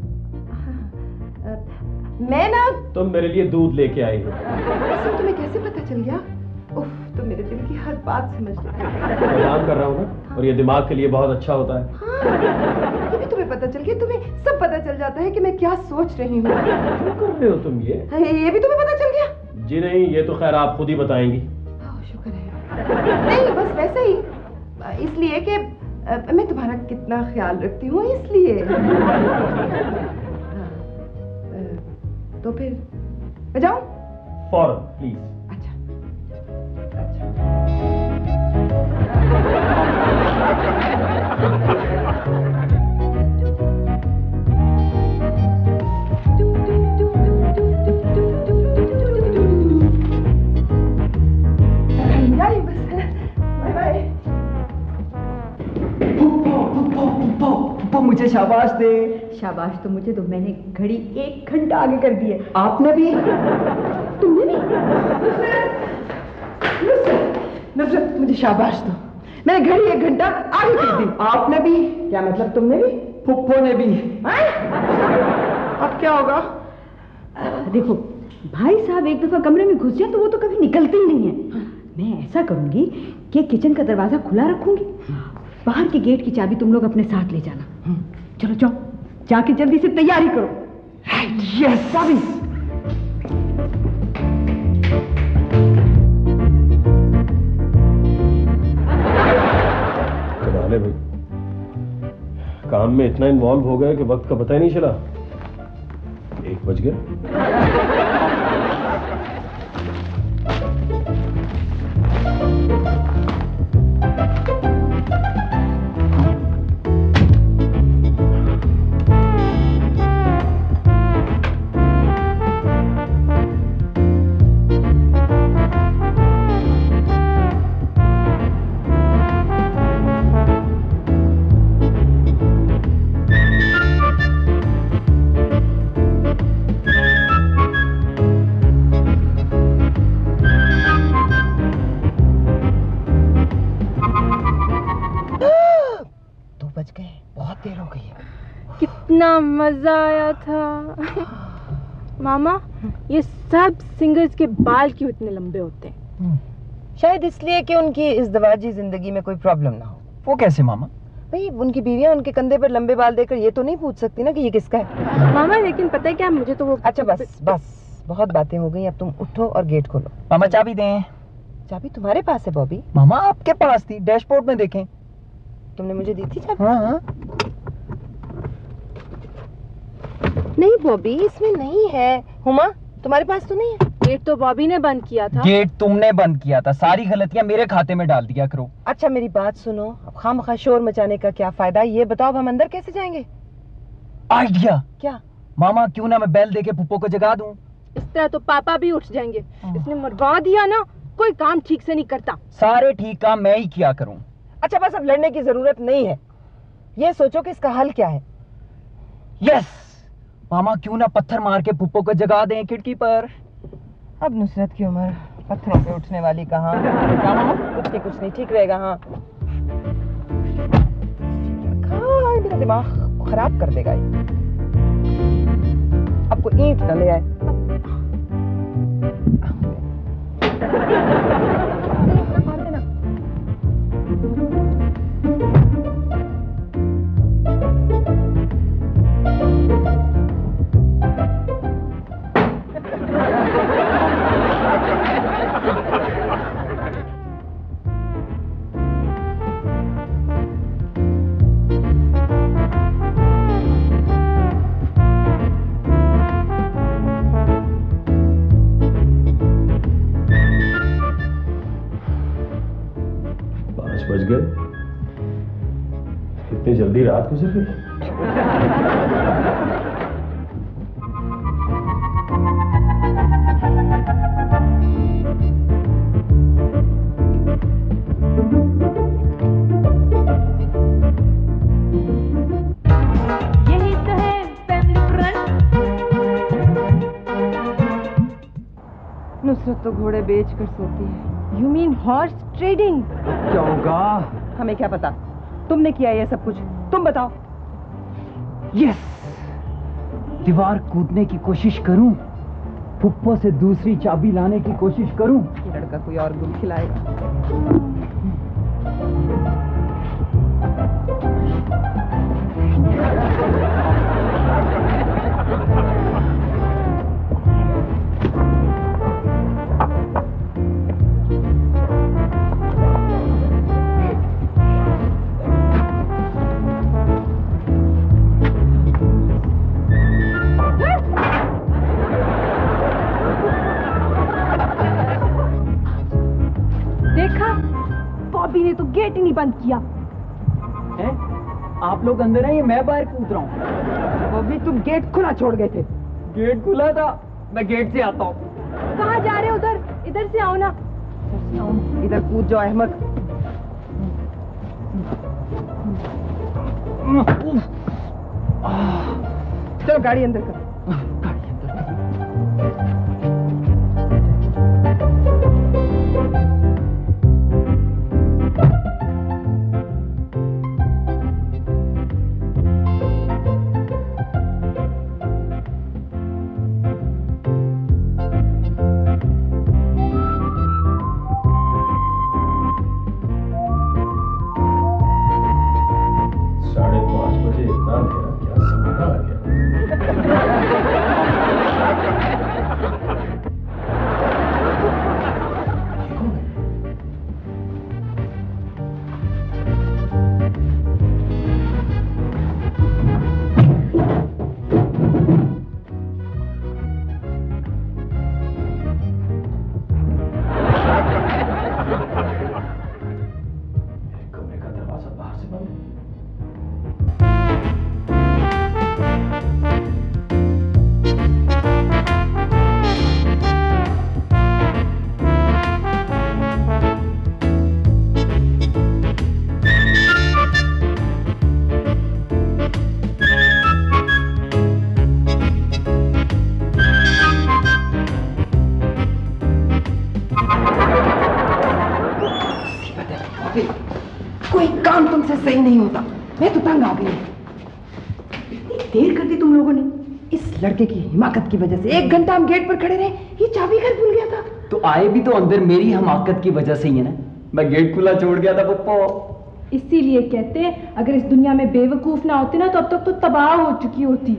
B: मैं ना
A: तुम मेरे लिए दूध लेके आई हो।
B: आज़म तुम्हें कैसे पता चल गया? उफ, तुम मेरे दिल की हर बात समझ लेते हो।
A: मैं काम कर रहा हूँ ना, और ये दिमाग के लिए बहुत अच्छा होता है।
B: हाँ, ये भी तुम्हें पता चल गया, तुम्हें सब पता चल जाता है कि मैं क्या सोच रही हूँ।
A: क्यों कर रहे हो तुम ये?
B: ये भी तुम्हें पता चल गया?
A: जी नहीं, ये तो खैर आप खुद ही बताएंगी।
B: शुक्र है। नहीं बस वैसे ही, इसलिए कि मैं तुम्हारा कितना ख्याल रखती हूँ, इसलिए। तो फिर मैं जाऊँ?
A: फौरन प्लीज।
D: मुझे शाबाश दे।
E: शाबाश तो मुझे तो, मैंने घड़ी एक घंटा आगे कर दी है।
D: आपने भी?
B: तुमने भी? नुसरत मुझे शाबाश दो, मैंने घड़ी एक घंटा आगे कर दी।
D: आपने भी?
B: क्या मतलब तुमने भी?
D: फुप्पो ने भी।
B: अब क्या होगा?
E: देखो भाई साहब एक दफा कमरे में घुस जाए तो वो तो कभी निकलते ही नहीं है। मैं ऐसा करूंगी कि किचन का दरवाजा खुला रखूंगी, बाहर के गेट की चाबी तुम लोग अपने साथ ले जाना। चलो जाओ, जाके जल्दी से तैयारी करो।
D: यस
E: चाबी।
A: कमाल है भाई, काम में इतना इन्वॉल्व हो गए कि वक्त का पता ही नहीं चला। एक बज गया।
C: कितना मजा आया था। मामा, ये सब सिंगर्स के बाल क्यों इतने लंबे होते हैं?
B: शायद इसलिए कि उनकी इज़्दिवाजी जिंदगी में कोई प्रॉब्लम ना हो।
D: वो कैसे मामा?
B: भाई उनकी बीवियां उनके कंधे पर लंबे बाल देकर ये तो नहीं पूछ सकती ना कि ये किसका है।
C: मामा लेकिन पता है क्या, मुझे तो वो।
B: अच्छा बस बस, बहुत बातें हो गई, अब तुम उठो और गेट खोलो।
D: मामा चाबी दें।
B: चाबी तुम्हारे पास है बॉबी?
D: मामा आपके पास थी, डैशबोर्ड में देखें।
B: तुमने मुझे दी थी चाबी?
D: हाँ हाँ।
B: नहीं बॉबी, इसमें नहीं है। हुमा तुम्हारे पास तो नहीं है?
C: गेट तो बॉबी ने बंद किया था।
D: गेट तुमने बंद किया था, सारी गलतियां मेरे खाते में डाल दिया करो।
B: अच्छा मेरी बात सुनो, अब खामखा शोर मचाने का क्या फायदा, ये बताओ हम अंदर कैसे जाएंगे?
D: आइडिया।
B: क्या?
D: मामा क्यों ना मैं बेल देके पुप्पो को जगा दूं?
C: इस तरह तो पापा भी उठ जाएंगे। इसने मरवा दिया ना, कोई काम ठीक से नहीं करता।
D: सारे ठीक काम मैं ही किया करूं।
B: अच्छा बस अब लड़ने की जरूरत नहीं है, ये सोचो कि इसका हल क्या है।
D: यस मामा, क्यों ना पत्थर मार के पुप्पो को जगा दें खिड़की पर।
B: अब नुसरत की उम्र पत्थरों पे उठने वाली कहाँ? कुछ नहीं कुछ नहीं, ठीक रहेगा। हाँ ना दिमाग खराब कर देगा ये। आपको ईंट न ले आए। मार देना।
A: बज गए, इतनी जल्दी रात गुजर गई।
H: यही तो है फैमिली फ्रंट।
B: नुसरत तो घोड़े बेच कर सोती है। You mean horse trading?
D: क्या होगा?
B: हमें क्या पता, तुमने किया ये सब कुछ, तुम बताओ।
D: यस, दीवार कूदने की कोशिश करूं, फुप्पो से दूसरी चाबी लाने की कोशिश करूं।
B: ये लड़का कोई और गुल खिलाएगा।
C: गेट ही नहीं बंद किया
D: है? आप लोग अंदर हैं, मैं बाहर कूद रहा हूँ।
B: अभी तुम गेट खुला छोड़ गए थे।
D: गेट खुला था, मैं गेट से आता हूँ।
C: कहाँ जा रहे हो? उधर, इधर से आओ ना।
B: इधर कूद जाओ अहमद। चलो गाड़ी अंदर करो। सही नहीं होता, मैं तो तंग आ गई। इतनी देर कर दी तुम लोगों ने। इस लड़के की हिमाकत की वजह से एक घंटा हम गेट पर खड़े रहे, ये चाबी घर भूल गया था।
D: तो आए भी तो अंदर मेरी हिमाकत की वजह से ही है ना, मैं गेट खुला छोड़ गया था पप्पो।
C: इसीलिए कहते हैं अगर इस दुनिया में बेवकूफ ना होते ना तो अब तक तो तबाह हो चुकी होती।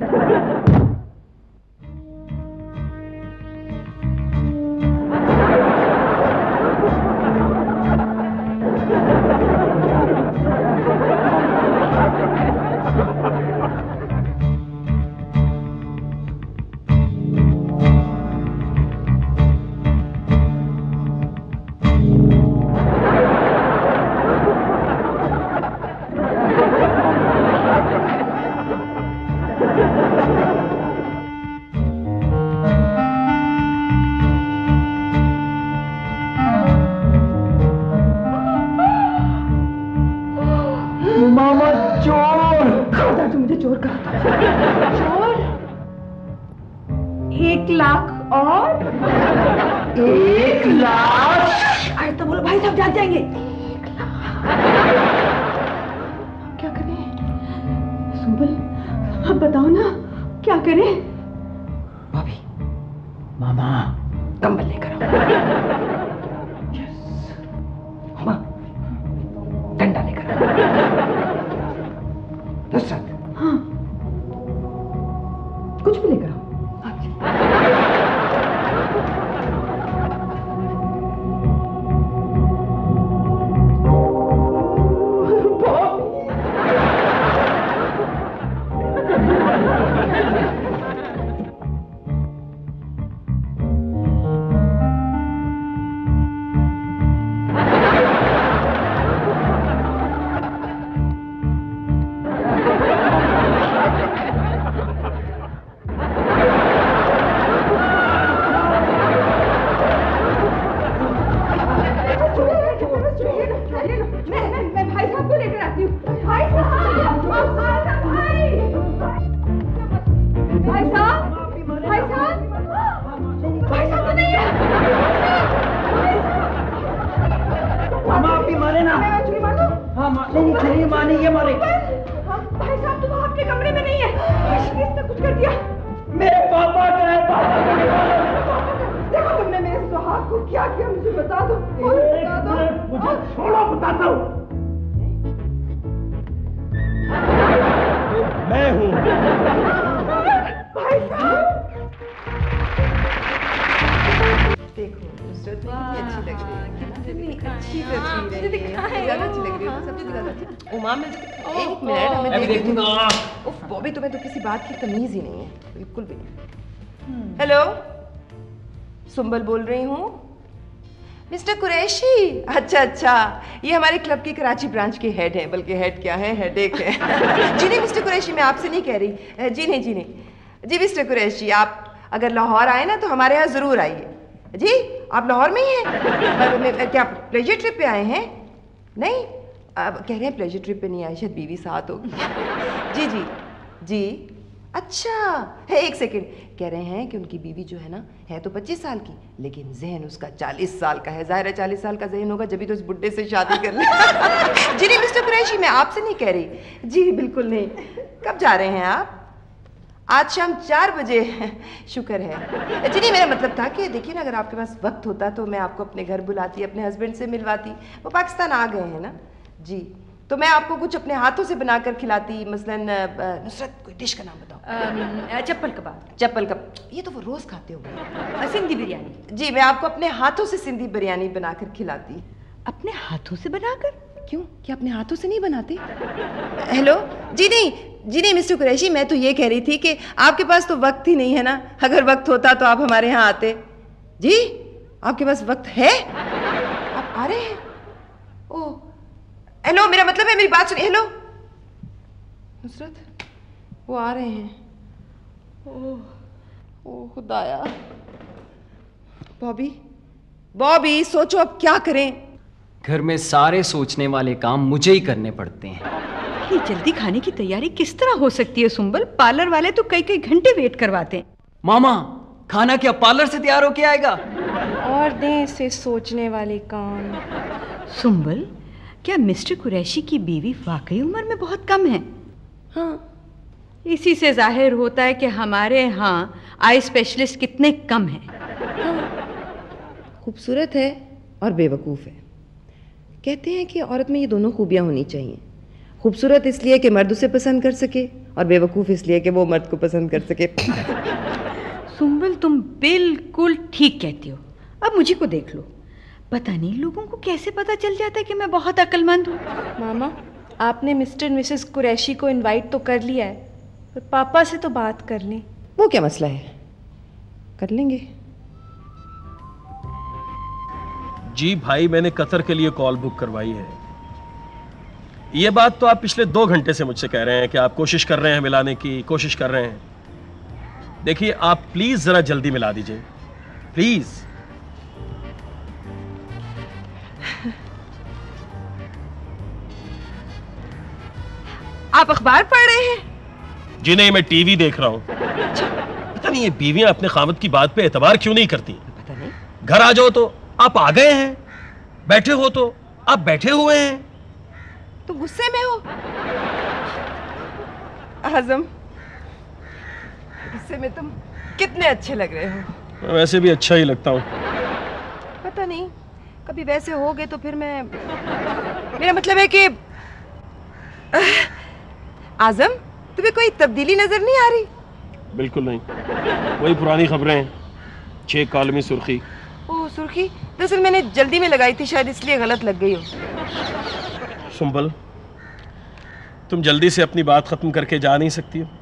E: बताओ ना, क्या करें?
D: भाभी, मामा कंबल लेकर आओ। मामा डंडा लेकर आओ। नुसरत,
B: हाँ, कुछ भी लेकर आओ। बॉबी, तुम्हें तो किसी बात की तमीज ही नहीं है, बिल्कुल भी नहीं। हेलो, सुंबल बोल रही हूँ। मिस्टर कुरैशी, अच्छा अच्छा, ये हमारे क्लब की कराची ब्रांच के हेड हैं, बल्कि हेड क्या है, हेडेक है। जी नहीं मिस्टर कुरैशी, मैं आपसे नहीं कह रही, जी नहीं जी नहीं जी मिस्टर कुरैशी, आप अगर लाहौर आए ना तो हमारे यहाँ ज़रूर आइए। जी, आप लाहौर में ही हैं? क्या प्लेजर ट्रिप पे आए हैं? नहीं, अब कह रहे हैं प्लेजर ट्रिप पे नहीं आए, शायद बीवी साथ होगी। जी जी जी, अच्छा है, एक सेकंड, कह रहे हैं कि उनकी बीवी जो है ना, है तो पच्चीस साल की, लेकिन जहन उसका चालीस साल का है। जाहिर है चालीस साल का जहन होगा, जब भी तो इस बुड्ढे से शादी कर ले। जी नहीं मिस्टर कुरैशी, मैं आपसे नहीं कह रही। जी बिल्कुल नहीं। कब जा रहे हैं आप? आज शाम चार बजे। शुक्र है। जी नहीं, मेरा मतलब था कि देखिए ना, अगर आपके पास वक्त होता तो मैं आपको अपने घर बुलाती, अपने हस्बैंड से मिलवाती। वो पाकिस्तान आ गए हैं ना। जी, तो मैं आपको कुछ अपने हाथों से बनाकर खिलाती। मसलन नुसरत, कोई डिश का नाम बताओ।
E: चप्पल कबाब।
B: चप्पल कबाब, ये तो वो रोज खाते हो।
E: सिंधी बिरयानी।
B: जी, मैं आपको अपने हाथों से सिंधी बिरयानी बनाकर खिलाती।
E: अपने हाथों से बनाकर?
B: क्यों, क्या अपने हाथों से नहीं बनाते? हेलो, जी नहीं जी नहीं मिस्टर कुरैशी, मैं तो ये कह रही थी कि आपके पास तो वक्त ही नहीं है ना। अगर वक्त होता तो आप हमारे यहाँ आते। जी, आपके पास वक्त है? आप आ रहे हैं? ओह, हेलो, मेरा मतलब है, मेरी बात सुनिए। हेलो नुसरत, वो आ रहे हैं। ओह ओह खुदाया। बॉबी बॉबी, सोचो अब क्या करें।
D: घर में सारे सोचने वाले काम मुझे ही करने पड़ते हैं।
E: ये जल्दी खाने की तैयारी किस तरह हो सकती है सुंबल? पार्लर वाले तो कई कई घंटे वेट करवाते हैं।
D: मामा, खाना क्या पार्लर से तैयार होके आएगा?
C: और दें इसे सोचने वाले काम।
E: सुंबल, क्या मिस्टर कुरैशी की बीवी वाकई उम्र में बहुत कम है?
B: हाँ,
E: इसी से जाहिर होता है कि हमारे यहाँ आई स्पेशलिस्ट कितने कम हैं।
B: हाँ, खूबसूरत है और बेवकूफ़ है। कहते हैं कि औरत में ये दोनों खूबियाँ होनी चाहिए। खूबसूरत इसलिए कि मर्द उसे पसंद कर सके, और बेवकूफ़ इसलिए कि वो मर्द को पसंद कर सके।
E: सुंबल, तुम बिल्कुल ठीक कहती हो। अब मुझे को देख लो, पता नहीं लोगों को कैसे पता चल जाता है कि मैं बहुत अक्लमंद हूँ।
C: मामा, आपने मिस्टर मिसेस कुरैशी को इनवाइट तो कर लिया है, पर पापा से तो बात कर लें।
B: वो क्या मसला है, कर लेंगे।
A: जी भाई, मैंने कतर के लिए कॉल बुक करवाई है। ये बात तो आप पिछले दो घंटे से मुझसे कह रहे हैं कि आप कोशिश कर रहे हैं मिलाने की, कोशिश कर रहे हैं। देखिए, आप प्लीज जरा जल्दी मिला दीजिए, प्लीज।
B: आप अखबार पढ़ रहे हैं?
A: जी नहीं, मैं टीवी देख रहा हूँ। पता नहीं ये बीवियां अपने खामद की बात पे एतबार क्यों नहीं करती।
B: पता नहीं।
A: घर आ जाओ तो आप आ गए हैं, बैठे हो तो आप बैठे हुए हैं,
B: तो गुस्से में हो। आजम, गुस्से में तुम कितने अच्छे लग रहे हो।
A: मैं वैसे भी अच्छा ही लगता हूँ।
B: पता नहीं, कभी वैसे हो गए तो फिर मैं, मेरा मतलब है कि आजम, तुम्हें कोई तब्दीली नजर नहीं आ रही?
A: बिल्कुल नहीं, वही पुरानी खबरें हैं, छह कॉलमी सुर्खी।
B: ओह सुर्खी, दरअसल मैंने जल्दी में लगाई थी, शायद इसलिए गलत लग गई हो।
A: सुंबल, तुम जल्दी से अपनी बात खत्म करके जा नहीं सकती हो?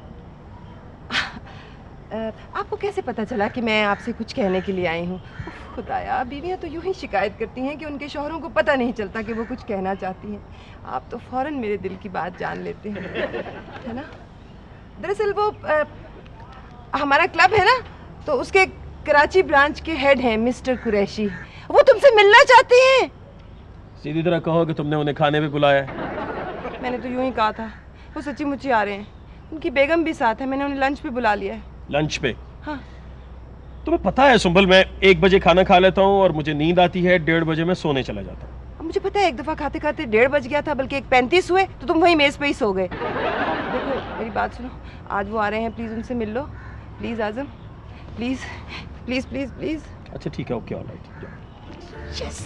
B: आपको कैसे पता चला कि मैं आपसे कुछ कहने के लिए आई हूँ? खुदाया, बीवियाँ तो यूं ही शिकायत करती हैं कि उनके शौहरों को पता नहीं चलता कि वो कुछ कहना चाहती हैं। आप तो फौरन मेरे दिल की बात जान लेते हैं, है ना? दरअसल वो आ, हमारा क्लब है ना, तो उसके कराची ब्रांच के हेड हैं मिस्टर कुरैशी, वो तुमसे मिलना चाहते हैं।
A: सीधी तरह कहो कि तुमने उन्हें खाने पे बुलाया है।
B: मैंने तो यूं ही कहा था, वो सच्ची मुच्ची आ रहे हैं, उनकी बेगम भी साथ है, मैंने उन्हें लंच पे बुला लिया है।
A: लंच पे?
B: हाँ।
A: तुम्हें पता है सुंबल, मैं एक बजे खाना खा लेता हूँ और मुझे नींद आती है, डेढ़ बजे मैं सोने चला जाता हूँ।
B: मुझे पता है, एक दफा खाते खाते डेढ़ बज गया था, बल्कि एक पैंतीस हुए तो तुम वही मेज पे ही सो गए। देखो मेरी बात सुनो, आज वो आ रहे हैं, प्लीज उनसे मिल लो, please Azam, please please please please.
A: अच्छा ठीक है, ओके, ऑलराइट।
B: यस।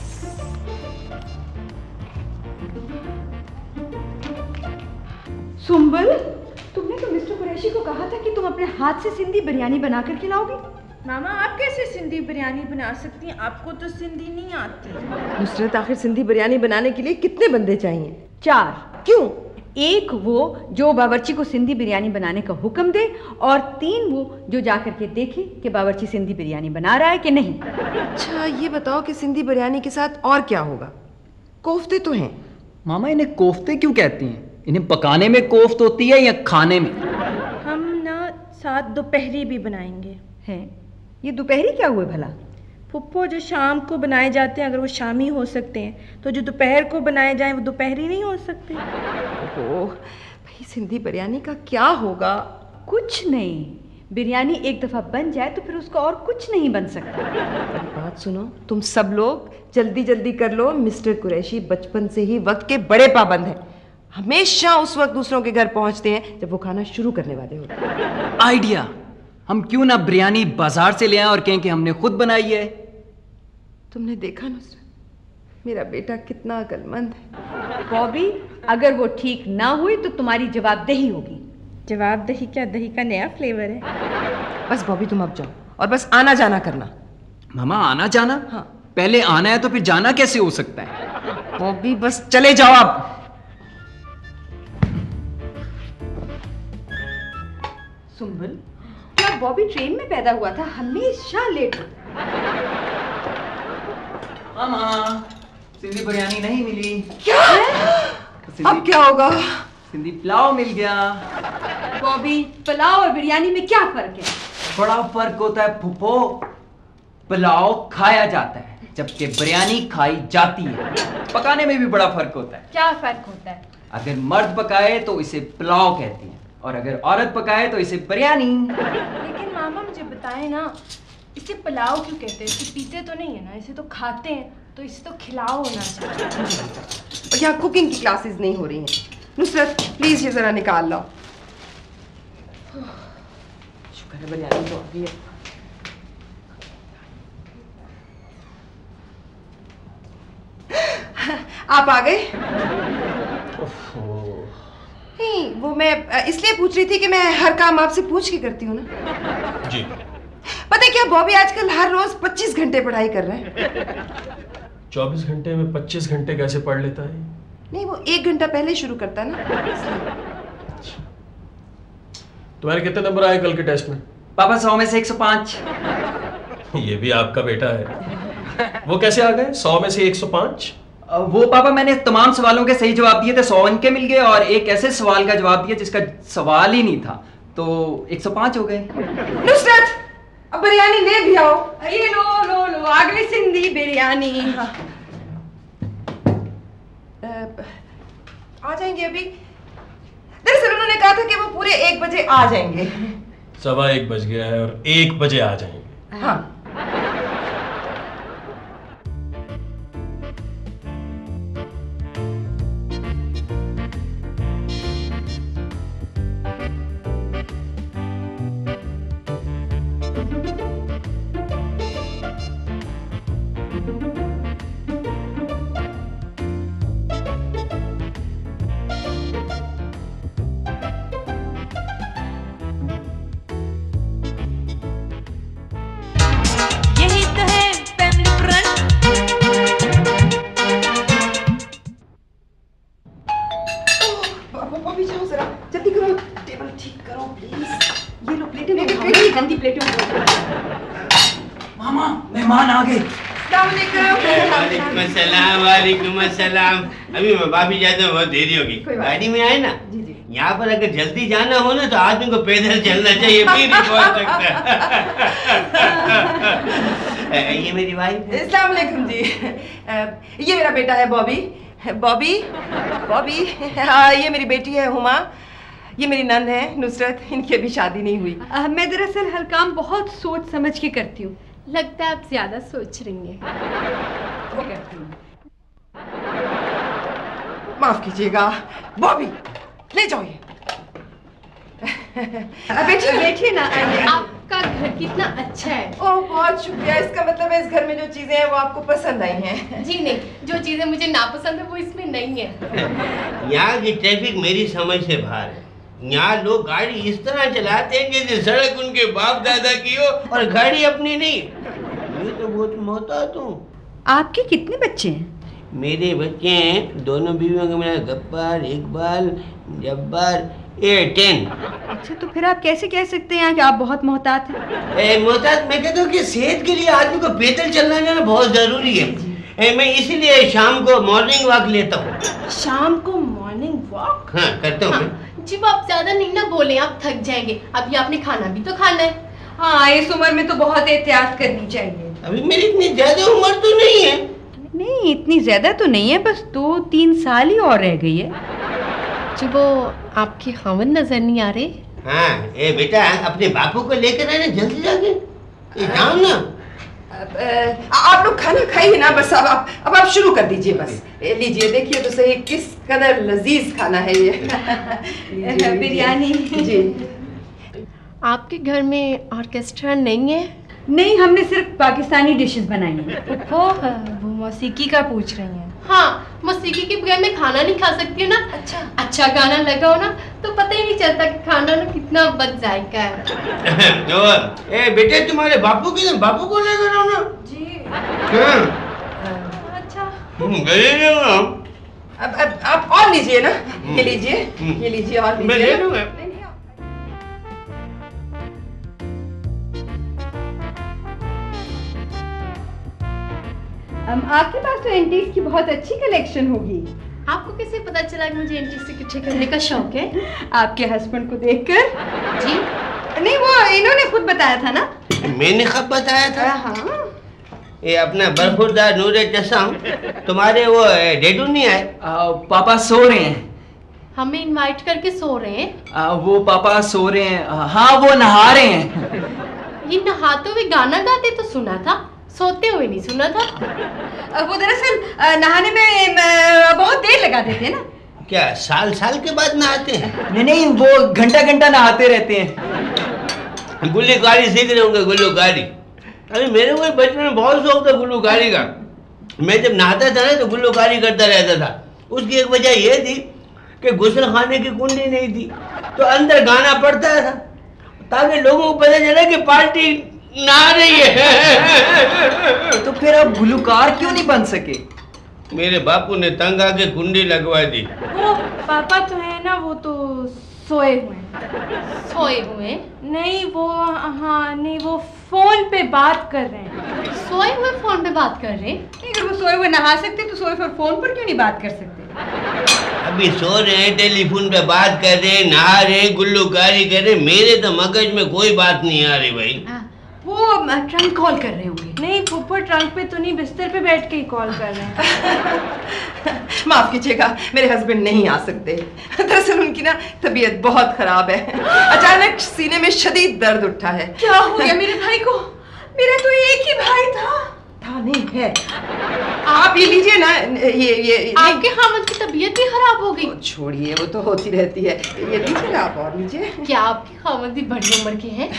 E: सुंबल, तुमने तो मिस्टर कुरैशी को कहा था कि तुम अपने हाथ से सिंधी बिरयानी बना कर खिलाओगी।
C: मामा, आप कैसे सिंधी बिरयानी बना सकती हैं? आपको तो सिंधी नहीं आती।
B: नुसरत, आखिर सिंधी बिरयानी बनाने के लिए कितने बंदे चाहिए?
E: चार।
B: क्यों?
E: एक वो जो बावर्ची को सिंधी बिरयानी बनाने का हुक्म दे, और तीन वो जो जा करके देखे कि बावर्ची सिंधी बिरयानी बना रहा है कि नहीं।
B: अच्छा ये बताओ कि सिंधी बिरयानी के साथ और क्या होगा? कोफ्ते तो हैं।
D: मामा, इन्हें कोफ्ते क्यों कहती हैं? इन्हें पकाने में कोफ्त होती है या खाने में?
C: हम ना साथ दोपहरी भी बनाएंगे।
E: हैं? ये दोपहरी क्या हुए भला?
C: फुप्पो, जो शाम को बनाए जाते हैं अगर वो शामी हो सकते हैं, तो जो दोपहर को बनाए जाएं वो दोपहरी नहीं हो सकते।
B: ओह भाई, सिंधी बिरयानी का क्या होगा?
E: कुछ नहीं, बिरयानी एक दफा बन जाए तो फिर उसका और कुछ नहीं बन सकता।
B: बात सुनो, तुम सब लोग जल्दी जल्दी कर लो। मिस्टर कुरैशी बचपन से ही वक्त के बड़े पाबंद हैं, हमेशा उस वक्त दूसरों के घर पहुंचते हैं जब वो खाना शुरू करने वाले होते हैं।
D: आइडिया, हम क्यों ना बिरयानी बाजार से ले आएं और कहें कि हमने खुद बनाई है।
B: तुमने देखा नुसरत, मेरा बेटा कितना अक्लमंद है।
E: बॉबी, अगर वो ठीक ना हुई तो तुम्हारी जवाबदेही होगी।
C: जवाबदेही क्या? दही का नया फ्लेवर है।
B: बस बॉबी, तुम अब जाओ और बस आना जाना करना।
D: मामा, आना जाना?
B: हाँ।
D: पहले आना है तो फिर जाना कैसे हो सकता है?
B: बॉबी बस चले जाओ अब।
E: सुंबल, क्या बॉबी ट्रेन में पैदा हुआ था? हमेशा लेट होता है।
D: मामा, सिंधी बिरयानी नहीं मिली।
B: क्या? अब क्या होगा?
D: सिंधी पुलाव मिल गया।
E: बॉबी, पुलाव और बिरयानी में क्या फर्क है?
D: बड़ा फर्क होता है फुप्पो। पुलाव खाया जाता है जबकि बिरयानी खाई जाती है। पकाने में भी बड़ा फर्क होता है।
E: क्या फर्क होता है?
D: अगर मर्द पकाए तो इसे पुलाव कहते हैं, और अगर औरत पकाए तो इसे बिरयानी।
C: लेकिन मामा मुझे बताएं ना, इसे पुलाव क्यों कहते हैं? इसे पीते तो नहीं है ना, इसे तो खाते हैं, तो इसे तो खिलाओ होना चाहिए।
B: और यहाँ कुकिंग की क्लासेस नहीं हो रही हैं। नुसरत प्लीज ये जरा निकाल लो। शुक्र है बिरयानी तो आ गई है। आप आ गए? नहीं, वो मैं इसलिए पूछ रही थी कि मैं हर काम आपसे पूछ के करती हूँ ना।
A: जी।
B: पता है क्या, बॉबी आजकल हर रोज पच्चीस घंटे पढ़ाई कर रहे हैं।
A: चौबीस घंटे में पच्चीस घंटे कैसे पढ़ लेता है?
B: नहीं, वो एक घंटा पहले शुरू करता है ना।
A: तुम्हारे कितने नंबर आए कल के टेस्ट में?
D: पापा, सौ में से एक सौ पाँच।
A: ये भी आपका बेटा है। वो कैसे आ गए सौ में से एक सौ पाँच?
D: वो पापा, मैंने तमाम सवालों के सही जवाब दिए थे, सौ अंक मिल गए, और एक ऐसे सवाल का जवाब दिया जिसका सवाल ही नहीं था, तो एक सौ पाँच हो गए।
B: नुसरत, अब बिरयानी ले भी आओ।
E: ये लो लो लो, आ गई सिंधी बिरयानी।
B: हाँ। आ जाएंगे अभी। दरअसल उन्होंने कहा था कि वो पूरे एक बजे आ जाएंगे।
A: सवा एक बज गया है और एक बजे आ जाएंगे।
B: हाँ। अब अभी जाओ जरा, जल्दी करो, टेबल ठीक करो प्लीज। ये लो प्लेटें,
E: प्लेटें गंदी प्लेटों।
D: मामा मेहमान आ गए।
O: वालेकुम अस्सलाम, वालेकुम अस्सलाम। अभी मैं वापिस जाता हूँ, बहुत देरी होगी। गाड़ी में आए ना, यहाँ पर अगर जल्दी जाना हो ना तो आदमी को पैदल चलना चाहिए, फिर ही पहुंच सकता है। ये मेरी वाइफ है।
B: अस्सलाम वालेकुम जी। ये मेरा बेटा है बॉबी। बॉबी बॉबी हाँ, ये मेरी बेटी है हुमा। ये मेरी नंद है नुसरत, इनकी अभी शादी नहीं हुई।
E: आ, मैं दरअसल हर काम बहुत सोच समझ के करती हूँ।
P: लगता है आप ज्यादा सोच रही हैं।
B: माफ कीजिएगा बॉबी, ले जाओ ये।
E: बैठिए बैठिए ना।
P: आपका घर कितना अच्छा है।
B: ओह बहुत शुक्रिया। इसका मतलब है इस घर में जो चीजें हैं वो आपको पसंद आई हैं।
P: जी नहीं, जो चीजें मुझे नापसंद है वो इसमें नहीं है।
O: यहाँ की ट्रैफिक मेरी समझ से बाहर है। यहाँ लोग गाड़ी इस तरह चलाते हैं जैसे सड़क उनके बाप दादा की हो और गाड़ी अपनी नहीं। ये तो बहुत मोहतात हूँ।
E: आपके कितने बच्चे हैं?
O: मेरे बच्चे हैं, दोनों बीवियों का मेरा गब्बार, इकबाल, जब्बार, ए टेन।
E: अच्छा, तो फिर आप कैसे कह सकते हैं कि आप बहुत मोहतात हैं?
O: मोहतात मैं कहता हूँ कि सेहत के लिए आदमी को पैदल चलना जाना बहुत जरूरी है। ए, मैं इसीलिए शाम को मॉर्निंग वॉक लेता हूँ।
P: शाम को मॉर्निंग वॉक?
O: हाँ करता हूँ।
P: हाँ, जी आप ज्यादा नहीं ना बोले, आप थक जाएंगे। अभी आपने खाना भी तो खाना है।
E: हाँ, इस उम्र में तो बहुत एहतियात करनी चाहिए।
O: अभी मेरी इतनी ज्यादा उम्र तो नहीं है।
E: नहीं, इतनी ज्यादा तो नहीं है, बस दो तीन साल ही और रह गई है।
P: जी वो आपके खावंद नजर नहीं आ रहे?
O: हाँ, ए बेटा अपने बापू को लेकर आना जल्दी जाके। ये जाओ ना।
B: आप लोग खाना खाइए ना, बस अब आप अब आप शुरू कर दीजिए। बस लीजिए, देखिए तो सही किस कदर लजीज खाना है ये।
E: बिरयानी।
B: जी।
P: आपके घर में ऑर्केस्ट्रा नहीं है?
E: नहीं, हमने सिर्फ पाकिस्तानी डिशेस बनाई हैं।
P: वो वो मौसीकी का पूछ रही हैं। हाँ, मौसीकी के बगैर मैं खाना नहीं खा सकती ना। अच्छा अच्छा गाना लगा हो ना तो पता ही नहीं चलता कि खाना ना कितना बद जायका है।
O: ए बेटे, तुम्हारे बापू के बापू को लेकर आओ ना। जी।
P: अच्छा।
O: गए ना।
B: अब अब आप और लीजिए ना, ये लीजिए, ये लीजिए और लीजिए।
O: मैं ले लूँगा।
E: आपके पास तो एंटीक की बहुत अच्छी कलेक्शन होगी।
P: आपको कैसे पता चला कि मुझे एंटीक से इकट्ठे करने का शौक है?
E: आपके हस्बैंड को देखकर।
P: जी
E: नहीं, वो इन्होंने खुद बताया था ना।
O: मैंने कब बताया था?
E: हाँ।
O: ये अपना बरखुरदार नूरे चश्म, तुम्हारे वो डेडू नहीं आए?
D: पापा सो रहे हैं।
P: हमें इनवाइट करके सो रहे हैं?
D: आ, वो पापा सो रहे हैं। हाँ, वो नहा रहे हैं।
P: ये नहाते हुए गाना गाते तो सुना था, सोते हुए नहीं सुना था।
E: वो दरअसल नहाने में बहुत देर लगा देते हैं ना।
O: क्या साल साल के बाद नहाते हैं?
D: नहीं नहीं, वो घंटा घंटा नहाते रहते हैं।
O: गुल्लूकारी सीख रहे होंगे, गुल्लूकारी। अरे मेरे को बचपन में बहुत शौक था गुल्लूकारी का। मैं जब नहाता था ना तो गुल्लूकारी करता रहता था। उसकी एक वजह यह थी कि गुस्ल खाने की कुंडी नहीं थी, तो अंदर गाना पड़ता था ताकि लोगों को पता चले कि पार्टी नहा रही है।
D: तो फिर आप गुलूकार क्यों नहीं बन सके?
O: मेरे बापू ने तंग आके कुंडी लगवा दी।
C: वो पापा तो है ना, वो तो सोए हुए।
P: सोए हुए?
C: नहीं वो, हाँ नहीं, वो फोन पे बात कर रहे हैं।
P: सोए हुए फोन पे बात कर रहे हैं?
E: अगर वो सोए हुए नहा सकते तो सोए हुए फोन पर क्यों नहीं बात कर सकते?
O: अभी सो रहे हैं, टेलीफोन पे बात कर रहे हैं, नहा रहे हैं, गुल्लूकारी कर रहे हैं। मेरे तो मगज में कोई बात नहीं आ रही भाई।
E: वो ट्रंक कॉल कर रहे होंगे।
C: नहीं फुप्पो, ट्रंक पे तो नहीं, बिस्तर पे बैठ के ही कॉल कर रहे हैं।
B: माफ कीजिएगा, मेरे हस्बैंड नहीं आ सकते। दरअसल उनकी ना तबीयत बहुत खराब है। अचानक सीने में शदीद दर्द उठा है।
E: क्या हो गया मेरे भाई को? मेरा तो एक ही भाई था।
B: था नहीं है। आप ये लीजिए ना, ये ये
P: आपके खामद की तबीयत भी खराब हो गई?
B: छोड़िए, वो तो होती रहती है। ये लीजिए ना, आप और लीजिए।
P: क्या आपके खामद भी बड़ी उम्र के हैं?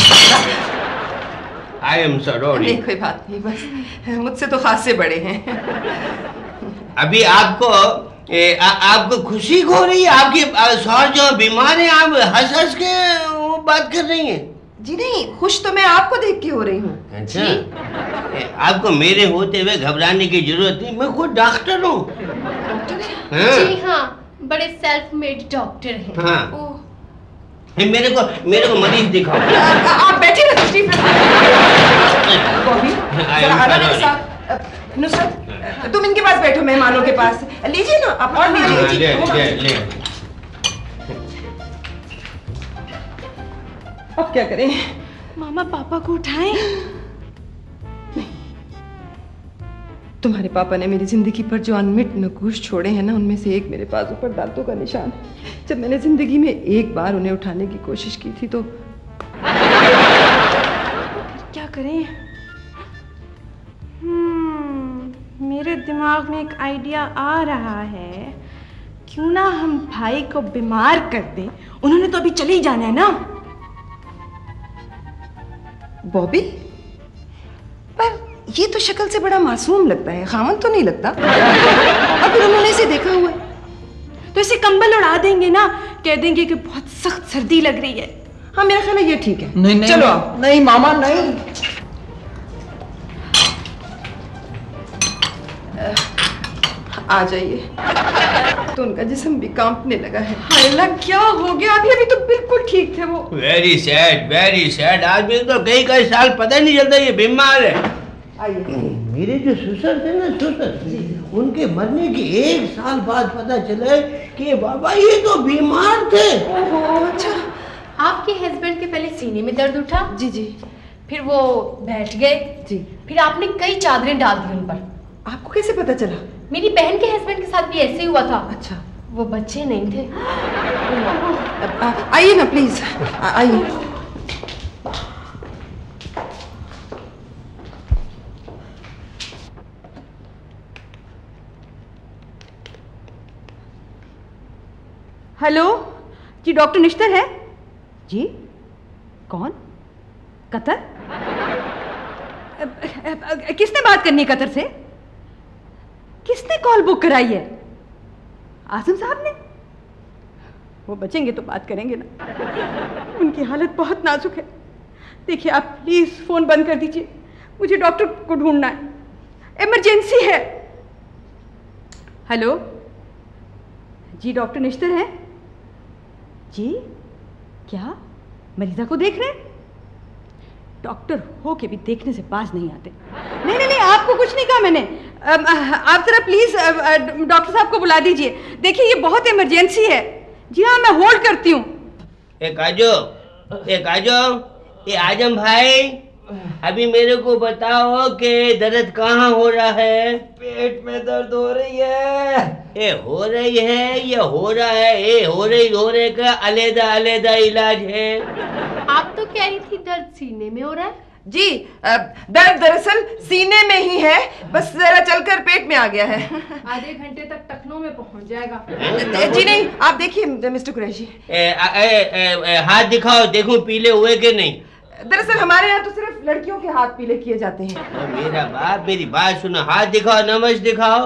O: I am sorry।
B: नहीं कोई बात नहीं, बस मुझसे तो खासे बड़े हैं।
O: अभी आपको ए, आ, आपको खुशी हो रही है? आपके शौहर जो बीमार हैं, आप हंस हंस के वो बात कर रही हैं।
B: जी नहीं, खुश तो मैं आपको देख के हो रही हूँ।
O: अच्छा, ए, आपको मेरे होते हुए घबराने की जरूरत नहीं, मैं खुद डॉक्टर हूँ।
P: जी हाँ, बड़े सेल्फ मेड डॉक्टर हैं।
O: हाँ। मेरे को मेरे को मरीज दिखाओ।
B: आप बैठिए ना तशरीफ बॉबी, जरा आना मेरे साथ। नुसरत, तुम इनके पास बैठो, मेहमानों के पास। लीजिए ना आप, और लीजिए।
O: ले, ले, ले।
B: अब क्या करें?
C: मामा पापा को उठाएं।
B: तुम्हारे पापा ने मेरी जिंदगी पर जो अनमिट नकूश छोड़े हैं ना, उनमें से एक मेरे बाजू पर दांतों का निशान है। जब मैंने जिंदगी में एक बार उन्हें उठाने की कोशिश की थी तो
C: क्या करें? हम्म, मेरे दिमाग में एक आइडिया आ रहा है। क्यों ना हम भाई को बीमार कर दें? उन्होंने तो अभी चले ही जाना है ना।
B: बॉबी, पर ये तो शक्ल से बड़ा मासूम लगता है, खामन तो नहीं लगता। अब उन्होंने इसे देखा हुआ है
C: तो इसे कंबल उड़ा देंगे ना, कह देंगे कि बहुत सख्त सर्दी लग रही है।
B: हाँ, मेरा ख्याल है ये ठीक है।
D: नहीं नहीं,
B: चलो
D: नहीं, नहीं मामा नहीं।
B: आ जाइए। तो उनका जिस्म भी कांपने लगा है।
C: अल्लाह, क्या हो गया? अभी अभी तो बिल्कुल ठीक थे वो।
O: Very sad, very sad. आदमी तो कई कई साल पता नहीं चलता ये बीमार है।
B: आइए।
O: मेरे जो ससुर थे ना, ससुर, उनके मरने के एक साल बाद पता चला कि बाबा ये तो बीमार थे।
P: ओहो, अच्छा। आपके हस्बैंड के पहले सीने में दर्द उठा?
B: जी जी।
P: फिर वो बैठ गए?
B: जी।
P: फिर आपने कई चादरें डाल दी उन पर।
B: आपको कैसे पता चला?
P: मेरी बहन के हस्बैंड के साथ भी ऐसे ही हुआ था।
B: अच्छा।
P: वो बच्चे नहीं थे।
B: आइए ना प्लीज, आइए।
E: हेलो जी, डॉक्टर निश्तर है जी? कौन? कतर? किसने बात करनी है कतर से? किसने कॉल बुक कराई है? आजम साहब ने? वो बचेंगे तो बात करेंगे ना। उनकी हालत बहुत नाजुक है। देखिए आप प्लीज फोन बंद कर दीजिए, मुझे डॉक्टर को ढूंढना है, इमरजेंसी है। हेलो जी, डॉक्टर निश्तर हैं जी? क्या मरीजा को देख रहे हैं? डॉक्टर हो के भी देखने से बाज नहीं आते। नहीं नहीं नहीं, आपको कुछ नहीं कहा मैंने। आप जरा प्लीज डॉक्टर साहब को बुला दीजिए। देखिए ये बहुत इमरजेंसी है। जी हाँ, मैं होल्ड करती हूँ।
O: एक आजो, एक आजो, ये आजम भाई, अभी मेरे को बताओ कि दर्द कहाँ हो रहा है?
D: पेट में दर्द हो रही है।
O: ये हो रही है, ये हो रहा है, ये हो रही हो रहे का अलग अलग इलाज है।
P: आप तो कह रही थी दर्द सीने में हो रहा है।
B: जी, दर्द दरअसल सीने में ही है, बस जरा चलकर पेट में आ गया है।
C: आधे घंटे तक टखनों में पहुंच जाएगा।
B: जी नहीं, आप देखिए मिस्टर कुरैशी,
O: हाथ दिखाओ, देखूं पीले हुए कि नहीं।
B: दरअसल हमारे यहाँ तो सिर्फ लड़कियों के हाथ पीले किए जाते हैं।
O: ओ मेरा बाप, मेरी बात सुनो, हाथ दिखाओ, नमज दिखाओ।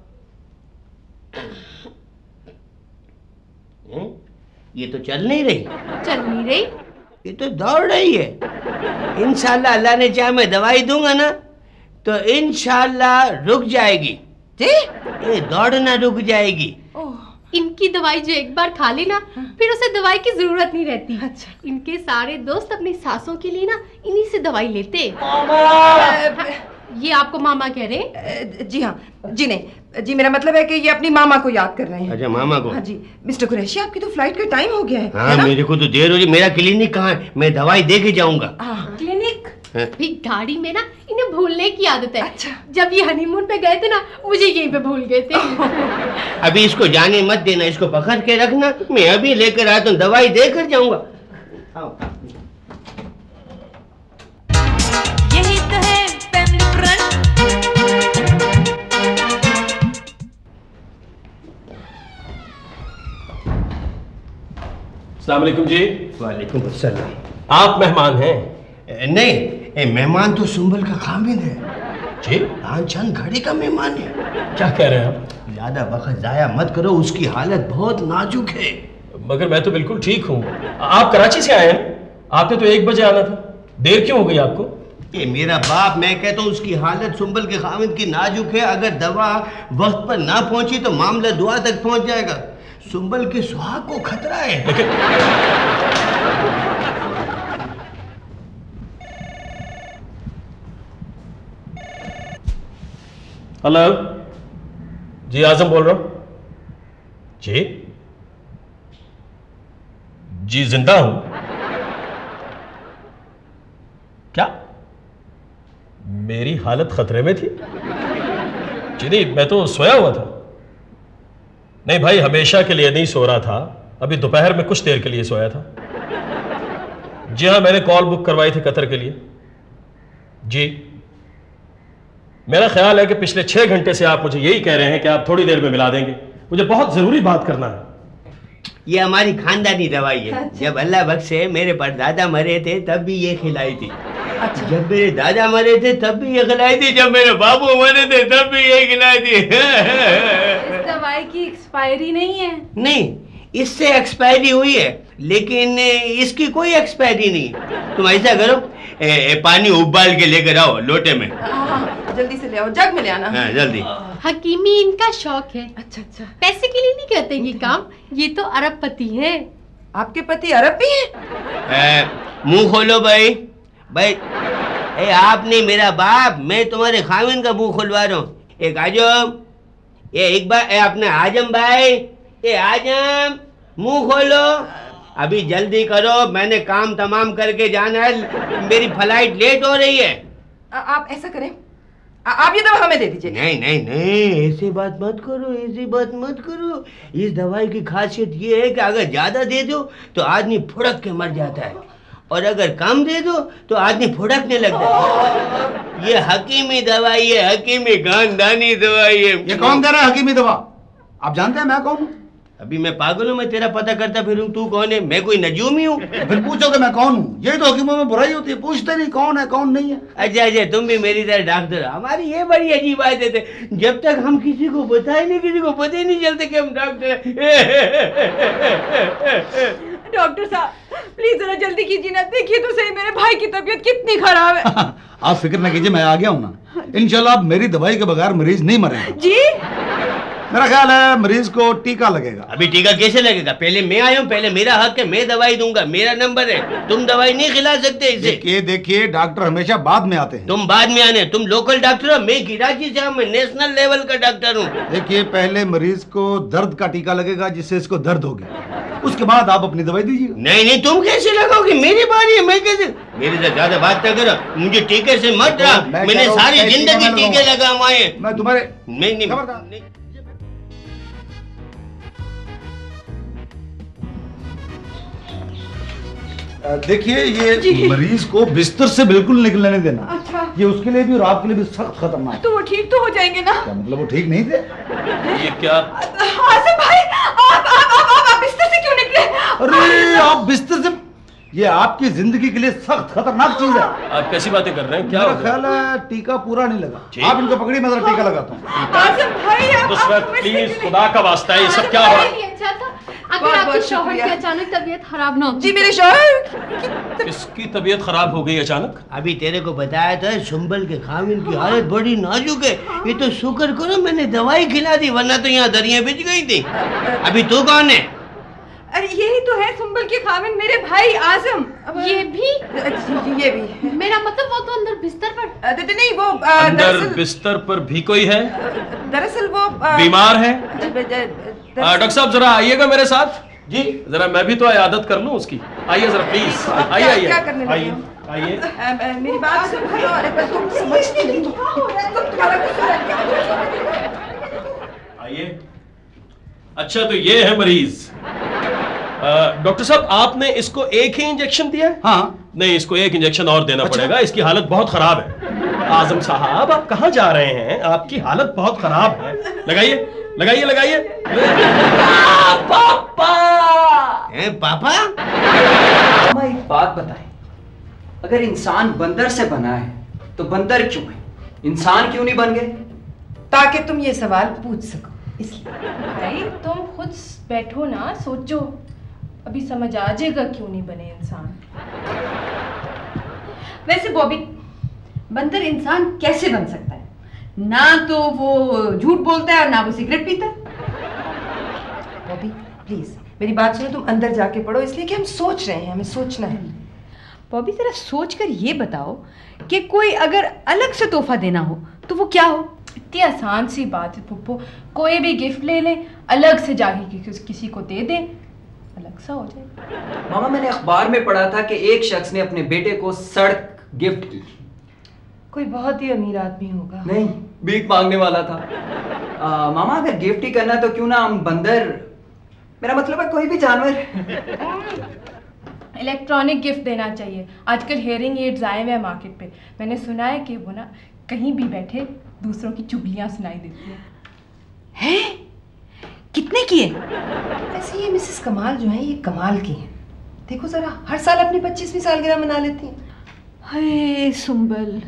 O: ये तो चल नहीं रही।
P: चल नहीं रही?
O: ये तो दौड़ रही है। इंशाल्लाह अल्लाह ने चाहे मैं दवाई दूंगा ना तो इंशाल्लाह रुक जाएगी।
B: जी?
O: ये दौड़ना रुक जाएगी।
P: इनकी दवाई जो एक बार खा ली ना, फिर उसे दवाई की जरूरत नहीं रहती।
B: अच्छा।
P: इनके सारे दोस्त अपनी सासों के लिए ना इन्हीं से दवाई लेते। ये आपको मामा कह रहे हैं?
B: जी हाँ। जी नहीं जी, मेरा मतलब है कि ये अपनी मामा को याद कर रहे हैं।
O: अच्छा, मामा को?
B: हाँ जी। मिस्टर कुरैशी, आपकी तो फ्लाइट का टाइम हो गया है।
O: हाँ, मेरे को तो देर हो रही। मेरा क्लिनिक कहाँ है? मैं दवाई दे के जाऊंगा।
P: क्लिनिक? भी गाड़ी में ना इन्हें भूलने की आदत है। अच्छा। जब ये हनीमून पे गए थे ना, मुझे यहीं पे भूल गए थे।
O: अभी इसको जाने मत देना, इसको पकड़ के रखना। मैं अभी लेकर आया तो दवाई देकर जाऊंगा।
H: यही तो है फैमिली फ्रंट।
A: अस्सलाम वालेकुम जी।
O: वालेकुम अस्सलाम।
A: आप मेहमान हैं?
O: नहीं, ए, मेहमान तो सुंबल का खामिद है
A: जी।
O: हाँ, चंद घड़ी का मेहमान है।
A: क्या कह रहे हैं आप?
O: ज्यादा वक्त जाया मत करो, उसकी हालत बहुत नाजुक है।
A: मगर मैं तो बिल्कुल ठीक हूँ। आप कराची से आए हैं? आपने तो एक बजे आना था, देर क्यों हो गई आपको?
O: ये मेरा बाप, मैं कहता हूँ उसकी हालत सुंबल के खामिद की नाजुक है। अगर दवा वक्त पर ना पहुंची तो मामला दुआ तक पहुंच जाएगा। सुंबल के सुहाग को खतरा है।
A: लेकिन हेलो जी, आजम बोल रहा हूं। जी जी जिंदा हूं। क्या मेरी हालत खतरे में थी? जी नहीं, मैं तो सोया हुआ था। नहीं भाई, हमेशा के लिए नहीं सो रहा था, अभी दोपहर में कुछ देर के लिए सोया था। जी हाँ, मैंने कॉल बुक करवाई थी कतर के लिए। जी मेरा ख्याल है कि पिछले छह घंटे से आप मुझे यही कह रहे हैं कि आप थोड़ी देर में मिला देंगे, मुझे बहुत जरूरी बात करना है।
O: ये हमारी खानदानी दवाई है। अच्छा। जब अल्लाह बख्शे मेरे परदादा मरे थे तब भी ये खिलाई थी। अच्छा। जब मेरे दादा मरे थे तब भी ये खिलाई थी, जब मेरे बाबू मरे थे तब भी ये खिलाई थी।
C: इस दवाई की एक्सपायरी नहीं है? नहीं,
O: इससे एक्सपायरी हुई है लेकिन इसकी कोई एक्सपायरी नहीं। तुम ऐसा करो, ए, ए, पानी उबाल के लेकर आओ लोटे में।
B: हाँ, जल्दी से ले आओ, जग में ले आना।
O: हाँ, जल्दी।
P: हकीमी इनका शौक है।
B: अच्छा अच्छा।
P: पैसे के लिए नहीं करते ये काम, ये तो अरबपति है।
B: आपके पति अरबी है?
O: मुंह खोलो भाई। भाई ए, आप नहीं मेरा बाप, मैं तुम्हारे खाविन का मुंह खुलवा रहा हूँ। एक आजम, ये एक बार अपने आजम भाई, ये आजम मुंह खोलो, अभी जल्दी करो, मैंने काम तमाम करके जाना है, मेरी फ्लाइट लेट हो रही है।
B: आ, आप ऐसा करें, आ, आप ये दवा हमें दे दीजिए।
O: नहीं नहीं नहीं, ऐसी बात मत करो, ऐसी बात मत करो। इस दवाई की खासियत ये है कि अगर ज्यादा दे दो तो आदमी फुड़क के मर जाता है, और अगर कम दे दो तो आदमी फुड़कने लगता है। ये हकीमी दवाई है, हकीमी खानदानी दवाई है।
M: ये कौन दे रहा है हकीमी दवा? आप जानते हैं मैं कौन हूँ?
O: अभी मैं पागल हूँ, मैं तेरा पता करता फिरूं तू कौन है? मैं कोई नजूमी हूँ?
M: फिर पूछोगे मैं कौन हूँ? यही तो हकीमों में बुराई होती है, पूछते नहीं कौन है कौन नहीं है।
O: अच्छा अच्छा, तुम भी मेरी तरह डॉक्टर। हमारी ये बड़ी अजीब बात है, जब तक हम किसी को बताए नहीं, किसी को पता ही नहीं चलते कि हम डॉक्टर हैं।
B: डॉक्टर साहब प्लीज जरा जल्दी कीजिए ना, देखिए तो सही मेरे भाई की तबीयत कितनी खराब है।
M: आप फिक्र न कीजिए, मैं आ गया हूँ ना। इंशाल्लाह आप मेरी दवाई के बगैर मरीज नहीं मरेगा।
B: जी
M: मेरा ख्याल है मरीज को टीका लगेगा।
O: अभी टीका कैसे लगेगा? पहले मैं आया हूँ, पहले मेरा हक है, मैं दवाई दूंगा, मेरा नंबर है। तुम दवाई नहीं खिला सकते इसे।
M: देखिए देखिए, डॉक्टर हमेशा बाद में आते हैं।
O: तुम बाद में आने, तुम लोकल डॉक्टर हो, मैं कराची से हूँ, मैं नेशनल लेवल का डॉक्टर हूँ।
M: देखिए पहले मरीज को दर्द का टीका लगेगा जिससे इसको दर्द होगी, उसके बाद आप अपनी दवाई दीजिए।
O: नहीं नहीं, तुम कैसे लगाओगे? मेरी बारी है, मैं कैसे? मेरे से ज्यादा बात ना करो, मुझे टीके से मत रहा। मैंने सारी जिंदगी टीके लगाए।
M: मैं तुम्हारे
O: नहीं नहीं
M: देखिए, ये मरीज को बिस्तर से बिल्कुल निकलने नहीं देना।
B: अच्छा।
M: ये उसके लिए भी और आपके लिए भी सख्त खतरनाक है।
B: तो वो ठीक तो हो जाएंगे ना?
M: क्या मतलब वो ठीक नहीं थे?
A: ये क्या?
B: आसिम भाई, आप आप आप आप, आप बिस्तर से क्यों निकले?
M: अरे आप बिस्तर से, ये आपकी जिंदगी के लिए सख्त खतरनाक चीज है।
A: आप कैसी बातें कर रहे हैं? क्या
M: मेरा ख्याल है टीका पूरा नहीं लगा। आप इनको पकड़िए, मैं टीका लगाता हूँ।
B: आसिम भाई आप
A: प्लीज, खुदा का वास्ता है, ये सब क्या हो रहा है?
P: अच्छा था अगर आपके शौहर की अचानक तबीयत खराब ना हो।
B: जी मेरे शौहर
A: किसकी तबीयत खराब हो गई अचानक?
O: अभी तेरे को बताया था, सुंबल के खाविन की हालत बड़ी नाजुक है। ये तो शुक्र करो मैंने दवाई खिला दी, वरना तो यहाँ दरिया बिछ गई थी। अभी तू कौन है?
B: अरे यही तो है सुंबल के खाविन, मेरे भाई आजम।
P: ये भी?
B: ये भी।
P: मेरा मतलब वो तो अंदर बिस्तर पर
B: नहीं, वो
A: अंदर बिस्तर पर भी कोई है?
B: दरअसल वो
A: बीमार है। डॉक्टर साहब जरा आइएगा मेरे साथ। जी जरा मैं भी तो इयादत कर लूं उसकी। आइए जरा प्लीज, आइए आइए
B: क्या करने लगे?
A: आइए आइए।
B: मेरी बात सुन भाई, अरे तुम समझते नहीं हो,
A: आइए। अच्छा तो ये है मरीज। डॉक्टर साहब आपने इसको एक ही इंजेक्शन दिया है?
M: हाँ।
A: नहीं, इसको एक इंजेक्शन और देना
M: अच्छा?
A: पड़ेगा, इसकी हालत बहुत खराब है। आजम साहब आप कहाँ जा रहे हैं? आपकी हालत बहुत खराब है। लगाइए लगाइए लगाइए।
O: पापा ए, पापा
D: मामा एक बात बताएं, अगर इंसान बंदर से बना है तो बंदर क्यों है, इंसान क्यों नहीं बन गए?
B: ताकि तुम ये सवाल पूछ सको इसलिए।
C: भाई तुम खुद बैठो ना, सोचो, अभी समझ आ जाएगा क्यों नहीं बने इंसान।
E: वैसे बॉबी, बंदर इंसान कैसे बन सकता है? ना तो वो झूठ बोलता है और ना वो सिगरेट पीता है।
B: बॉबी प्लीज मेरी बात सुनो, तुम अंदर जाके पढ़ो, इसलिए कि हम सोच रहे हैं, हमें सोचना है।
E: बॉबी जरा सोच कर ये बताओ कि कोई अगर अलग से तोहफा देना हो तो वो क्या हो?
C: इतनी आसान सी बात है पुप्पो, कोई भी गिफ्ट ले लें, अलग से जाके कि, किसी को दे दें, अलग सा हो जाए।
D: मामा मैंने अखबार में पढ़ा था कि एक शख्स ने अपने बेटे को सड़क गिफ्ट की।
B: कोई बहुत ही अमीर आदमी होगा।
D: नहीं, भीख मांगने वाला था। आ, मामा अगर गिफ्ट ही करना तो क्यों ना हम बंदर, मेरा मतलब है कोई भी जानवर।
C: इलेक्ट्रॉनिक गिफ्ट देना चाहिए। आजकल हेयरिंग एड्स आए हुए हैं मार्केट पे, मैंने सुना है कि वो ना कहीं भी बैठे दूसरों की चुगलियां सुनाई देती हैं।
E: हैं? कितने की है?
B: ऐसे ये मिसेस कमाल जो है ये कमाल की हैं। देखो जरा, हर साल अपनी पच्चीसवीं सालगिरह मना लेती हैं।
E: हाय सुंबल,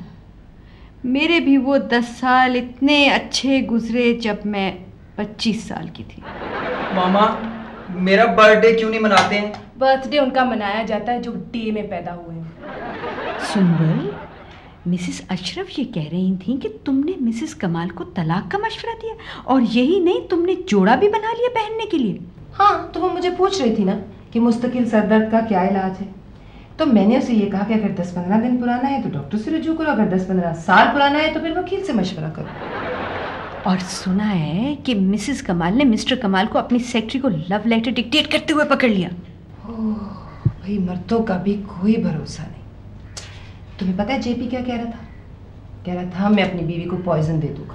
E: मेरे भी वो दस साल इतने अच्छे गुजरे जब मैं पच्चीस साल की थी।
D: मामा मेरा बर्थडे क्यों नहीं मनाते हैं?
C: बर्थडे उनका मनाया जाता है जो डे में पैदा हुए हैं।
E: सुंबल, मिसेस अशरफ ये कह रही थी कि तुमने मिसेस कमाल को तलाक का मशवरा दिया, और यही नहीं तुमने जोड़ा भी बना लिया पहनने के लिए।
B: हाँ, तो वो मुझे पूछ रही थी ना कि मुस्तकिल सरदर्द का क्या इलाज है, तो मैंने उसे ये कहा कि अगर दस पंद्रह दिन पुराना है तो डॉक्टर से रुजू करो, अगर दस पंद्रह साल पुराना है तो फिर वकील से मशवरा करो।
E: और सुना है कि मिसेस कमाल ने मिस्टर कमाल को अपनी सेक्रेटरी को लव लेटर डिक्टेट करते हुए पकड़ लिया।
B: ओह भाई, मर्दों का भी कोई भरोसा नहीं। तुम्हें पता है जेपी क्या कह रहा था? कह रहा था मैं अपनी बीवी को पॉइजन दे दूंगा।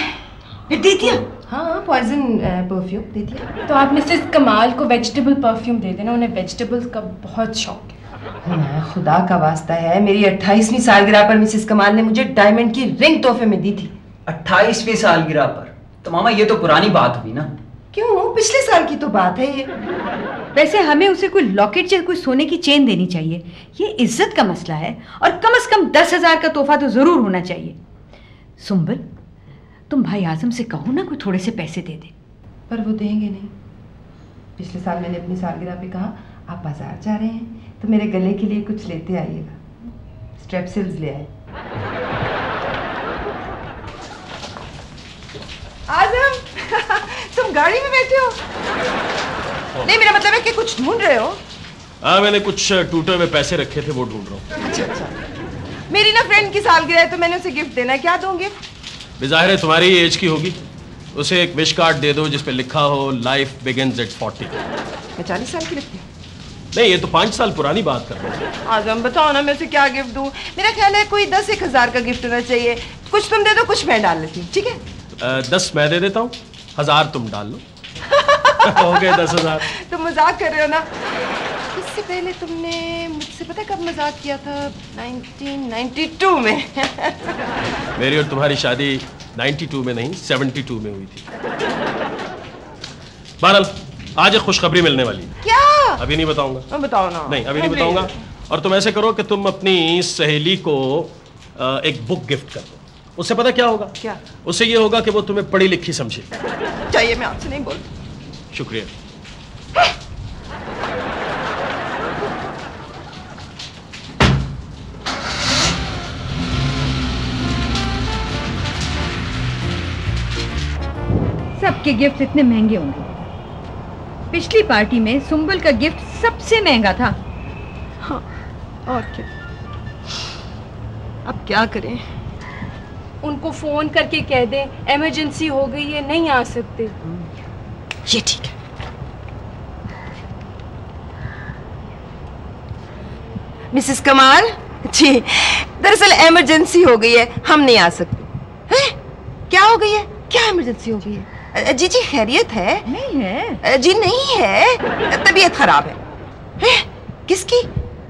E: फिर दे दिया?
B: हाँ, पॉइजन परफ्यूम दे दिया।
C: तो आप मिसेस कमाल को वेजिटेबल परफ्यूम दे देना, उन्हें वेजिटेबल्स का बहुत शौक है।
B: ना, खुदा का वास्ता है, मेरी अट्ठाईसवीं सालगिरह पर मिसेस कमाल ने मुझे डायमंड की रिंग तोहफे में दी थी।
D: अट्ठाईसवीं सालगिरह पर? तो मामा ये तो पुरानी बात हुई ना।
B: क्यों, पिछले साल की तो बात है ये।
E: वैसे हमें उसे कोई लॉकेट या कोई सोने की चेन देनी चाहिए, ये इज्जत का मसला है, और कम से कम दस हजार का तोहफा तो जरूर होना चाहिए। सुंबल, तुम भाई आजम से कहो ना कोई थोड़े से पैसे दे दे।
B: पर वो देंगे नहीं। पिछले साल मैंने अपनी सालगिरह पे कहा आप बाजार जा रहे हैं तो मेरे गले के लिए कुछ लेते आइएगा। स्ट्रेपसिल्स ले आए। आजम तुम गाड़ी में बैठे हो? नहीं, मेरा मतलब है कि कुछ ढूंढ रहे हो?
A: हाँ, मैंने कुछ टूटे हुए पैसे रखे थे, वो ढूंढ रहा हूँ।
B: अच्छा अच्छा, मेरी ना फ्रेंड की सालगिरह है तो मैंने उसे गिफ्ट देना है। क्या दूं गिफ्ट?
A: बेज़ाहिर है तुम्हारी एज की होगी, उसे एक विश कार्ड दे दो जिस पे लिखा हो लाइफ बिगिंस एट फोर्टी।
B: मैं चालीस साल की लगती हूँ?
A: नहीं, ये तो पाँच साल पुरानी बात कर रहे हैं।
B: आजम बताओ ना, मैं उसे क्या गिफ्ट दूं? मेरा ख्याल है कोई दस एक हजार का गिफ्ट होना चाहिए। कुछ तुम दे दो, कुछ मैं डाल लेती हूँ, ठीक है?
A: आ, दस मैं दे देता हूँ, हजार तुम डाल लो। हो गए दस हजार।
B: तुम मजाक कर रहे हो ना? इससे पहले तुमने मुझसे पता कब मजाक किया था? नाइनटीन नाइंटी टू में।
A: मेरी और तुम्हारी शादी बानवे में नहीं, बहत्तर में हुई थी। बहरहाल आज एक खुशखबरी मिलने वाली है।
B: क्या?
A: अभी नहीं बताऊंगा।
B: बताओ ना।
A: नहीं, अभी नहीं बताऊंगा। और तुम ऐसे करो कि तुम अपनी सहेली को एक बुक गिफ्ट कर दो। उससे पता क्या होगा?
B: क्या?
A: उससे ये होगा कि वो तुम्हें पढ़ी लिखी समझे।
B: चाहिए, मैं आपसे नहीं बोलती।
A: शुक्रिया।
E: सबके गिफ्ट इतने महंगे होंगे। पिछली पार्टी में सुंबल का गिफ्ट सबसे महंगा था।
B: हाँ, और क्या? अब क्या करें?
C: उनको फोन करके कह दें इमरजेंसी हो गई है, नहीं आ सकते।
B: ये ठीक है। मिसेस कमाल जी, दरअसल इमरजेंसी हो गई है, हम नहीं आ सकते। हैं? क्या हो गई है? क्या इमरजेंसी हो गई है? जी जी खैरियत है?
E: नहीं है
B: जी, नहीं है, तबीयत खराब है। हैं? किसकी?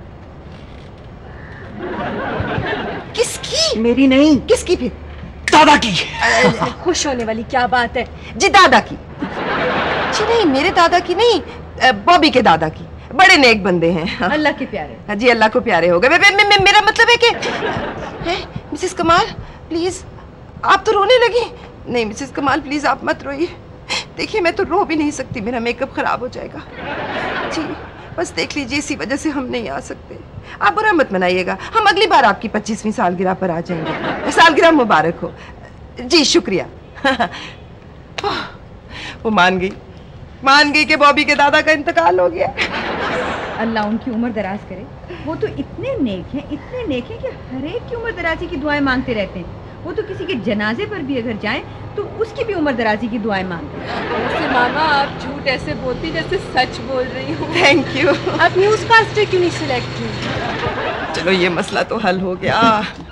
B: किसकी?
E: मेरी नहीं।
B: किसकी फिर?
D: दादा की।
C: खुश होने वाली क्या बात है?
B: जी दादा की। जी नहीं, मेरे दादा की नहीं, बॉबी के दादा की। बड़े नेक बंदे हैं।
E: अल्लाह के प्यारे।
B: जी अल्लाह को प्यारे हो गए। मे, मे, मे, मेरा मतलब है कि है मिसेस कमाल प्लीज, आप तो रोने लगी। नहीं मिसेस कमाल प्लीज आप मत रोइए। देखिए मैं तो रो भी नहीं सकती, मेरा मेकअप खराब हो जाएगा। जी बस देख लीजिए, इसी वजह से हम नहीं आ सकते। आप बुरा मत मनाइएगा, हम अगली बार आपकी पच्चीसवीं सालगिरह पर आ जाएंगे। सालगिरह मुबारक हो। जी शुक्रिया। वो मान गई। मान गई कि बॉबी के दादा का इंतकाल हो गया।
E: अल्लाह उनकी उम्र दराज करे। वो तो इतने नेक हैं, इतने नेक हैं कि हर एक की उम्र दराजी की दुआएं मांगते रहते हैं। वो तो किसी के जनाजे पर भी अगर जाएं तो उसकी भी उम्र दराजी की दुआएं मांगते हैं।
C: वैसे मामा आप झूठ ऐसे बोलती जैसे सच बोल रही हो।
B: Thank you.
C: आप न्यूज़ कास्टर क्यों नहीं सिलेक्ट की?
B: चलो ये मसला तो हल हो गया।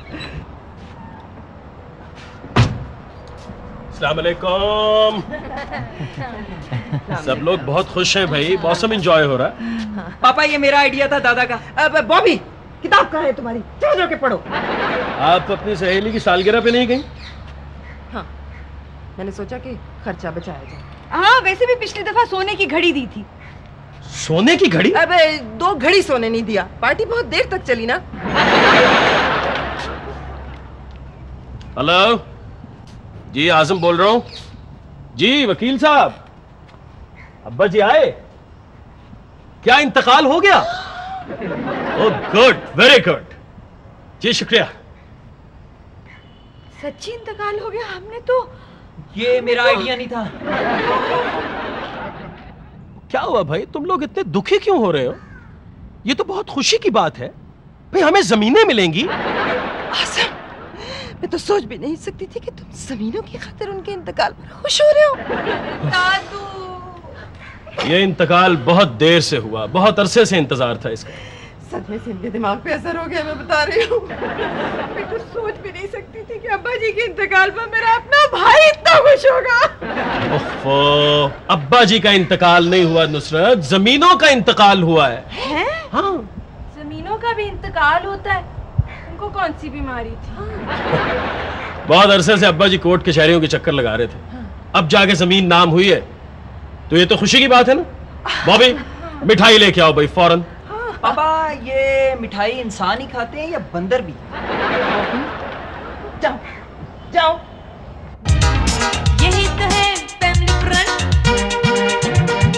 A: अस्सलाम वालेकुम। सब लोग बहुत खुश हैं भाई, मौसम एंजॉय हो रहा है।
D: पापा ये मेरा आइडिया था दादा का।
B: अब बॉबी किताब कहाँ है तुम्हारी? चलो जाके पढ़ो।
A: आप अपनी सहेली की सालगिरह पे नहीं गई?
B: हाँ, मैंने सोचा कि खर्चा बचाया जाए।
E: हाँ, वैसे भी पिछली दफा सोने की घड़ी दी थी।
A: सोने की घड़ी?
B: अब दो घड़ी सोने नहीं दिया, पार्टी बहुत देर तक चली ना।
A: हेलो जी, आजम बोल रहा हूं। जी वकील साहब, अब्बा जी आए? क्या इंतकाल हो गया? Oh good, very good. जी शुक्रिया।
E: सच्ची इंतकाल हो गया? हमने तो
D: ये मेरा आइडिया नहीं था।
A: क्या हुआ भाई, तुम लोग इतने दुखी क्यों हो रहे हो? ये तो बहुत खुशी की बात है भाई, हमें जमीनें मिलेंगी।
B: आसम, मैं तो सोच भी नहीं सकती थी कि तुम जमीनों की खातिर उनके इंतकाल पर खुश हो रहे हो।
C: दादू,
A: ये इंतकाल बहुत देर से हुआ, बहुत अरसे से इंतजार था इसका।
B: सदमे से इनके दिमाग पे असर हो गया, मैं बता रही हूँ। मैं तो सोच भी नहीं सकती थी कि अब्बा जी के इंतकाल पर मेरा अपना भाई इतना खुश होगा।
A: ओफो, अब्बा जी का इंतकाल नहीं हुआ नुसरत, जमीनों का इंतकाल हुआ है।
C: हैं?
A: हाँ,
C: जमीनों का भी इंतकाल होता है। उनको कौन सी बीमारी थी?
A: बहुत अरसे से अब्बा जी कोर्ट कचहरियों के चक्कर लगा रहे थे, अब जाके जमीन नाम हुई है, तो ये तो खुशी की बात है ना। बॉबी मिठाई लेके आओ भाई फौरन।
D: पापा ये मिठाई इंसान ही खाते हैं या बंदर भी?
B: जाओ जाओ।
H: यही तो है फैमिली फ्रंट।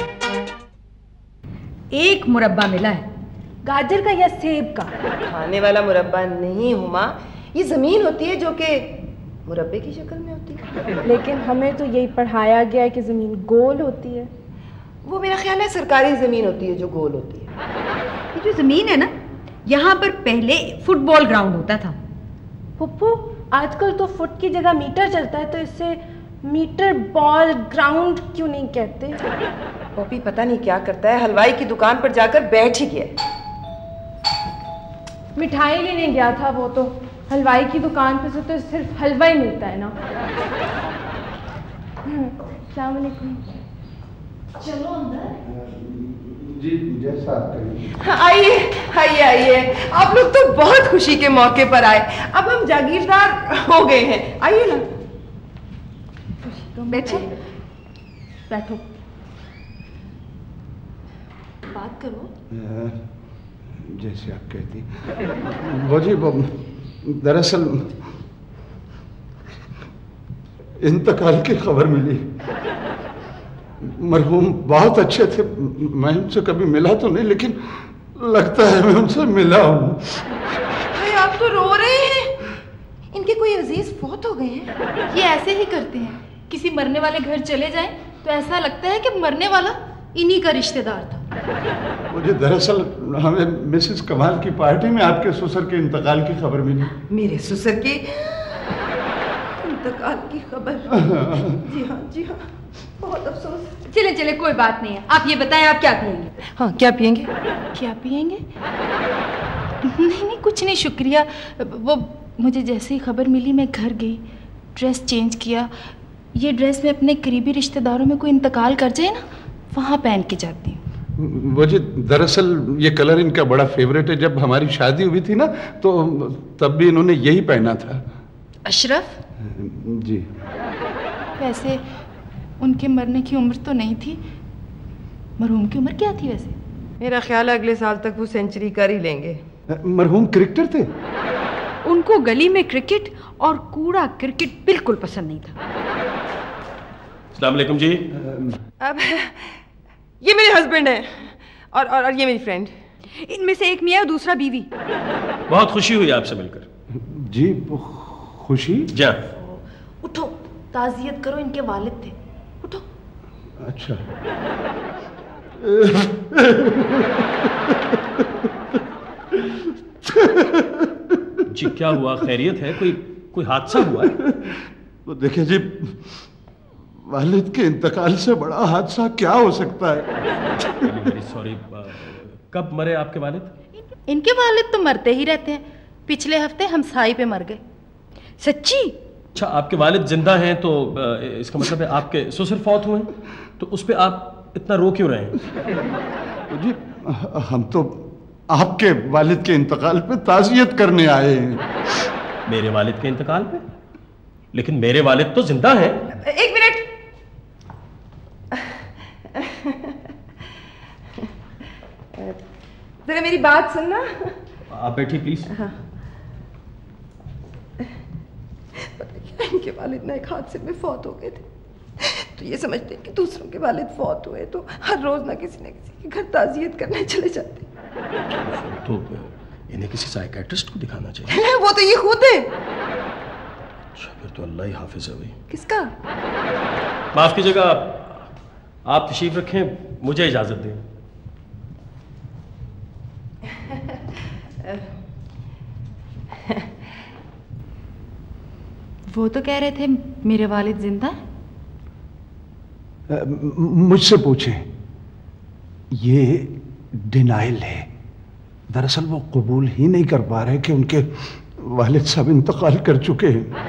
E: एक मुरब्बा मिला है,
C: गाजर का या सेब का?
B: खाने वाला मुरब्बा नहीं हुमा, ये जमीन होती है जो कि मुरब्बे की शक्ल में होती है।
C: लेकिन हमें तो यही पढ़ाया गया है कि जमीन गोल होती है।
B: वो मेरा ख्याल है सरकारी जमीन होती है जो गोल होती है।
E: ये जो जमीन है ना, यहाँ पर पहले फुटबॉल ग्राउंड होता था।
C: पुप्पू, आजकल तो फुट की जगह मीटर चलता है, तो इससे मीटर बॉल ग्राउंड क्यों नहीं कहते?
B: पॉपी पता नहीं क्या करता है, हलवाई की दुकान पर जाकर बैठ ही गया।
C: मिठाई लेने गया था वो तो, हलवाई की दुकान पे से तो सिर्फ हलवा ही मिलता है ना। अस्सलाम वालेकुम। चलो अंदर।
G: जी जैसा आप कहें।
B: आइए आइए आइए, आप लोग तो बहुत खुशी के मौके पर आए। अब हम जागीरदार हो गए हैं, आइए ना। बैठिए,
C: बैठो, बात करो।
G: जैसे आप कहती। वो जी वो दरअसल इंतकाल की खबर मिली। मरहूम बहुत अच्छे थे, मैं उनसे कभी मिला तो नहीं, लेकिन लगता है मैं उनसे मिला हूँ।
B: भाई आप तो रो रहे हैं, इनके कोई अजीज फौत हो गए हैं।
P: ये ऐसे ही करते हैं, किसी मरने वाले घर चले जाएं तो ऐसा लगता है कि मरने वाला इन्हीं का रिश्तेदार था।
G: मुझे दरअसल हमें मिसेस कमाल की पार्टी में आपके ससुर के इंतकाल की खबर मिली।
B: मेरे ससुर की इंतकाल की खबर? जी हाँ जी हाँ, बहुत अफसोस।
E: चले चले कोई बात नहीं है, आप ये बताएं आप क्या पिएंगे?
B: हाँ क्या पिएंगे?
P: क्या पिएंगे? नहीं नहीं कुछ नहीं शुक्रिया। वो मुझे जैसे ही खबर मिली मैं घर गई, ड्रेस चेंज किया। ये ड्रेस मैं अपने करीबी रिश्तेदारों में कोई इंतकाल कर जाए ना, वहाँ पहन के जाती हूँ।
G: वो जी दरअसल ये कलर इनका बड़ा फेवरेट है। जब हमारी शादी हुई थी ना तो तब भी इन्होंने यही पहना था।
P: अशरफ
G: जी।
P: वैसे उनके मरने की उम्र तो नहीं थी, मरहूम की उम्र क्या थी वैसे?
B: मेरा ख्याल है अगले साल तक वो सेंचुरी कर ही लेंगे।
G: मरहूम क्रिकेटर थे।
E: उनको गली में क्रिकेट और कूड़ा क्रिकेट बिल्कुल पसंद नहीं था।
A: अस्सलाम वालेकुम जी।
B: अब ये मेरे हस्बैंड हैं और, और और ये मेरी फ्रेंड।
E: इनमें से एक मियाँ और दूसरा बीवी।
A: बहुत खुशी हुई आपसे मिलकर।
G: जी खुशी?
A: जा
P: उठो, ताज़ियत करो, इनके वालिद थे। उठो।
G: अच्छा।
A: जी क्या हुआ, खैरियत है? कोई कोई हादसा हुआ है?
G: तो देखिए जी, वालिद के इंतकाल से बड़ा हादसा क्या हो सकता है?
A: Very sorry. कब मरे आपके वालिद?
Q: इनके वालिद तो मरते ही रहते हैं। पिछले हफ्ते हमसाई पे मर गए। सच्ची?
A: अच्छा, आपके वालिद जिंदा हैं तो इसका मतलब है आपके ससुर फौत हुए हैं, तो उस पे आप इतना रो क्यों रहे हैं?
G: जी हम तो आपके वालिद के इंतकाल पे ताज़ियत करने आए हैं।
A: मेरे वालिद के इंतकाल पे? लेकिन मेरे वालिद तो जिंदा हैं।
B: एक मिनट। जरा मेरी बात सुनना।
A: आप बैठिए प्लीज।
B: हाँ। इनके वालिद ना एक हादसे में फौत हो गए थे, तो ये समझते कि दूसरों के वालिद फौत हुए तो हर रोज ना किसी न किसी के घर ताज़ियत करने चले जाते।
A: तो इन्हें किसी साइकियाट्रिस्ट को दिखाना चाहिए।
B: वो तो ये खुद है।
A: अच्छा, फिर तो अल्लाह ही हाफिज है भाई।
B: किसका?
A: माफ कीजिएगा, आप तशरीफ रखें, मुझे इजाजत दें।
Q: वो तो कह रहे थे मेरे वालिद जिंदा है।
G: मुझसे पूछें, ये डिनाइल है। दरअसल वो कबूल ही नहीं कर पा रहे कि उनके वालिद साहब इंतकाल कर चुके हैं।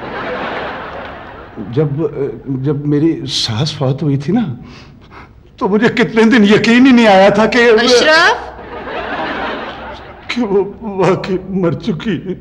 G: जब जब मेरी सास फौत हुई थी ना, तो मुझे कितने दिन यकीन ही नहीं आया था कि
Q: अशरफ,
G: कि वो वाकई मर चुकी है।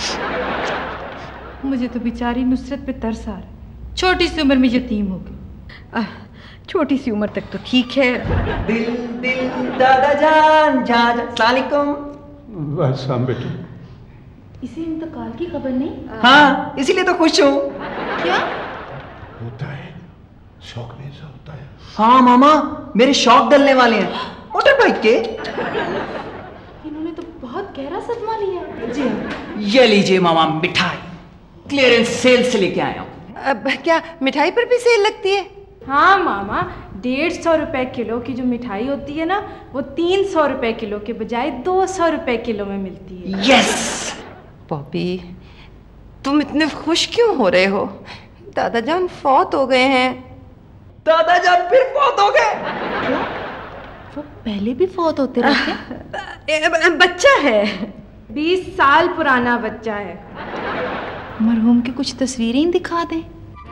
Q: मुझे तो बेचारी नुसरत पे तरस आ रहा। छोटी सी उम्र में यतीम हो गई। छोटी सी उम्र तक तो ठीक है।
D: दिल दिल दादा जान जा जा। सलाम
G: बस हम बेटे।
Q: इसे इंतकाल की खबर नहीं?
D: हाँ, इसीलिए तो खुश हूँ।
Q: क्या
G: होता है? शौक में ऐसा होता है।
D: हाँ मामा, मेरे शौक डलने वाले हैं मोटर बाइक के।
Q: इन्होंने तो बहुत गहरा सदमा लिया।
D: जी हाँ। ये लीजिए मामा मिठाई, क्लियरेंस सेल से लेके आया हूँ।
B: अब क्या मिठाई पर भी सेल लगती है?
C: हाँ मामा, डेढ़ सौ रुपए किलो की जो मिठाई होती है ना, वो तीन सौ रुपए किलो के बजाय दो सौ रुपए किलो में मिलती है।
D: यस।
B: बॉबी, तुम इतने खुश क्यों हो रहे हो? दादा जान फौत हो गए हैं।
D: दादा जान फिर फौत हो गए?
Q: क्या? वो पहले भी फौत होते रहते?
C: बच्चा है, बीस साल पुराना बच्चा है।
Q: मरहूम की कुछ तस्वीरें ही दिखा दें।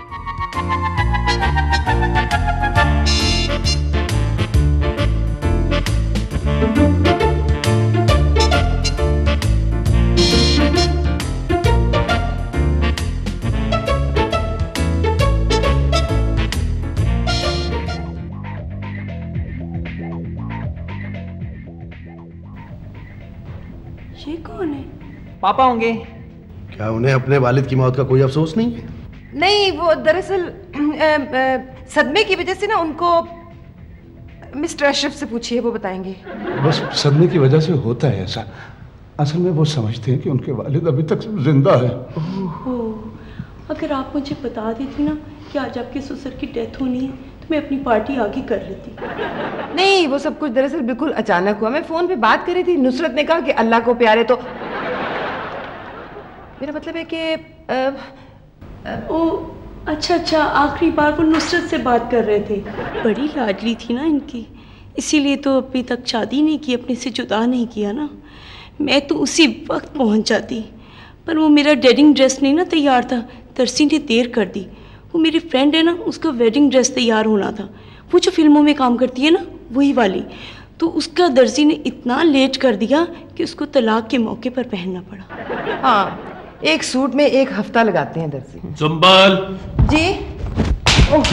C: ये कौन है?
D: पापा होंगे।
G: क्या उन्हें अपने वालिद की मौत का कोई अफसोस नहीं है?
B: नहीं, वो दरअसल सदमे की वजह से ना उनको मिस्टर अशरफ से पूछिए, वो बताएंगे।
G: बस सदमे की वजह से होता है ऐसा। असल में वो समझते हैं कि उनके वालिद अभी तक जिंदा है।
C: ओह, अगर आप मुझे बता देती ना कि आज आपके ससुर की डेथ होनी है, तो मैं अपनी पार्टी आगे कर लेती।
B: नहीं, वो सब कुछ दरअसल बिल्कुल अचानक हुआ। मैं फोन पे बात कर रही थी, नुसरत ने कहा कि अल्लाह को प्यारे, तो मेरा मतलब है कि
C: ओ अच्छा अच्छा, आखिरी बार वो नुसरत से बात कर रहे थे। बड़ी लाडली थी ना इनकी, इसीलिए तो अभी तक शादी नहीं की, अपने से जुदा नहीं किया ना। मैं तो उसी वक्त पहुंच जाती, पर वो मेरा वेडिंग ड्रेस नहीं ना तैयार था, तरसी ने देर कर दी। वो मेरी फ्रेंड है ना, उसका वेडिंग ड्रेस तैयार होना था, वो जो फिल्मों में काम करती है ना, वही वाली। तो उसका दर्जी ने इतना लेट कर दिया कि उसको तलाक के मौके पर पहनना पड़ा।
B: हाँ, एक सूट में एक हफ्ता लगाते हैं दर्जी।
A: सुंबल
B: जी। ओह।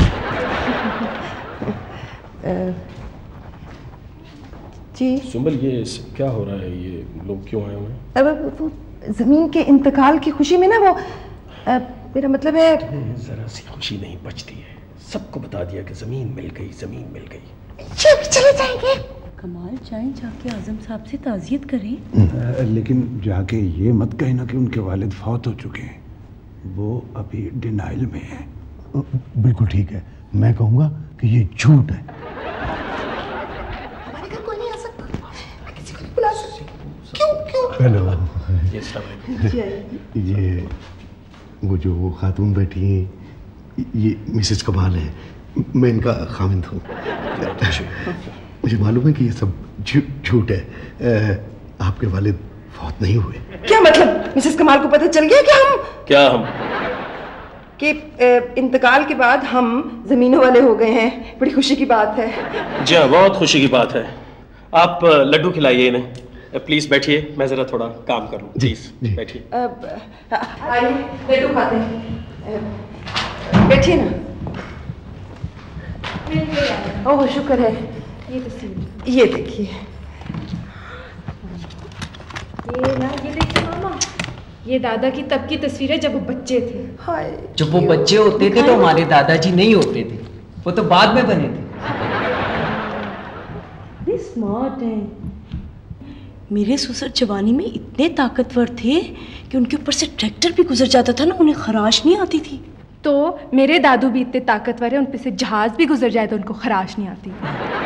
B: जी
A: सुंबल, ये क्या हो रहा है? ये लोग क्यों आए हुए हैं?
B: अब वो जमीन के इंतकाल की खुशी में ना, वो आ, मेरा मतलब है
A: जरा सी खुशी नहीं बचती है। सबको बता दिया कि जमीन मिल गई, जमीन मिल गई।
B: चले जाएंगे।
C: कमाल, जाएं जाके आजम साहब से ताज़ियत करें।
G: लेकिन जाके ये मत कहना कि उनके वालिद फौत हो चुके हैं। वो अभी डिनाइल में है।
R: बिल्कुल ठीक है, मैं कहूँगा
G: कि ये झूठ है।
B: हमारे घर कोई नहीं आ सकता, मैं किसी को नहीं बुला सकती। क्यों क्यों?
G: हेलो।
B: ये
G: ये वो जो वो खातून बैठी है, ये मिसेज कमाल है, मैं इनका खामिंद हूँ। मुझे मालूम है कि ये सब झूठ है। आपके वालिद फौत नहीं हुए।
B: क्या मतलब? मिसेस कमाल को पता चल गया कि हम
A: क्या हम
B: कि इंतकाल के बाद हम जमीनों वाले हो गए हैं। बड़ी खुशी की बात है।
A: जी हाँ, बहुत खुशी की बात है। आप लड्डू खिलाइए इन्हें। प्लीज बैठिए, मैं जरा थोड़ा काम करूं। प्लीज बैठिए।
B: आइए लड्डू खाते हैं। बैठिए ना। ओह शुक्र है।
C: ये तस्वीर,
B: ये देखिए।
C: ये ना, ये देखिए मामा, ये दादा की तब की तस्वीर है जब वो बच्चे थे।
B: हाय।
D: जब वो बच्चे होते थे तो हमारे दादाजी नहीं होते थे, वो तो बाद में बने थे।
L: बड़े स्मार्ट हैं। मेरे ससुर जवानी में इतने ताकतवर थे कि उनके ऊपर से ट्रैक्टर भी गुजर जाता था ना, उन्हें खराश नहीं आती थी।
C: तो मेरे दादू भी इतने ताकतवर है, उन पे से जहाज भी गुजर जाए तो उनको खराश नहीं आती।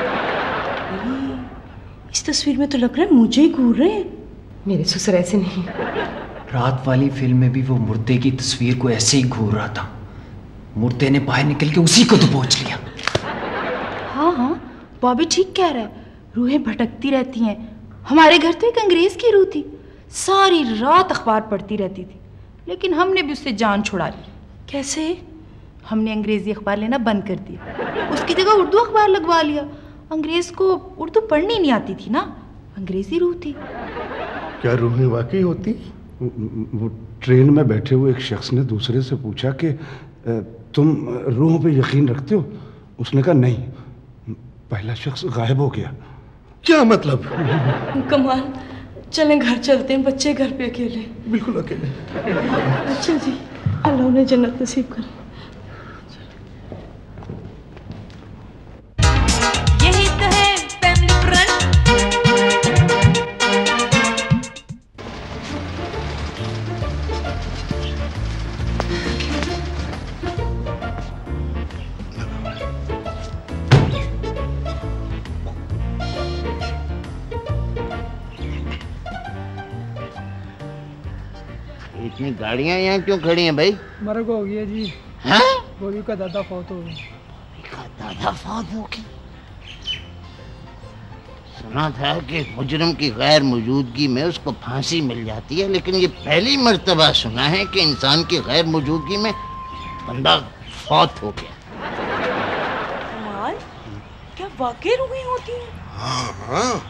L: इस तस्वीर में तो लग रहा है मुझे ही घूर रहे हैं।
B: मेरे ससुर ऐसे नहीं।
D: रात वाली फिल्म में भी वो मुर्दे की तस्वीर को ऐसे ही घूर रहा था। मुर्दे ने बाहर निकल के उसी को दबोच लिया।
C: हाँ हाँ, बॉबी ठीक कह रहा है, रूहें भटकती रहती हैं। हमारे घर तो एक अंग्रेज की रूह थी, सारी रात अखबार पढ़ती रहती थी, लेकिन हमने भी उससे जान छुड़ा ली।
L: कैसे?
C: हमने अंग्रेजी अखबार लेना बंद कर दिया, उसकी जगह उर्दू अखबार लगवा लिया। अंग्रेज को उर्दू पढ़नी नहीं आती थी ना, अंग्रेजी रूह थी।
G: क्या रूहें वाकई होती?
F: वो ट्रेन में बैठे हुए एक शख्स ने दूसरे से पूछा कि तुम रूहों पे यकीन रखते हो? उसने कहा नहीं। पहला शख्स गायब हो गया।
G: क्या मतलब?
L: कमाल, चलें घर चलते हैं, बच्चे घर पे अकेले।
G: बिल्कुल अकेले।
L: अच्छा जी, अल्लाह उन्हें जन्नत नसीब करे।
H: यही तो है फैमिली फ्रंट।
O: इतनी गाड़ियां यहाँ क्यों खड़ी हैं भाई?
R: मरग हो गया जी।
O: हैं?
R: बॉबी का दादा फौत हो गया।
O: बॉबी का दादा फौत हो गया? सुना था कि मुजरिम की गैर मौजूदगी में उसको फांसी मिल जाती है, लेकिन ये पहली मर्तबा सुना है कि इंसान की गैर मौजूदगी में बंदा फौत हो गया।
L: कमाल, क्या वाकई रूहें होती हैं?
G: हाँ हाँ।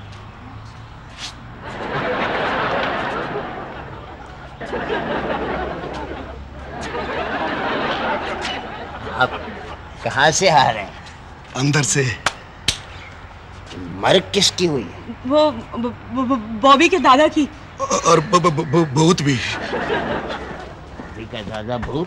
O: आप कहाँ से आ रहे हैं?
G: अंदर से।
O: मर्ग किसकी हुई?
L: वो बॉबी के दादा की।
G: और ब, ब, ब, भूत भी।
O: बॉबी का दादा भूत?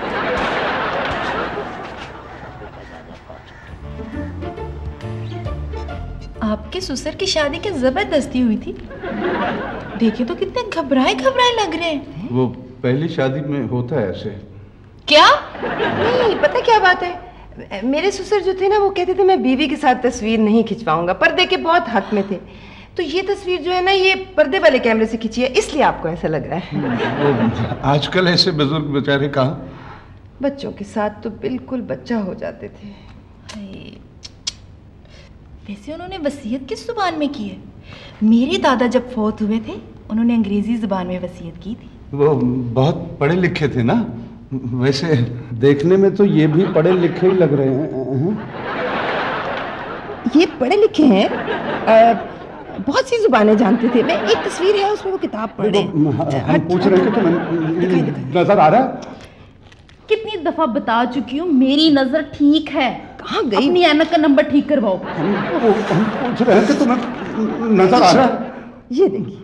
C: आपके ससुर की शादी की जबरदस्ती हुई थी, देखे तो कितने घबराए घबराए लग रहे हैं।
F: वो पहली शादी में होता है ऐसे।
B: क्या? नहीं, पता क्या बात है, मेरे ससुर जो थे ना वो कहते थे मैं बीवी के साथ तस्वीर नहीं खिंचवाऊंगा, पर्दे के बहुत हक में थे। तो ये तस्वीर जो है ना ये पर्दे वाले कैमरे से खींची है, इसलिए आपको ऐसा लग रहा है।
F: वो आजकल ऐसे बुजुर्ग बेचारे कहाँ?
B: बच्चों के साथ तो बिल्कुल बच्चा हो जाते थे।
C: वैसे उन्होंने वसीयत किस जुबान में की है? मेरे दादा जब फौत हुए थे उन्होंने अंग्रेजी जुबान में वसीयत की थी।
F: वो बहुत पढ़े लिखे थे ना, वैसे देखने में तो ये भी पढ़े लिखे ही लग रहे हैं।
B: ये पढ़े लिखे हैं, आ, बहुत सी जुबानें जानते थे। मैं एक तस्वीर है उसमें वो किताब पढ़ रहे हैं।
F: हम पूछ रहे हैं कि तुम्हें नजर आ रहा है?
C: कितनी दफा बता चुकी हूँ मेरी नजर ठीक है।
B: कहाँ गई?
C: अपनी ऐनक का नंबर ठीक करवाओ।
F: हम, हम पूछ रहे हैं कि तुम्हें नजर आ रहा है?
B: ये देखिए।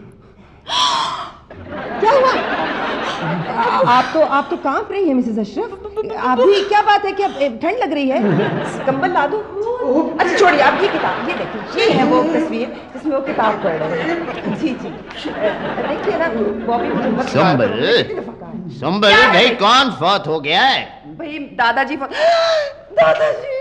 B: क्या हुआ? आप तो आप तो कांप रही हैं मिसेस अशरफ। आप भी, क्या बात है, क्या ठंड लग रही है? कंबल ला दूं? अच्छा छोड़िए, आप ये किताब, ये देखिए, ये है वो तस्वीर जिसमें वो किताब पढ़ रहे हैं। जी जी देखिए ना, बॉबी मुझे मत
O: संभल संभल भाई, कौन फौत हो गया है?
B: भाई दादाजी फौत। दादाजी।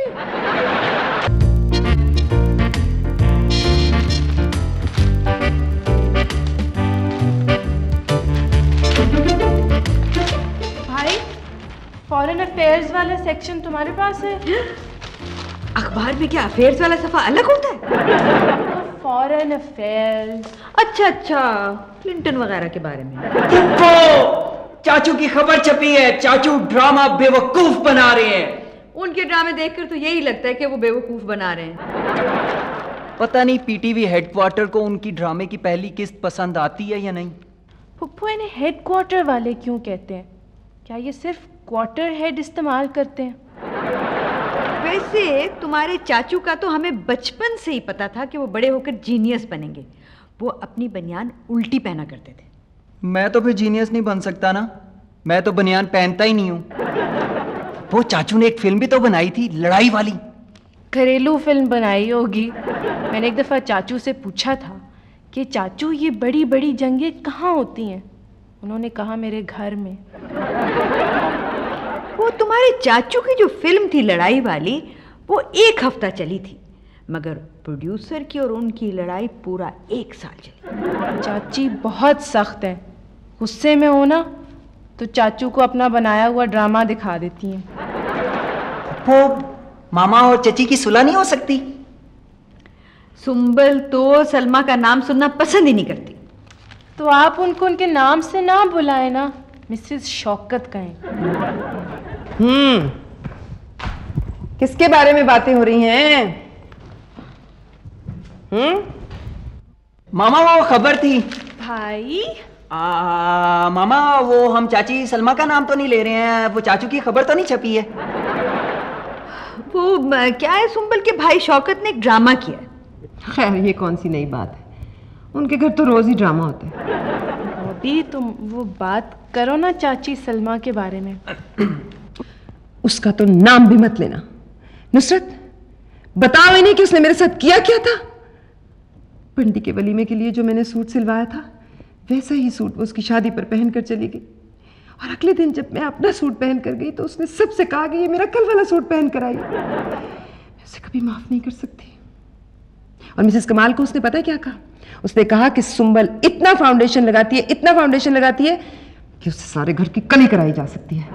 C: भाई, फॉरेन अफेयर्स वाला सेक्शन तुम्हारे पास है?
E: अखबार में क्या अफेयर्स वाला सफा अलग होता है?
C: Foreign affairs.
E: अच्छा अच्छा, क्लिंटन वगैरह के बारे में।
D: चाचू की खबर छपी है, चाचू ड्रामा बेवकूफ बना रहे हैं।
E: उनके ड्रामे देखकर तो यही लगता है कि वो बेवकूफ बना रहे हैं।
D: पता नहीं पीटीवी हेडक्वार्टर को उनकी ड्रामे की पहली किस्त पसंद आती है या नहीं।
C: पुप्पू इन्हें हेडक्वार्टर वाले क्यों कहते हैं? क्या ये सिर्फ क्वार्टर हेड इस्तेमाल करते हैं?
E: वैसे तुम्हारे चाचू का तो हमें बचपन से ही पता था कि वो बड़े होकर जीनियस बनेंगे। वो अपनी बनियान उल्टी पहना करते थे।
D: मैं तो फिर जीनियस नहीं बन सकता ना, मैं तो बनियान पहनता ही नहीं हूँ। वो चाचू ने एक फिल्म भी तो बनाई थी, लड़ाई वाली।
C: घरेलू फिल्म बनाई होगी। मैंने एक दफ़ा चाचू से पूछा था कि चाचू ये बड़ी बड़ी जंगें कहाँ होती हैं? उन्होंने कहा मेरे घर में।
E: वो तुम्हारे चाचू की जो फिल्म थी लड़ाई वाली, वो एक हफ्ता चली थी, मगर प्रोड्यूसर की और उनकी लड़ाई पूरा एक साल चली।
C: चाची बहुत सख्त है, गुस्से में हो ना तो चाचू को अपना बनाया हुआ ड्रामा दिखा देती हैं।
D: वो मामा और चची की सुलह नहीं हो सकती?
E: सुंबल तो सलमा का नाम सुनना पसंद ही नहीं करती।
C: तो आप उनको उनके नाम से ना बुलाए ना, मिसेस शौकत कहें।
B: हम्म, किसके बारे में बातें हो रही हैं? हम्म,
D: मामा वो खबर थी।
C: भाई
D: आ, मामा वो हम चाची सलमा का नाम तो नहीं ले रहे हैं, वो चाचू की खबर तो नहीं छपी है?
E: वो क्या है, सुंबल के भाई शौकत ने एक ड्रामा किया।
B: खैर ये कौन सी नई बात है, उनके घर तो रोज ही ड्रामा होता है।
C: अभी तुम वो बात करो ना चाची सलमा के बारे में।
B: उसका तो नाम भी मत लेना। नुसरत, बताओ इन्हें कि उसने मेरे साथ किया क्या था। पंडी के वलीमे के लिए जो मैंने सूट सिलवाया था, वैसा ही सूट वो उसकी शादी पर पहनकर चली गई। और अगले दिन जब मैं अपना सूट पहन कर गई तो उसने सबसे कहा कि ये मेरा कल वाला सूट पहन कर आई। मैं उसे कभी माफ नहीं कर सकती। और मिसेस कमाल को उसने पता है क्या कहा? उसने कहा कि सुंबल इतना फाउंडेशन लगाती है, इतना फाउंडेशन लगाती है कि उससे सारे घर की कली कराई जा सकती है।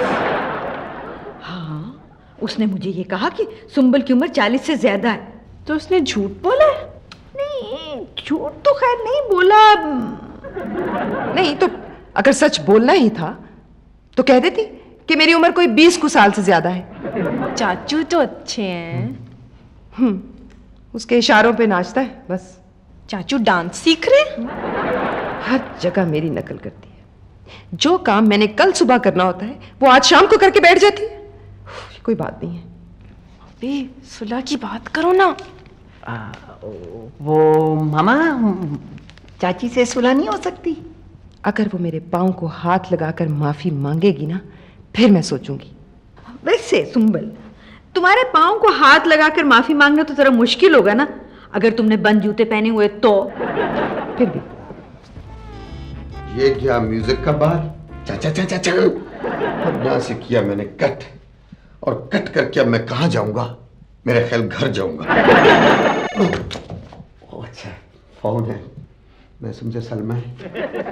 E: हाँ, उसने मुझे ये कहा कि सुंबल की उम्र चालीस से ज्यादा है।
C: तो उसने झूठ बोला है?
E: नहीं, झूठ तो खैर नहीं बोला।
B: नहीं तो अगर सच बोलना ही था तो कह देती कि मेरी उम्र कोई बीस कुछ साल से ज्यादा है।
C: चाचू तो अच्छे हैं।
B: हम्म, उसके इशारों पे नाचता है बस।
C: चाचू डांस सीख रहे?
B: हर जगह मेरी नकल करती है। जो काम मैंने कल सुबह करना होता है वो आज शाम को करके बैठ जाती है। कोई बात नहीं है।
C: अबे सुलह की बात करो ना।
D: आ, वो मामा चाची से सुलह नहीं हो सकती?
B: अगर वो मेरे पाँव को हाथ लगाकर माफी मांगेगी ना, फिर मैं सोचूंगी।
E: वैसे सुंबल, तुम्हारे पाँव को हाथ लगाकर माफी मांगना तो जरा मुश्किल होगा ना, अगर तुमने बंद जूते पहने हुए तो।
B: फिर भी
G: ये क्या म्यूजिक का बार? चा चा चा चा चा। अब यहाँ से किया मैंने कट, और कट करके अब मैं कहाँ जाऊंगा? मेरे ख्याल घर जाऊंगा। ओ, अच्छा फोन है, मैं समझा सलमा है।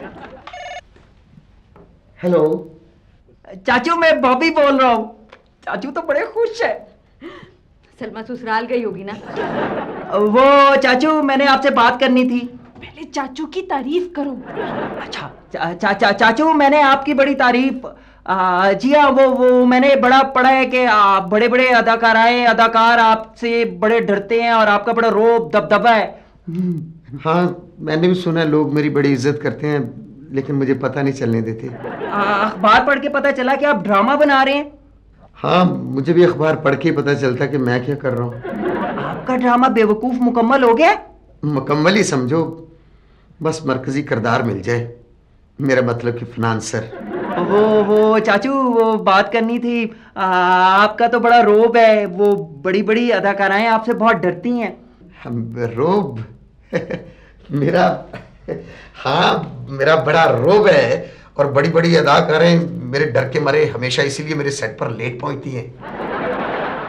G: हेलो
D: चाचू, मैं बॉबी बोल रहा हूँ। चाचू तो बड़े खुश है।
E: सलमा ससुराल गई होगी ना?
D: वो चाचू, मैंने आपसे बात करनी थी।
C: पहले चाचू की तारीफ करो।
D: अच्छा चा, चा, चा, चाचू, मैंने आपकी बड़ी तारीफ। आ, जी हाँ, वो वो मैंने बड़ा पढ़ा है कि आप बड़े बड़े अदाकाराएं अदाकार आपसे बड़े डरते हैं और आपका बड़ा रोब दबदबा है।
G: हाँ, मैंने भी सुना है लोग मेरी बड़ी इज्जत करते हैं, लेकिन मुझे पता नहीं चलने देते।
D: अखबार पढ़ के पता चला कि आप ड्रामा बना रहे हैं।
G: हाँ, मुझे भी अखबार पढ़ के पता चलता कि मैं क्या कर रहा हूँ।
D: आपका ड्रामा बेवकूफ मुकम्मल हो गया?
G: मुकम्मल ही समझो, बस मरकजी किरदार मिल जाए। मेरा मतलब कि फिनांसर।
D: वो वो चाचू, वो बात करनी थी। आ, आपका तो बड़ा रोब है, वो बड़ी बड़ी अदाकाराएं आपसे बहुत डरती हैं।
G: रोब? मेरा हाँ, मेरा बड़ा रोब है, और बड़ी बड़ी अदाकारें मेरे डर के मारे हमेशा इसीलिए मेरे सेट पर लेट पहुंचती हैं।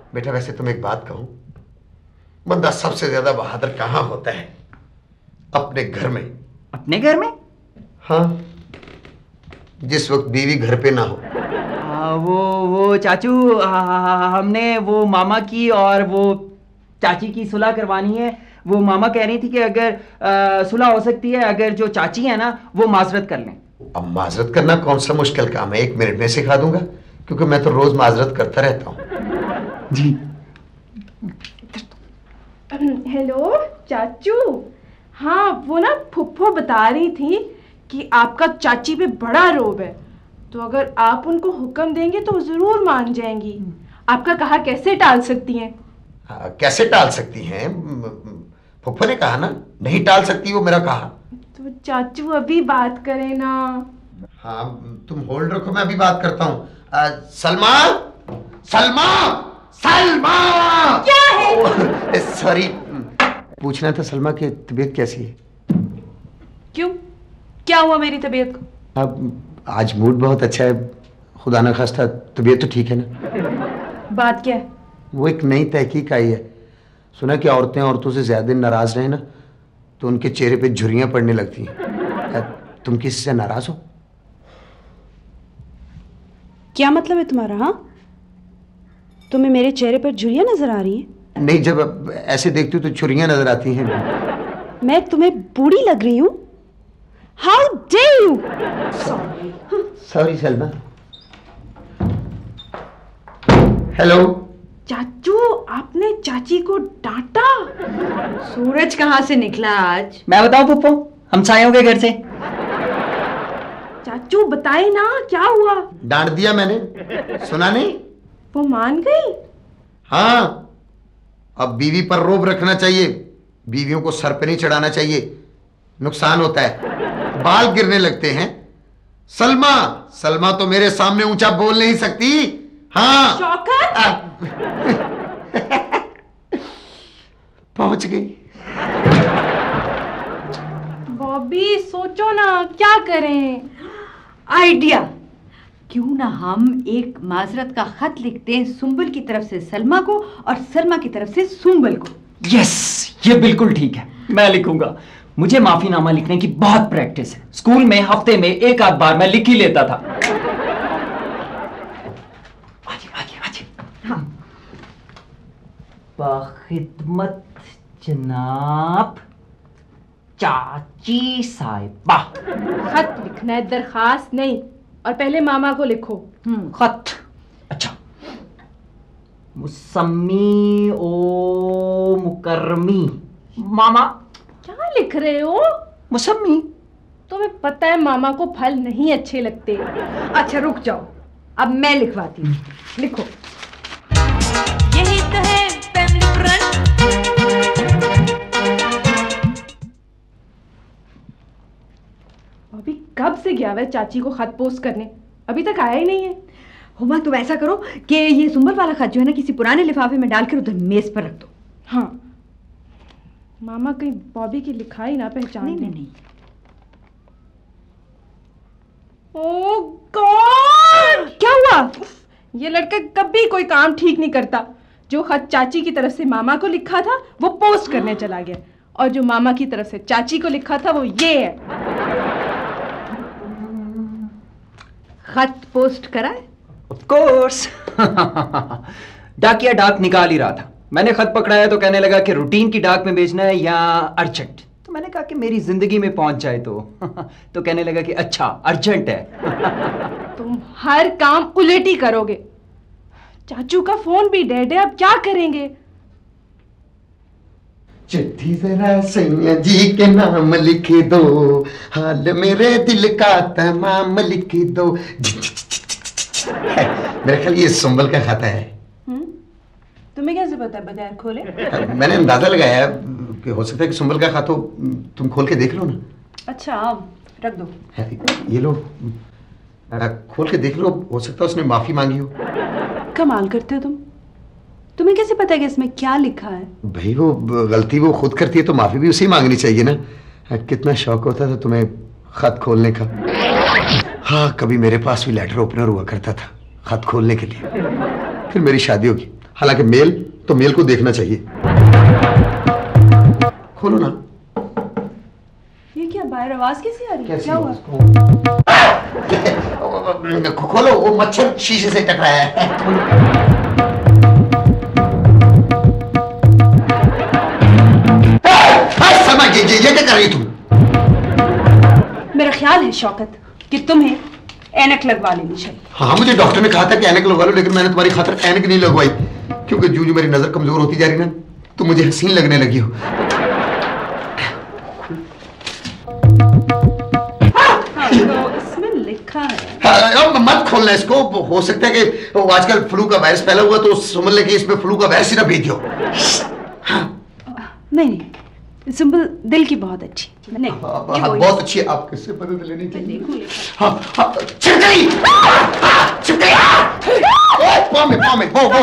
G: बेटा वैसे तुम एक बात कहूं, बंदा सबसे ज्यादा बहादुर कहाँ होता है? अपने घर में।
D: अपने घर में?
G: हाँ, जिस वक्त बीवी घर पे ना हो।
D: आ, वो वो चाचू, आ, हमने वो मामा की और वो चाची की सुलह करवानी है। वो मामा कह रही थी कि अगर आ, सुलह हो सकती है, अगर जो चाची है ना वो माजरत कर लें।
G: अब माजरत करना कौन सा मुश्किल काम है, एक मिनट में सिखा दूंगा, क्योंकि मैं तो रोज माजरत करता रहता हूँ।
D: जी।
C: हेलो चाचू। हाँ, वो ना फुफ्फो बता रही थी कि आपका चाची पे बड़ा रोब है, तो अगर आप उनको हुक्म देंगे तो जरूर मान जाएंगी। आपका कहा कैसे टाल सकती हैं?
G: आ, कैसे टाल सकती हैं? फुफ्फो ने कहा ना, नहीं टाल सकती वो मेरा कहा।
C: तो चाचू अभी बात करें ना।
G: हाँ, तुम होल्ड रखो, मैं अभी बात करता हूँ। सलमा, सलमा, सलमा।
C: क्या है?
G: सॉरी, पूछना था सलमा की तबीयत कैसी है?
C: क्यों, क्या हुआ मेरी तबीयत को?
G: अब आज मूड बहुत अच्छा है, खुदा न खास्ता तबीयत तो ठीक है ना?
C: बात क्या है?
G: वो एक नई तहकीक आई है, सुना कि औरतें औरतों से ज्यादा नाराज रहे ना तो उनके चेहरे पे झुर्रियां पड़ने लगती हैं। तुम किसी से नाराज हो?
S: क्या मतलब है तुम्हारा? हाँ, तुम्हें मेरे चेहरे पर झुर्रियां नजर आ रही हैं?
G: नहीं, जब ऐसे देखती हो तो छुरियां नजर आती हैं।
S: मैं तुम्हें बूढ़ी लग रही हूँ? How dare you!
G: Sorry Salma. Hello
C: चाचू, आपने चाची को डांटा?
E: सूरज कहाँ से निकला आज?
D: मैं बताऊं फुफ्फो, हम सायों के घर से।
C: चाचू बताए ना क्या हुआ?
G: डांट दिया मैंने, सुना नहीं?
C: वो मान गई?
G: हाँ, अब बीवी पर रोब रखना चाहिए, बीवियों को सर पे नहीं चढ़ाना चाहिए, नुकसान होता है, बाल गिरने लगते हैं। सलमा, सलमा तो मेरे सामने ऊंचा बोल नहीं सकती। हाँ,
C: शौकत।
G: पहुंच गई।
C: बॉबी सोचो ना क्या करें?
E: आइडिया, क्यों ना हम एक माजरत का खत लिखते हैं सुंबल की तरफ से सलमा को और सलमा की तरफ से सुंबल को।
D: यस, ये बिल्कुल ठीक है, मैं लिखूंगा। मुझे माफीनामा लिखने की बहुत प्रैक्टिस है, स्कूल में हफ्ते में एक आध बार मैं लिख ही लेता था। आजी, आजी, आजी। हाँ। बाखिदमत जनाब चाची साहिबा।
C: खत लिखना है, दरखास्त नहीं, और पहले मामा को लिखो।
D: हम्म, खत। अच्छा। मुसम्मी ओ मुकर्मी। मामा।
C: क्या लिख रहे हो?
D: मुसम्मी।
C: तुम्हें पता है मामा को फल नहीं अच्छे लगते।
E: अच्छा रुक जाओ, अब मैं लिखवाती हूँ, लिखो।
H: यही तो है फैमिली फ्रंट।
C: अभी कब से गया हुआ चाची को खत पोस्ट करने, अभी तक आया ही नहीं है।
E: हुमा तुम ऐसा करो कि ये सुंबल वाला खत जो है ना किसी पुराने लिफाफे में डालकर उधर मेज पर रख दो।
C: हाँ, मामा कहीं बॉबी की लिखाई ना पहचान।
E: नहीं नहीं नहीं।
C: Oh God! क्या हुआ? ये लड़का कभी कोई काम ठीक नहीं करता। जो खत चाची की तरफ से मामा को लिखा था वो पोस्ट करने चला गया, और जो मामा की तरफ से चाची को लिखा था वो ये है।
E: खत पोस्ट करा है?
D: Of course. डाकिया डाक निकाल ही रहा था, मैंने खत पकड़ाया तो कहने लगा कि रूटीन की डाक में भेजना है या अर्जेंट। तो मैंने कहा कि मेरी जिंदगी में पहुंच जाए तो तो कहने लगा कि अच्छा अर्जेंट है।
C: तुम हर काम उलट ही करोगे। चाचू का फोन भी डेड है, अब क्या करेंगे?
G: चिट्ठी जरा सैया जी के नाम लिख दो, हाल मेरे दिल का तमाम लिख दो। मेरे ख्याल ये सुंबल का खाता है।
C: तुम्हें कैसे पता है? बगैर खोले?
G: मैंने अंदाजा लगाया कि हो सकता है कि सुंबल का खाता हो, तुम खोल के देख लो ना।
C: अच्छा रख दो।
G: ये लो, खोल के देख लो, हो सकता है उसने माफी मांगी हो।
S: कमाल करते हो तुम, तुम्हें कैसे पता है कि इसमें क्या लिखा है?
G: भाई वो गलती वो खुद करती है तो माफी भी उसे मांगनी चाहिए ना। कितना शौक होता था तुम्हें खत खोलने का। हाँ, कभी मेरे पास भी लेटर ओपनर हुआ करता था खत खोलने के लिए। फिर मेरी शादी होगी, हालांकि मेल तो मेल को देखना चाहिए। खोलो ना।
S: ये क्या बाहर आवाज कैसी आ रही है? क्या हुआ?
G: खोलो, वो मच्छर शीशे से टकराया है। सलमा, ये ये क्या कर रही तुम?
S: मेरा ख्याल है शौकत कि तुम्हें ऐनक लगवा लेनी चाहिए।
G: हाँ, मुझे डॉक्टर ने कहा था कि ऐनक लगवा लो, लेकिन मैंने तुम्हारी खातिर ऐनक नहीं लगवाई, क्योंकि जो जो मेरी नजर कमजोर होती जा रही ना, तो मुझे हसीन लगने लगी हो।
S: लिखा है।
G: हाँ, मत खोलना इसको, हो सकता है कि वो आजकल फ्लू का वायरस फैला हुआ, तो सुमन ने कि इसमें फ्लू का वायरस ही ना भेज दो।
S: नहीं नहीं, सुंबल दिल की बहुत अच्छी। नहीं,
G: हाँ, बहुत अच्छी है, आप किससे मदद लेनी चाहिए? हाँ, हाँ, छिप गई, छिप गई, पाँव में, पाँव में, वो, वो,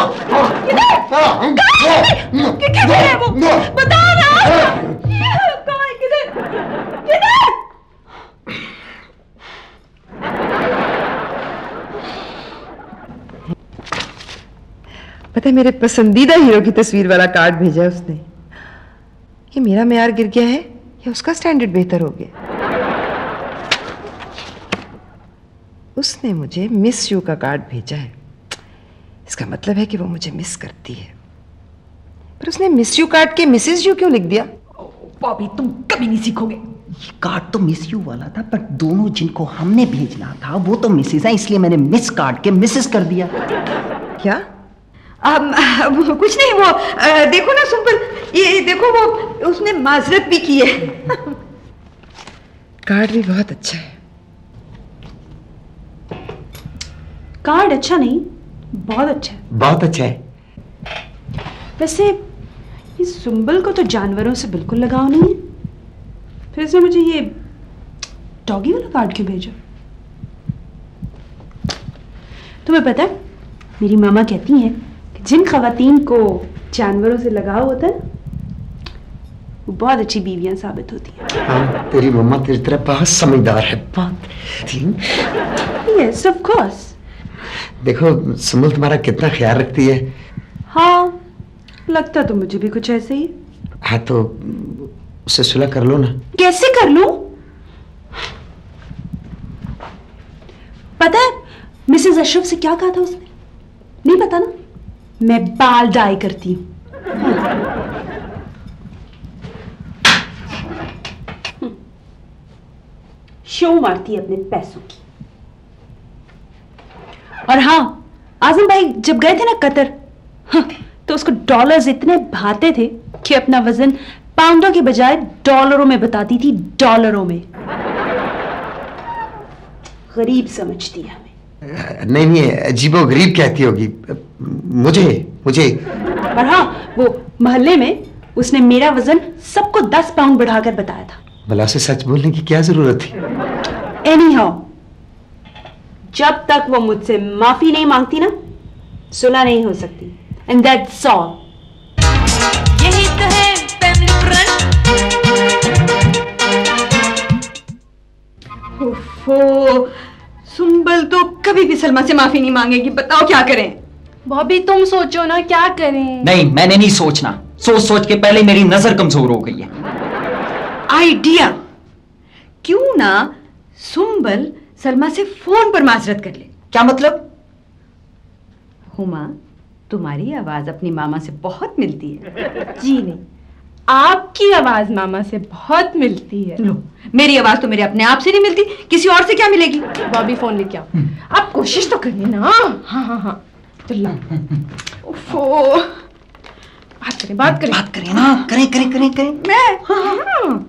S: किधर है वो? बता ना, कहाँ, किधर, किधर?
B: पता है, मेरे पसंदीदा हीरो की तस्वीर वाला कार्ड भेजा है उसने। ये मेरा मेयार गिर गया है या उसका स्टैंडर्ड बेहतर हो गया? उसने मुझे मिस यू का कार्ड भेजा है। इसका मतलब है कि वो मुझे मिस करती है। पर उसने मिस यू कार्ड के मिसेस यू क्यों लिख दिया?
E: बॉबी, तुम कभी नहीं सीखोगे।
K: ये कार्ड तो मिस यू वाला था, पर दोनों जिनको हमने भेजना था वो तो मिसेस हैं, इसलिए मैंने मिस कार्ड के मिसेस कर दिया।
B: क्या?
E: Um, कुछ नहीं, वो आ, देखो ना सुंबल, ये देखो वो उसने माजरत भी की है।
B: कार्ड भी बहुत अच्छा है।
S: कार्ड अच्छा नहीं, बहुत अच्छा है।
G: बहुत अच्छा है।
S: वैसे ये सुंबल को तो जानवरों से बिल्कुल लगाव नहीं है, फिर इसने मुझे ये डॉगी वाला कार्ड क्यों भेजा? तुम्हें पता है, मेरी मामा कहती हैं कि जिन खवातीन को जानवरों से लगाव होता है वो बहुत अच्छी बीवियां साबित होती हैं।
G: हाँ, तेरी मम्मा तेरी तरह बहुत समझदार है, बहुत।
S: Yes, of course.
G: देखो सुमल तुम्हारा कितना ख्याल रखती है।
S: हाँ, लगता तो मुझे भी कुछ ऐसे ही।
G: हाँ, तो उससे सुलह कर लो ना।
S: कैसे कर लूं? पता है मिसेस अशरफ से क्या कहा था उसने? नहीं पता ना? मैं बाल डाई करती हूँ। शो मारती है अपने पैसों की। और हाँ, आजम भाई जब गए थे ना कतर, हाँ, तो उसको डॉलर्स इतने भाते थे कि अपना वजन पाउंडों के बजाय डॉलरों में बताती थी, डॉलरों में। गरीब समझती है हमें।
G: नहीं नहीं, अजीबो गरीब कहती होगी मुझे मुझे
S: पर हाँ, वो मोहल्ले में उसने मेरा वजन सबको दस पाउंड बढ़ाकर बताया था।
G: भला से सच बोलने की क्या जरूरत थी?
S: एनीहाउ, जब तक वो मुझसे माफी नहीं मांगती ना, सुलह नहीं हो सकती। And that's all.
H: यही तो है फैमिली फ्रंट।
E: ओफो, सुंबल तो कभी भी सलमा से माफी नहीं मांगेगी। बताओ क्या करें?
P: बॉबी तुम सोचो ना, क्या करें?
D: नहीं, मैंने नहीं सोचना। सोच सोच के पहले मेरी नजर कमजोर हो गई है।
E: आइडिया, क्यों ना सुंबल सलमा से फोन पर माजरत कर ले।
D: क्या मतलब?
E: हुमा, तुम्हारी आवाज अपनी मामा से बहुत मिलती है।
P: जी नहीं, आपकी आवाज मामा से बहुत मिलती है।
E: लो, मेरी आवाज तो मेरे अपने आप से नहीं मिलती, किसी और से क्या मिलेगी?
P: बॉबी फोन लेके आओ। आप कोशिश तो करिए ना। हाँ हाँ हाँ, चलो। ओफो, बात करें बात करें
K: बात करें ना, करें करें करें करें।
E: मैं हाँ।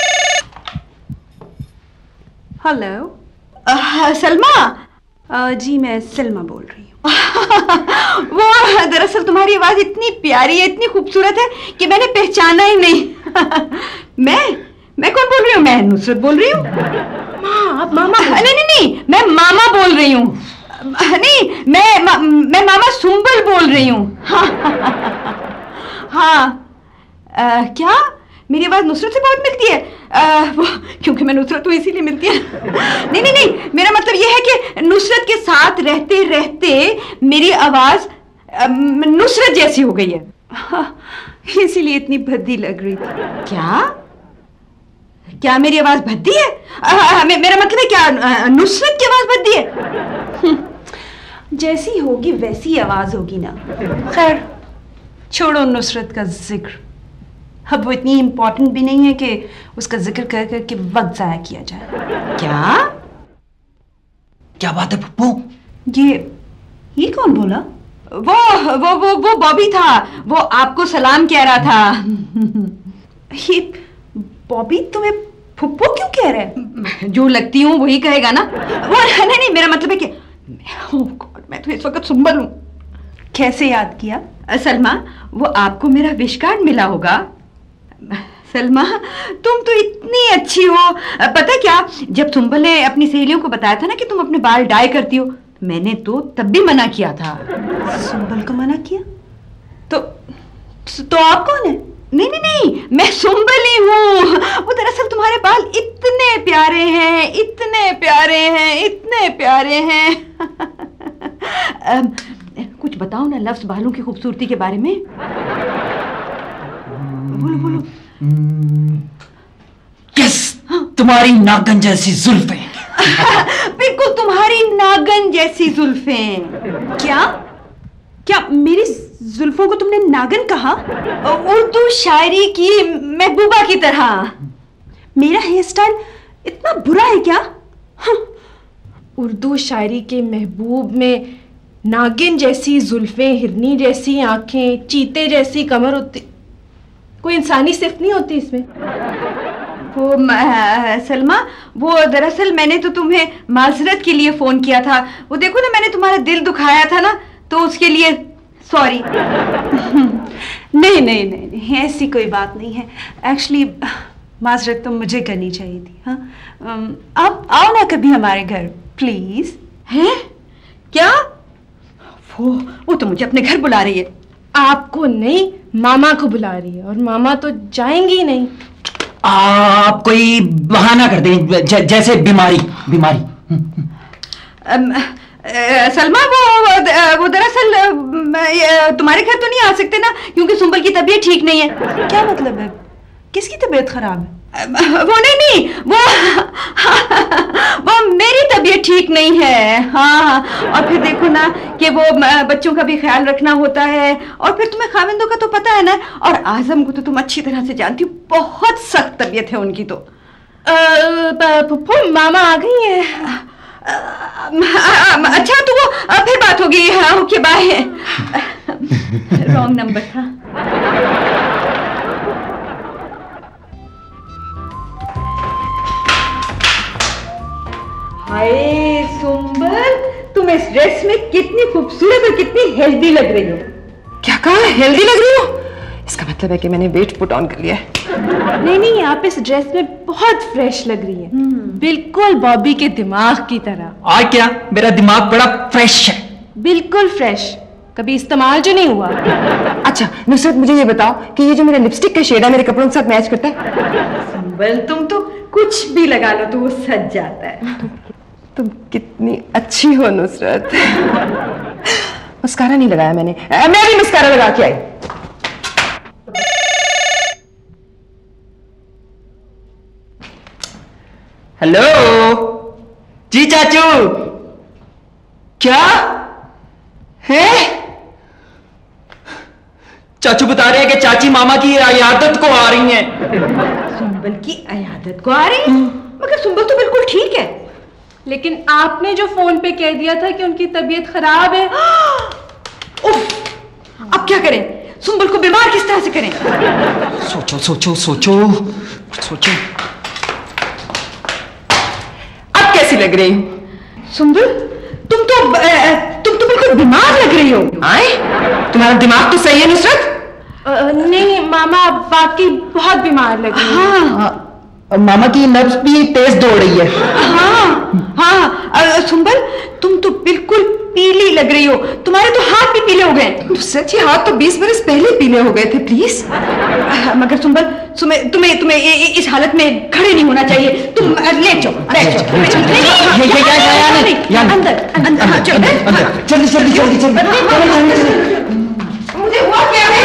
E: हेलो, सलमा। uh, जी मैं सलमा बोल रही हूँ। वो दरअसल तुम्हारी आवाज इतनी प्यारी है, इतनी खूबसूरत है कि मैंने पहचाना ही नहीं। मैं मैं कौन बोल रही हूँ? मैं नुसरत बोल रही हूँ।
P: माँ, आप मामा?
E: नहीं नहीं नहीं, मैं मामा बोल रही हूँ। नहीं, मैं मा, मैं मामा सुंबल बोल रही हूँ। हाँ, हाँ। आ, क्या मेरी आवाज नुसरत से बहुत मिलती है? आ, वो क्योंकि मैं नुसरत हूँ इसीलिए मिलती है। नहीं नहीं नहीं, मेरा मतलब ये है कि नुसरत के साथ रहते रहते मेरी आवाज नुसरत जैसी हो गई है। हाँ, इसीलिए इतनी भद्दी लग रही थी। क्या क्या मेरी आवाज भद्दी है? आ, आ, मेरा मतलब है क्या नुसरत की आवाज भद्दी है? जैसी होगी वैसी आवाज होगी ना। खैर छोड़ो नुसरत का जिक्र, अब वो इतनी इंपॉर्टेंट भी नहीं है कि उसका जिक्र कर करके वक्त जाया किया जाए। क्या
D: क्या बात है पप्पू?
E: ये ये कौन बोला? वो वो वो वो बॉबी था, वो आपको सलाम कह रहा था। ये बॉबी तुम्हें फुप्पो क्यों कह रहा है? जो लगती हूँ वही कहेगा ना। वो नहीं नहीं, मेरा मतलब है कि oh God, मैं तो इस वक्त सुंबल हूँ। कैसे याद किया? सलमा, वो आपको मेरा विश कार्ड मिला होगा। सलमा, तुम तो इतनी अच्छी हो। पता क्या, जब सुंबल ने अपनी सहेलियों को बताया था ना कि तुम अपने बाल डाई करती हो, मैंने तो तब भी मना किया था। सुंबल को मना किया? तो तो आप कौन है? नहीं नहीं नहीं, मैं सुंबल ही हूँ। वो दरअसल तुम्हारे बाल इतने प्यारे हैं, इतने प्यारे हैं, इतने प्यारे हैं। कुछ बताओ ना लफ्ज बालों की खूबसूरती के बारे में। बोलो बोलो।
D: यस, तुम्हारी नागन जैसी जुल्फें।
E: बिल्कुल तुम्हारी नागन जैसी जुल्फें। क्या क्या मेरी जुल्फों को तुमने नागन कहा? उर्दू शायरी की महबूबा की तरह। मेरा हेयर स्टाइल इतना बुरा है क्या? हाँ।
C: उर्दू शायरी के महबूब में नागिन जैसी जुल्फें, हिरनी जैसी आंखें, चीते जैसी कमर होती, कोई इंसानी सिर्फ नहीं होती इसमें।
E: वो सलमा, वो दरअसल मैंने तो तुम्हें माजरत के लिए फोन किया था। वो देखो ना, मैंने तुम्हारा दिल दुखाया था ना, तो उसके लिए सॉरी। नहीं नहीं नहीं नहीं, ऐसी कोई बात नहीं है। एक्चुअली माजरत तो मुझे करनी चाहिए थी। हाँ, आप आओ ना कभी हमारे घर प्लीज। हैं? क्या? वो वो तो मुझे अपने घर बुला रही है।
C: आपको नहीं, मामा को बुला रही है, और मामा तो जाएंगी नहीं।
D: आप कोई बहाना कर दें, ज, जैसे बीमारी बीमारी।
E: अम, आ, सलमा, वो वो दरअसल तुम्हारे घर तो नहीं आ सकते ना, क्योंकि सुंबल की तबीयत ठीक नहीं है। क्या मतलब है? किसकी तबीयत खराब है? वो नहीं नहीं, वो वो मेरी तबीयत ठीक नहीं है। हाँ, और फिर देखो ना कि वो बच्चों का भी ख्याल रखना होता है, और फिर तुम्हें खाविंदों का तो पता है ना, और आजम को तो तुम अच्छी तरह से जानती हो, बहुत सख्त तबीयत है उनकी। तो
C: पुप्पू मामा आ गई है।
E: अच्छा, तो वो फिर बात होगी। Okay bye. रॉन्ग नंबर था। हाय सुंबल, तुम इस ड्रेस में कितनी खूबसूरत और कितनी हेल्दी लग रही हो।
B: क्या कहा? हेल्दी लग रही हो? इसका मतलब है कि मैंने वेट पुट ऑन कर लिया है।
C: नहीं नहीं, आप इस ड्रेस में बहुत फ्रेश लग रही है, बिल्कुल बॉबी के दिमाग की तरह।
D: और क्या, मेरा दिमाग बड़ा फ्रेश है।
C: बिल्कुल फ्रेश, कभी इस्तेमाल जो नहीं हुआ।
B: अच्छा नुसरत, मुझे ये बताओ कि ये जो मेरा लिपस्टिक का शेड है मेरे कपड़ों के साथ मैच करता है?
E: सुंबल, तुम तो कुछ भी लगा लो तो वो सज जाता है।
B: तुम कितनी अच्छी हो नुसरत। मस्कारा नहीं लगाया मैंने, मैं भी मस्कारा लगा के आई।
D: हेलो जी चाचू। क्या है? चाचू बता रहे हैं कि चाची मामा की अयादत को आ रही हैं।
E: सुंबल की अयादत को आ रही है? मगर सुंबल तो बिल्कुल ठीक है।
C: लेकिन आपने जो फोन पे कह दिया था कि उनकी तबीयत खराब है।
E: उफ, अब क्या करें? सुंबल को बीमार किस तरह से करें?
D: सोचो सोचो सोचो सोचो।
B: अब कैसी लग रही हो?
E: सुंबल, तुम तो तुम तो बिल्कुल बीमार लग रही हो।
B: आए? तुम्हारा दिमाग तो सही है नुसरत?
C: नहीं मामा, बाकी बहुत बीमार लग रही है।
E: हाँ,
D: मामा की नब्ज भी तेज दौड़ रही है।
E: हाँ, हाँ अ, सुंबल तुम तो बिल्कुल पीली लग रही हो, तुम्हारे तो हाथ भी पीले हो गए।
B: सच्ची हाथ तो बीस बरस पहले पीले हो गए थे। प्लीज
E: मगर सुंबल तुम्हें तुम्हें तुम्हें इ- इ- इस हालत में खड़े नहीं होना चाहिए। तुम अ, लेट जाओ, बैठ जाओ।
D: ये- ये- ये- ये- ये- ये-
E: अंदर अंदर हाँ, चलो, हाँ।
D: जल्दी जल्दी जल्दी जल्दी
B: मुझे हुआ क्या है?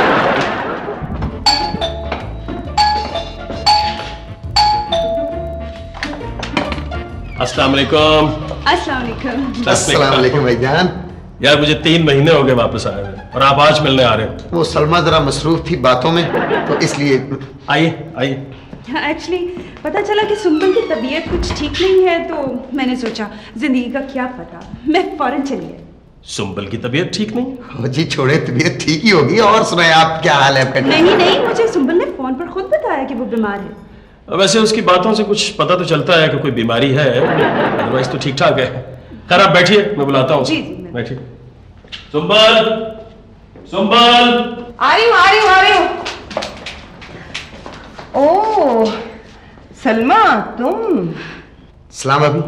A: अस्सलाम वालेकुम।
E: अस्सलाम वालेकुम।
G: अस्सलाम वालेकुम भाईजान।
A: यार मुझे तीन महीने हो गए वापस आए हुए और आप आज मिलने आ रहे हो।
G: वो सलमा जरा मसरूफ थी बातों में तो इसलिए।
A: आइए आइए।
S: एक्चुअली पता चला कि सुंबल की तबीयत कुछ ठीक नहीं है तो मैंने सोचा जिंदगी का क्या पता, मैं फौरन चली आई।
A: सुंबल की तबीयत ठीक नहीं?
G: हो जी छोड़े, तबीयत ठीक ही होगी। और सुनाए आप, क्या हाल है आपका?
S: नहीं नहीं, मुझे सुंबल ने फोन पर खुद बताया कि वो बीमार है।
A: वैसे उसकी बातों से कुछ पता तो चलता है कि कोई बीमारी है, अदरवाइज तो ठीक ठाक है। खैर आप बैठिए, मैं बुलाता हूँ।
S: जी जी
A: बैठिए। सुंबल, सुंबल।
B: आ रही हूँ आ रही हूँ आ रही हूँ। ओह सलमा तुम।
G: सलाम अभी।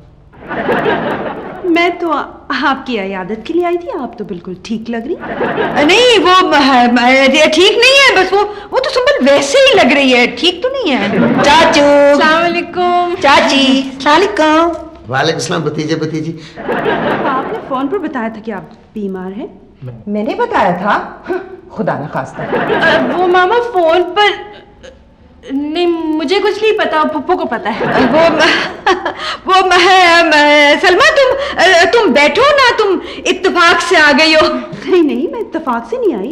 S: मैं तो आ- आपकी इयादत के लिए आई थी, आप तो बिल्कुल ठीक लग रही।
E: नहीं वो अ, ठीक नहीं है, बस वो वो तो सुंबल वैसे ही लग रही है, ठीक तो नहीं है। चाचू
C: अस्सलाम वालेकुम।
E: चाची सलाम।
G: वालेकुम सलाम भतीजे भतीजी।
S: आपने फोन पर बताया था कि आप बीमार हैं।
B: मैंने बताया था? खुदा न खास्ता।
C: अ, वो मामा फोन पर नहीं, मुझे कुछ नहीं पता, पप्पू को पता है।
E: वो वो मैं, मैं, सलमा तुम अ, तुम बैठो ना, तुम इत्तेफाक से आ गई हो।
S: नहीं नहीं, मैं इत्तेफाक से नहीं आई।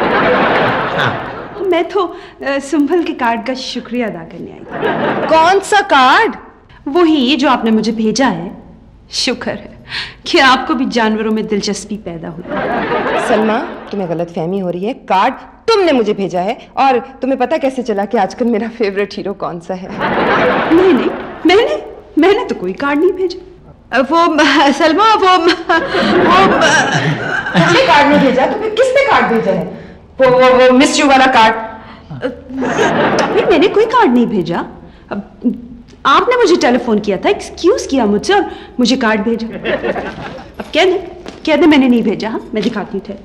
S: मैं तो अ, सुंबल के कार्ड का शुक्रिया अदा करने आई थी।
B: कौन सा कार्ड?
S: वही जो आपने मुझे भेजा है। शुक्र है कि आपको भी जानवरों में दिलचस्पी पैदा हुई।
B: सलमा तुम्हें गलत फहमी हो रही है। कार्ड तुमने मुझे भेजा है और तुम्हें पता कैसे चला कि आजकल मेरा फेवरेट हीरो कौन सा है?
S: नहीं नहीं, मैंने मैंने तो कोई कार्ड नहीं भेजा।
E: वो सलमा वो वो
B: किसने कार्ड नहीं भेजा? तुम्हें किसने कार्ड भेजा है?
E: वो वो, वो मिस यू वाला कार्ड।
S: नहीं, मैंने कोई कार्ड नहीं भेजा। अब आपने मुझे टेलीफोन किया था, एक्सक्यूज किया मुझसे और मुझे कार्ड भेजा। अब कह दे कह दे मैंने नहीं भेजा। हाँ मैं दिखाती हूँ,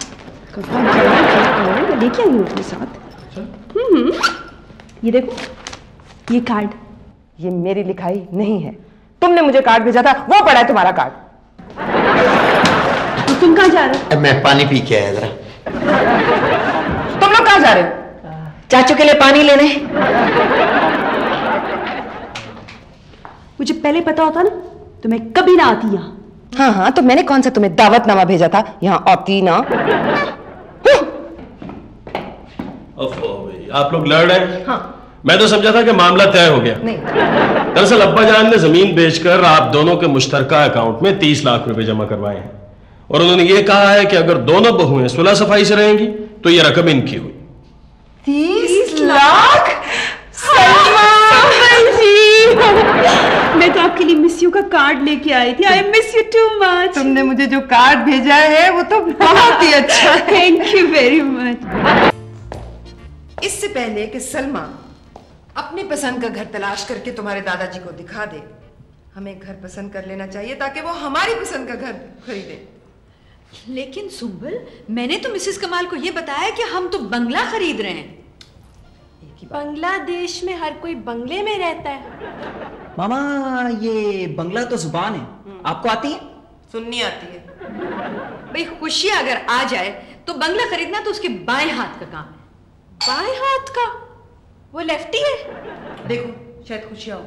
S: मैं लेके आई हूँ अपने साथ। हम्म ये देखो, ये कार्ड।
B: ये मेरी लिखाई नहीं है। तुमने मुझे कार्ड भेजा था, वो पड़ा है तुम्हारा कार्ड।
S: तो तुम कहाँ जा रहे हो?
G: मैं पानी पी के आया जरा।
B: तुम लोग कहाँ जा रहे हो? चाचू के लिए पानी लेने।
S: मुझे पहले पता होता ना तो मैं कभी ना आती यहाँ।
B: हाँ हाँ, तो मैंने कौन सा तुम्हें दावतनामा भेजा था? यहाँ आती ना।
A: ओफो भाई, आप लोग लड़ रहे हैं?
B: हाँ।
A: मैं तो समझा था कि मामला तय हो गया।
B: नहीं।
A: दरअसल अब्बा जान ने जमीन बेचकर आप दोनों के मुश्तरका अकाउंट में तीस लाख रुपए जमा करवाए हैं और उन्होंने ये कहा है कि अगर दोनों बहुएं सुलह सफाई से रहेंगी तो ये रकम इनकी हुई।
B: तीस लाख?
S: मैं तो आपके लिए मिस यू का कार्ड लेके आई थी। I miss you too much.
B: तुमने मुझे जो कार्ड भेजा है वो तो बहुत ही अच्छा है।
S: Thank you very much.
B: इससे पहले कि सलमा अपनी पसंद का घर तलाश करके तुम्हारे दादाजी को दिखा दे, हमें घर पसंद कर लेना चाहिए ताकि वो हमारी पसंद का घर खरीदे।
Q: लेकिन सुंबल, मैंने तो मिसेस कमाल को ये बताया कि हम तो बंगला खरीद रहे हैं।
C: बांग्लादेश में हर कोई बंगले में रहता है।
D: मामा ये बंगला तो जुबान है, आपको आती है?
B: सुननी आती है।
Q: भाई खुशी अगर आ जाए तो बंगला खरीदना तो उसके बाएं हाथ का काम है।
C: बाएं हाथ का? वो लेफ्टी है?
B: देखो शायद खुशियां हो।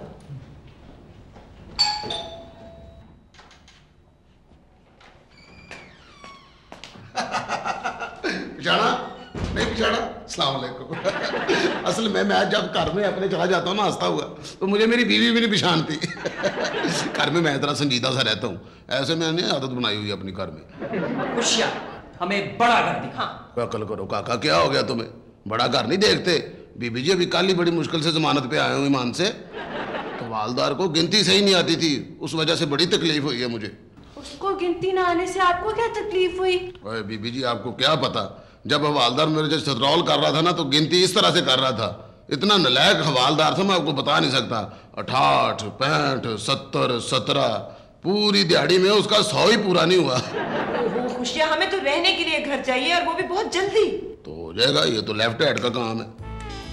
G: पिछाड़ा नहीं पिछाड़ा। अस्सलाम वालेकुम। असल में मैं जब घर में अपने चला जाता हूँ ना हंसता हुआ, तो मुझे मेरी बीवी भी नहीं पिछानती। घर में मैं इतना संजीदा सा रहता हूँ, ऐसे मैंने आदत बनाई हुई है अपनी घर में।
D: खुशियाँ हमें बड़ा घर दिखा।
G: अकल करो काका, क्या हो गया तुम्हें? बड़ा घर नहीं देखते? बीबी जी अभी कल ही बड़ी मुश्किल से जमानत पे आए हुए ईमान से, तो वालदार को गिनती सही नहीं आती थी, उस वजह से बड़ी तकलीफ हुई है मुझे।
C: उसको गिनती ना आने से आपको क्या तकलीफ हुई?
G: ओए बीबी जी आपको क्या पता, जब वालदार मेरे जैसे सतरौल कर रहा था ना तो गिनती इस तरह से कर रहा था, इतना नलायक हवालदार था मैं आपको बता नहीं सकता। अठाठ पैंठ सत्तर सत्रह पूरी दिहाड़ी में उसका सौ ही पूरा नहीं हुआ।
B: ओहो खुशियाँ, हमें तो रहने के लिए घर चाहिए और वो भी बहुत जल्दी।
G: तो हो जाएगा, ये तो लेफ्ट हैंड का काम है।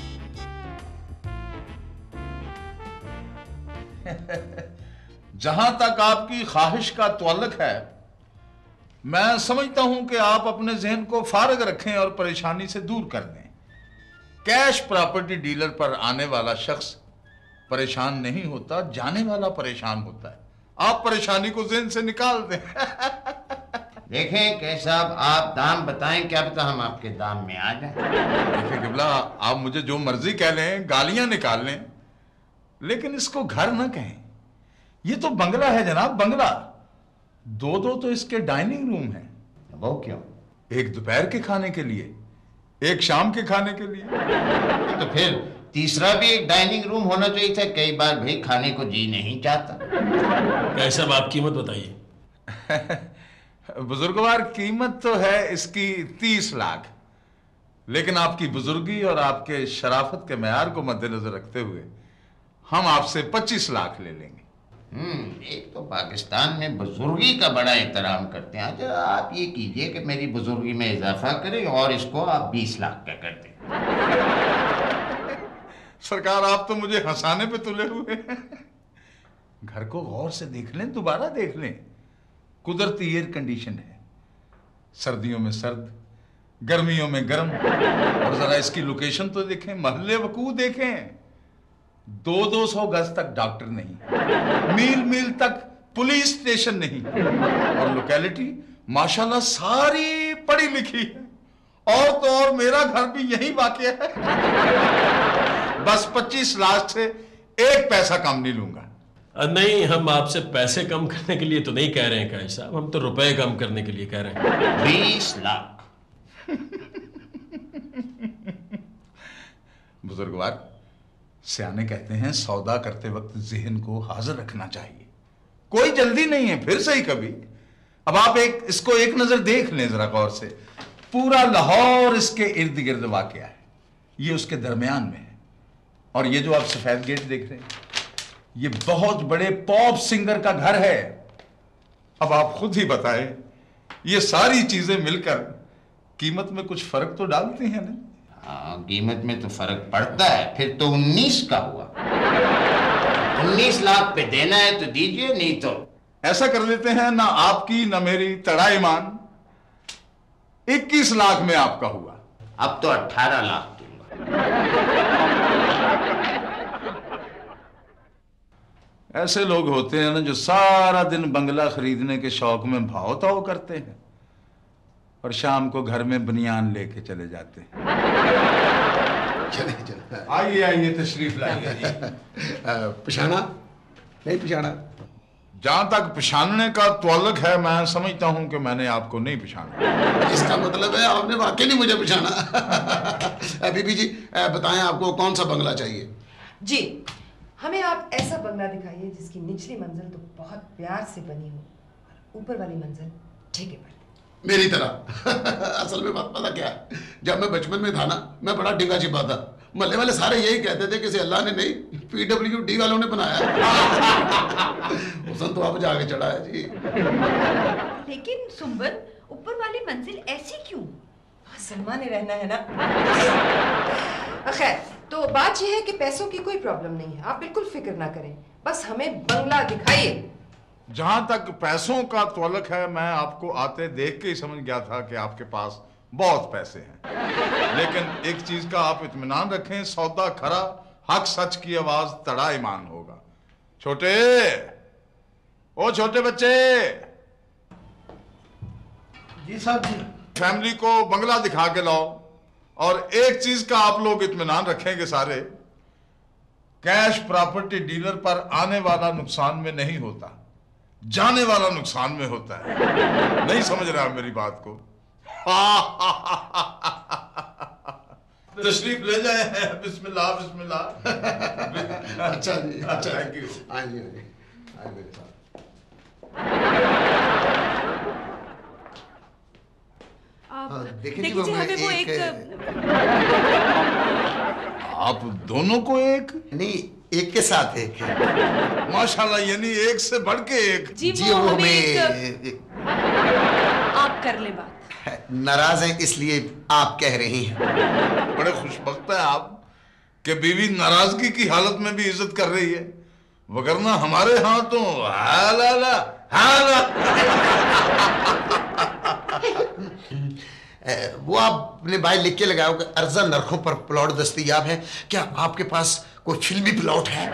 F: जहां तक आपकी ख्वाहिश का ताल्लुक है, मैं समझता हूं कि आप अपने जहन को फारग रखें और परेशानी से दूर कर दें। कैश प्रॉपर्टी डीलर पर आने वाला शख्स परेशान नहीं होता, जाने वाला परेशान होता है। आप परेशानी को जहन से निकाल दें।
O: देखें कैश साहब, आप दाम बताएं, क्या पता हम आपके दाम में आ जाएं।
F: देखिए किबला, आप मुझे जो मर्जी कह लें, गालियां निकाल लें, लेकिन इसको घर ना कहें। ये तो बंगला है जनाब, बंगला। दो दो तो इसके डाइनिंग रूम है।
O: वो क्यों?
F: एक दोपहर के खाने के लिए, एक शाम के खाने के लिए।
O: तो फिर तीसरा भी एक डाइनिंग रूम होना चाहिए था। कई बार भाई खाने को जी नहीं चाहता।
A: कैसा आप कीमत बताइए।
F: बुजुर्गवार कीमत तो है इसकी तीस लाख, लेकिन आपकी बुजुर्गी और आपके शराफत के मैार को मद्देनजर रखते हुए हम आपसे पच्चीस लाख ले लेंगे।
O: हम्म, एक तो पाकिस्तान में बुजुर्गी का बड़ा एहतराम करते हैं। अच्छा आप ये कीजिए कि मेरी बुजुर्गी में इजाफा करें और इसको आप बीस लाख का कर दें।
F: सरकार, आप तो मुझे हंसाने पे तुले हुए हैं। घर को गौर से देख लें, दोबारा देख लें। कुदरती एयर कंडीशन है, सर्दियों में सर्द, गर्मियों में गर्म। और जरा इसकी लोकेशन तो देखें, महल्ले वकू देखें। दो दो सौ गज तक डॉक्टर नहीं, मील मील तक पुलिस स्टेशन नहीं, और लोकेलिटी माशाल्लाह सारी पढ़ी लिखी है। और तो और मेरा घर भी यही वाक़या है। बस पच्चीस लाख से एक पैसा कम नहीं लूंगा।
A: नहीं, हम आपसे पैसे कम करने के लिए तो नहीं कह रहे हैं कैश साहब, हम तो रुपए कम करने के लिए कह रहे हैं।
O: बीस लाख।
F: बुजुर्गवार, सियाने कहते हैं सौदा करते वक्त जहन को हाजिर रखना चाहिए। कोई जल्दी नहीं है, फिर सही कभी। अब आप एक इसको एक नजर देख लें जरा गौर से। पूरा लाहौर इसके इर्द गिर्द वाक़या है, ये उसके दरमियान में है। और ये जो आप सफेद गेट देख रहे हैं, ये बहुत बड़े पॉप सिंगर का घर है। अब आप खुद ही बताएं, ये सारी चीजें मिलकर कीमत में कुछ फर्क तो डालती हैं ना?
O: हाँ, कीमत में तो फर्क पड़ता है। फिर तो उन्नीस का हुआ। उन्नीस लाख पे देना है तो दीजिए, नहीं तो
F: ऐसा कर लेते हैं, ना आपकी ना मेरी तड़ा ईमान, इक्कीस लाख में आपका हुआ।
O: अब तो अठारह लाख दूंगा।
F: ऐसे लोग होते हैं ना जो सारा दिन बंगला खरीदने के शौक में भाव ताव करते हैं और शाम को घर में बनियान लेके चले जाते हैं।
G: चले चले
F: आइए आइए, तशरीफ लाइए जी।
G: पिशाना नहीं पिशाना।
F: जहां तक पिछानने का ताल्लुक है, मैं समझता हूं कि मैंने आपको नहीं पिछाना।
G: इसका मतलब है आपने वाकई नहीं मुझे पिछाना। बीबी जी बताएं, आपको कौन सा बंगला चाहिए?
B: जी, हमें आप ऐसा बंगला दिखाइए जिसकी निचली मंजिल तो बहुत प्यार से बनी हो और ऊपर वाली मंजिल ठेके पर।
G: मेरी तरह। असल में बात पता क्या है, जब मैं बचपन में था ना, मैं बड़ा डिगा छिपा था। मल्ले वाले सारे यही कहते थे कि अल्लाह ने नहीं, पीडब्ल्यू डी वालों ने बनाया। हुसन तो अब जाके चढ़ा है जी।
E: लेकिन सुंबल, ऊपर वाली मंजिल ऐसी क्यों?
B: सलमान ने रहना है ना। खैर, तो बात यह है कि पैसों की कोई प्रॉब्लम नहीं है, आप बिल्कुल फिक्र ना करें, बस हमें बंगला दिखाइए।
F: जहां तक पैसों का ताल्लुक है, मैं आपको आते देख के ही समझ गया था कि आपके पास बहुत पैसे हैं। लेकिन एक चीज का आप इत्मीनान रखें, सौदा खरा, हक सच की आवाज तड़ा ईमान होगा। छोटे, ओ छोटे बच्चे।
M: जी साहब जी।
F: फैमिली को बंगला दिखा के लाओ। और एक चीज का आप लोग इत्मीनान रखेंगे सारे, कैश प्रॉपर्टी डीलर पर आने वाला नुकसान में नहीं होता, जाने वाला नुकसान में होता है। नहीं समझ रहे आप मेरी बात को? तशरीफ ले जाए। बिस्मिल्लाह बिस्मिल्लाह।
G: अच्छा जी, अच्छा,
F: थैंक यू।
G: आइए आइए आइए मेरे साथ।
S: आप
G: देखिए
S: देखिए
G: जी,
S: हमें वो
G: एक,
S: एक
F: आप दोनों को एक?
T: नहीं, एक के साथ एक है।
F: माशाल्लाह, यानी एक से बढ़ के एक।
S: जी,
T: जी
S: वो
T: वो
S: हमें
T: मैं
S: एक... आप कर ले बात।
T: नाराज हैं इसलिए आप कह रही हैं।
F: बड़े खुशबख्त है आप कि बीवी नाराजगी की हालत में भी इज्जत कर रही है, वगरना हमारे यहाँ तो हाला ला, हाला।
T: वो आपने भाई लिख के लगाया होगा अर्जा नरखों पर प्लॉट दस्तयाब है। क्या आपके पास कोई फिल्मी प्लॉट है?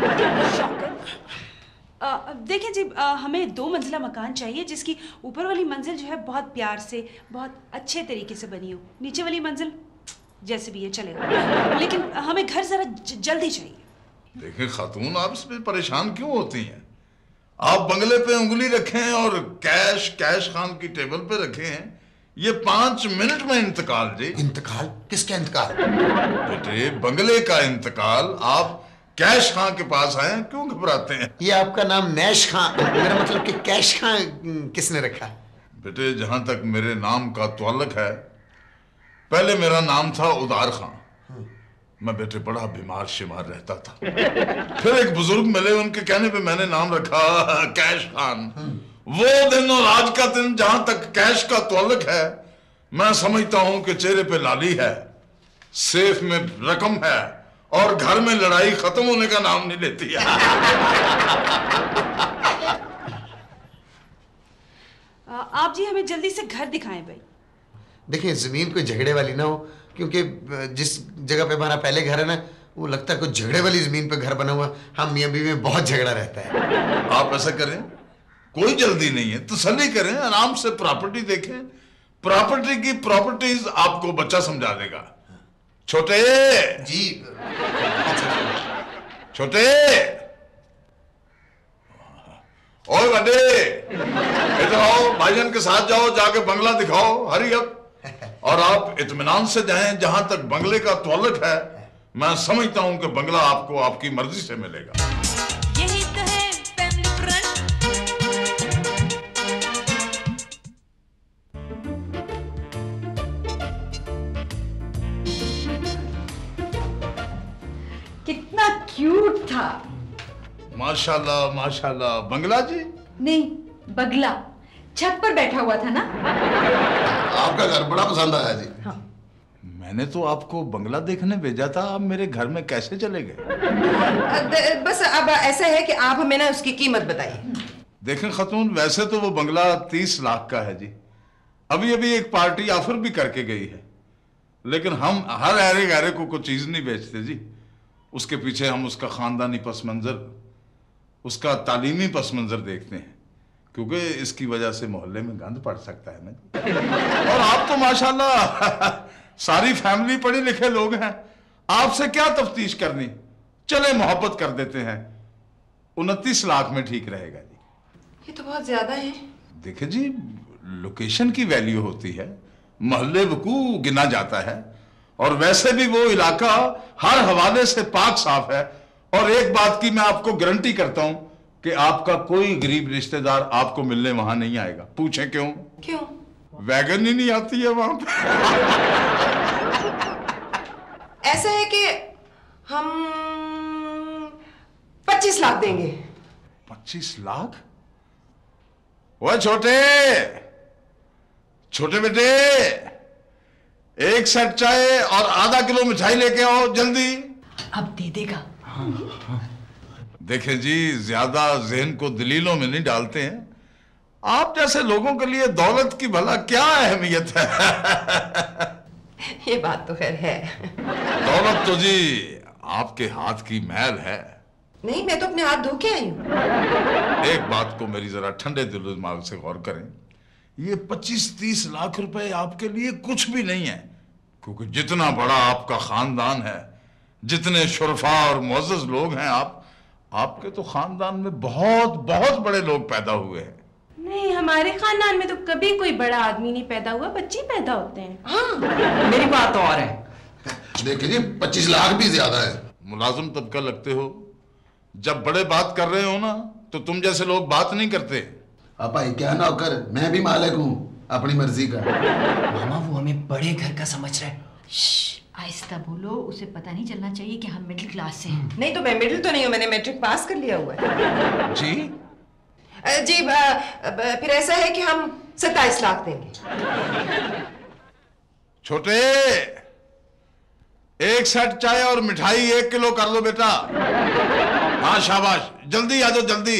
S: देखिए जी, आ, हमें दो मंजिला मकान चाहिए जिसकी ऊपर वाली मंजिल जो है बहुत प्यार से, बहुत अच्छे तरीके से बनी हो। नीचे वाली मंजिल जैसे भी ये चलेगा, लेकिन हमें घर जरा जल्दी चाहिए।
F: देखिए खातून, आप इसमें परेशान क्यों होती हैं? आप बंगले पे उंगली रखें और कैश कैश खान की टेबल पे रखे हैं। ये पांच मिनट में इंतकाल जी।
T: इंतकाल? किसका इंतकाल?
F: बेटे, बंगले का इंतकाल। आप कैश खां के पास आए, क्यों घबराते हैं?
T: ये आपका नाम नैश खां, मेरा मतलब कि कैश खां किसने रखा?
F: बेटे, जहां तक मेरे नाम का ताल्लुक है, पहले मेरा नाम था उदार खां। मैं बेटे बड़ा बीमार शिमार रहता था। फिर एक बुजुर्ग मिले, उनके कहने पे मैंने नाम रखा कैश खान। वो दिन और आज का दिन, जहां तक कैश का ताल्लुक है, मैं समझता हूं कि चेहरे पे लाली है, सेफ में रकम है और घर में लड़ाई खत्म होने का नाम नहीं लेती है।
S: आप जी हमें जल्दी से घर दिखाएं भाई।
T: देखिए, जमीन कोई झगड़े वाली ना हो, क्योंकि जिस जगह पे हमारा पहले घर है ना, वो लगता है कुछ झगड़े वाली जमीन पे घर बना हुआ। हम मियां बीवी में बहुत झगड़ा रहता है।
F: आप ऐसा करें, कोई जल्दी नहीं है, तसल्ली करें, आराम से प्रॉपर्टी देखें। प्रॉपर्टी की प्रॉपर्टीज आपको बच्चा समझा देगा। छोटे
T: जी,
F: छोटे, ओए बड़े, इधर आओ, भाईजान के साथ जाओ, जाके बंगला दिखाओ, हरी अप। और आप इत्मीनान से जाएं, जहां तक बंगले का ताल्लुक है, मैं समझता हूं कि बंगला आपको आपकी मर्जी से मिलेगा।
H: यही तो है फैमिली फ्रंट।
E: कितना क्यूट था।
F: माशाल्लाह माशाल्लाह। बंगला जी?
E: नहीं, बगला छत पर बैठा हुआ था ना।
G: आपका घर बड़ा पसंद आया जी।
E: हाँ।
F: मैंने तो आपको बंगला देखने भेजा था, आप मेरे घर में कैसे चले गए?
B: बस अब ऐसा है कि आप हमें ना उसकी कीमत बताइए।
F: देखें खातून, वैसे तो वो बंगला तीस लाख का है जी। अभी अभी एक पार्टी ऑफर भी करके गई है, लेकिन हम हर ऐरे गैरे को कोई चीज नहीं बेचते जी। उसके पीछे हम उसका खानदानी पस मंजर, उसका तालीमी पस मंजर देखते हैं, क्योंकि इसकी वजह से मोहल्ले में गंद पड़ सकता है ना। और आप तो माशाल्लाह सारी फैमिली पढ़े लिखे लोग हैं, आपसे क्या तफ्तीश करनी। चले मोहब्बत कर देते हैं, उनतीस लाख में ठीक रहेगा जी।
B: ये तो बहुत ज्यादा है।
F: देखिए जी, लोकेशन की वैल्यू होती है, मोहल्ले वकू गिना जाता है, और वैसे भी वो इलाका हर हवाले से पाक साफ है। और एक बात की मैं आपको गारंटी करता हूं कि आपका कोई गरीब रिश्तेदार आपको मिलने वहां नहीं आएगा। पूछें क्यों?
B: क्यों?
F: वैगन ही नहीं आती है वहां पे।
B: ऐसा है कि हम पच्चीस लाख देंगे।
F: पच्चीस लाख? वो छोटे छोटे बेटे, एक सेट चाय और आधा किलो मिठाई लेके आओ जल्दी।
S: अब दे देगा।
F: हाँ, हाँ। देखें जी, ज्यादा जहन को दलीलों में नहीं डालते हैं। आप जैसे लोगों के लिए दौलत की भला क्या अहमियत है?
B: ये बात तो खैर है।
F: दौलत तो जी आपके हाथ की मैल है।
B: नहीं, मैं तो अपने हाथ धो के आई हूं।
F: एक बात को मेरी जरा ठंडे दिल दिमाग से गौर करें, ये पच्चीस तीस लाख रुपए आपके लिए कुछ भी नहीं है, क्योंकि जितना बड़ा आपका खानदान है, जितने शुरफा और मुअज़्ज़ज़ लोग हैं, आप आपके तो खानदान में बहुत बहुत बड़े लोग पैदा हुए हैं।
C: नहीं, हमारे खानदान में तो कभी कोई बड़ा आदमी नहीं पैदा हुआ, बच्चे पैदा होते हैं।
B: हाँ।
D: मेरी बात तो और है।
G: देखिए जी, पच्चीस लाख भी ज्यादा है।
F: मुलाजिम तबका लगते हो, जब बड़े बात कर रहे हो ना, तो तुम जैसे लोग बात नहीं करते।
G: पापा क्या ना कर, मैं भी मालिक हूँ अपनी मर्जी का।
D: मामा वो हमें बड़े घर का समझ रहे हैं।
Q: आहिस्ता बोलो, उसे पता नहीं चलना चाहिए कि हम मिडिल क्लास से हैं।
B: नहीं तो मैं मिडिल तो नहीं हूँ, मैंने मैट्रिक पास कर लिया हुआ है।
F: जी
B: जी फिर ऐसा है कि हम सत्ताईस लाख देंगे।
F: छोटे, एक सेट चाय और मिठाई एक किलो कर लो बेटा। हाँ शाबाश, जल्दी आ जाओ जल्दी।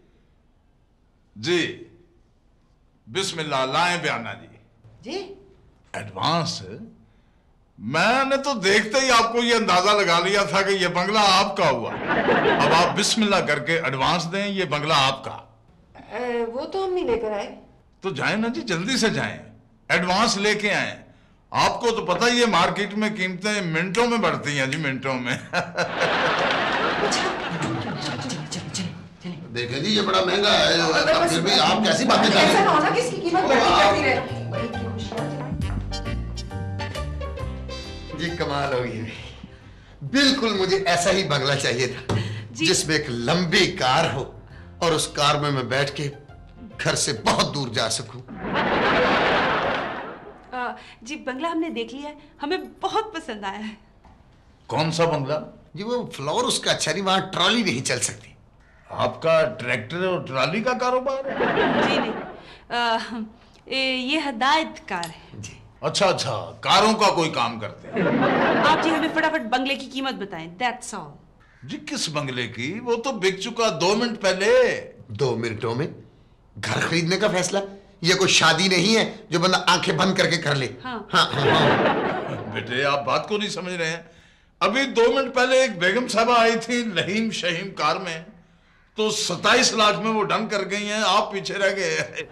F: जी बिस्मिल्लाह, लाएं बयाना जी।
B: जी
F: एडवांस? मैंने तो देखते ही आपको ये अंदाजा लगा लिया था कि ये बंगला आपका हुआ। अब आप बिस्मिल्लाह करके एडवांस दें, ये बंगला आपका।
B: ए, वो तो हम नहीं लेकर आए।
F: तो जाएं ना जी, जल्दी से जाएं, एडवांस लेके आए। आपको तो पता ही है मार्केट में कीमतें मिनटों में बढ़ती हैं जी, मिनटों में।
G: देखें जी, ये बड़ा महंगा है, फिर भी आप कैसी बातें कर रहे हैं?
B: किसकी कीमत बढ़ती रहे?
T: जी कमाल हो गई, बिल्कुल मुझे ऐसा ही बंगला चाहिए था जिसमें एक लंबी कार हो और उस कार में मैं बैठ के घर से बहुत दूर जा सकूं।
S: आ, जी बंगला हमने देख लिया है, हमें बहुत पसंद आया है।
F: कौन सा बंगला?
T: जी वो फ्लोर उसका अच्छा नहीं, वहां ट्रॉली नहीं चल सकती।
F: आपका ट्रैक्टर और ट्रॉली का कारोबार है?
S: जी नहीं, आ, ये हदायत कार है।
T: जी
F: अच्छा अच्छा, कारों का कोई काम करते हैं।
S: आप जी हमें फटाफट बंगले की कीमत बताएं, दैट्स ऑल।
F: जी किस बंगले की? वो तो बिक चुका दो मिनट पहले।
T: दो मिनटों में घर खरीदने का फैसला? ये कोई शादी नहीं है जो बंदा आंखें बंद करके कर ले।
S: हाँ।
T: हाँ, हाँ, हाँ।
F: बेटे आप बात को नहीं समझ रहे हैं। अभी दो मिनट पहले एक बेगम साहबा आई थी लहीम शहीम कार में, तो सत्ताईस लाख में वो डन कर गई हैं, आप पीछे रह गए।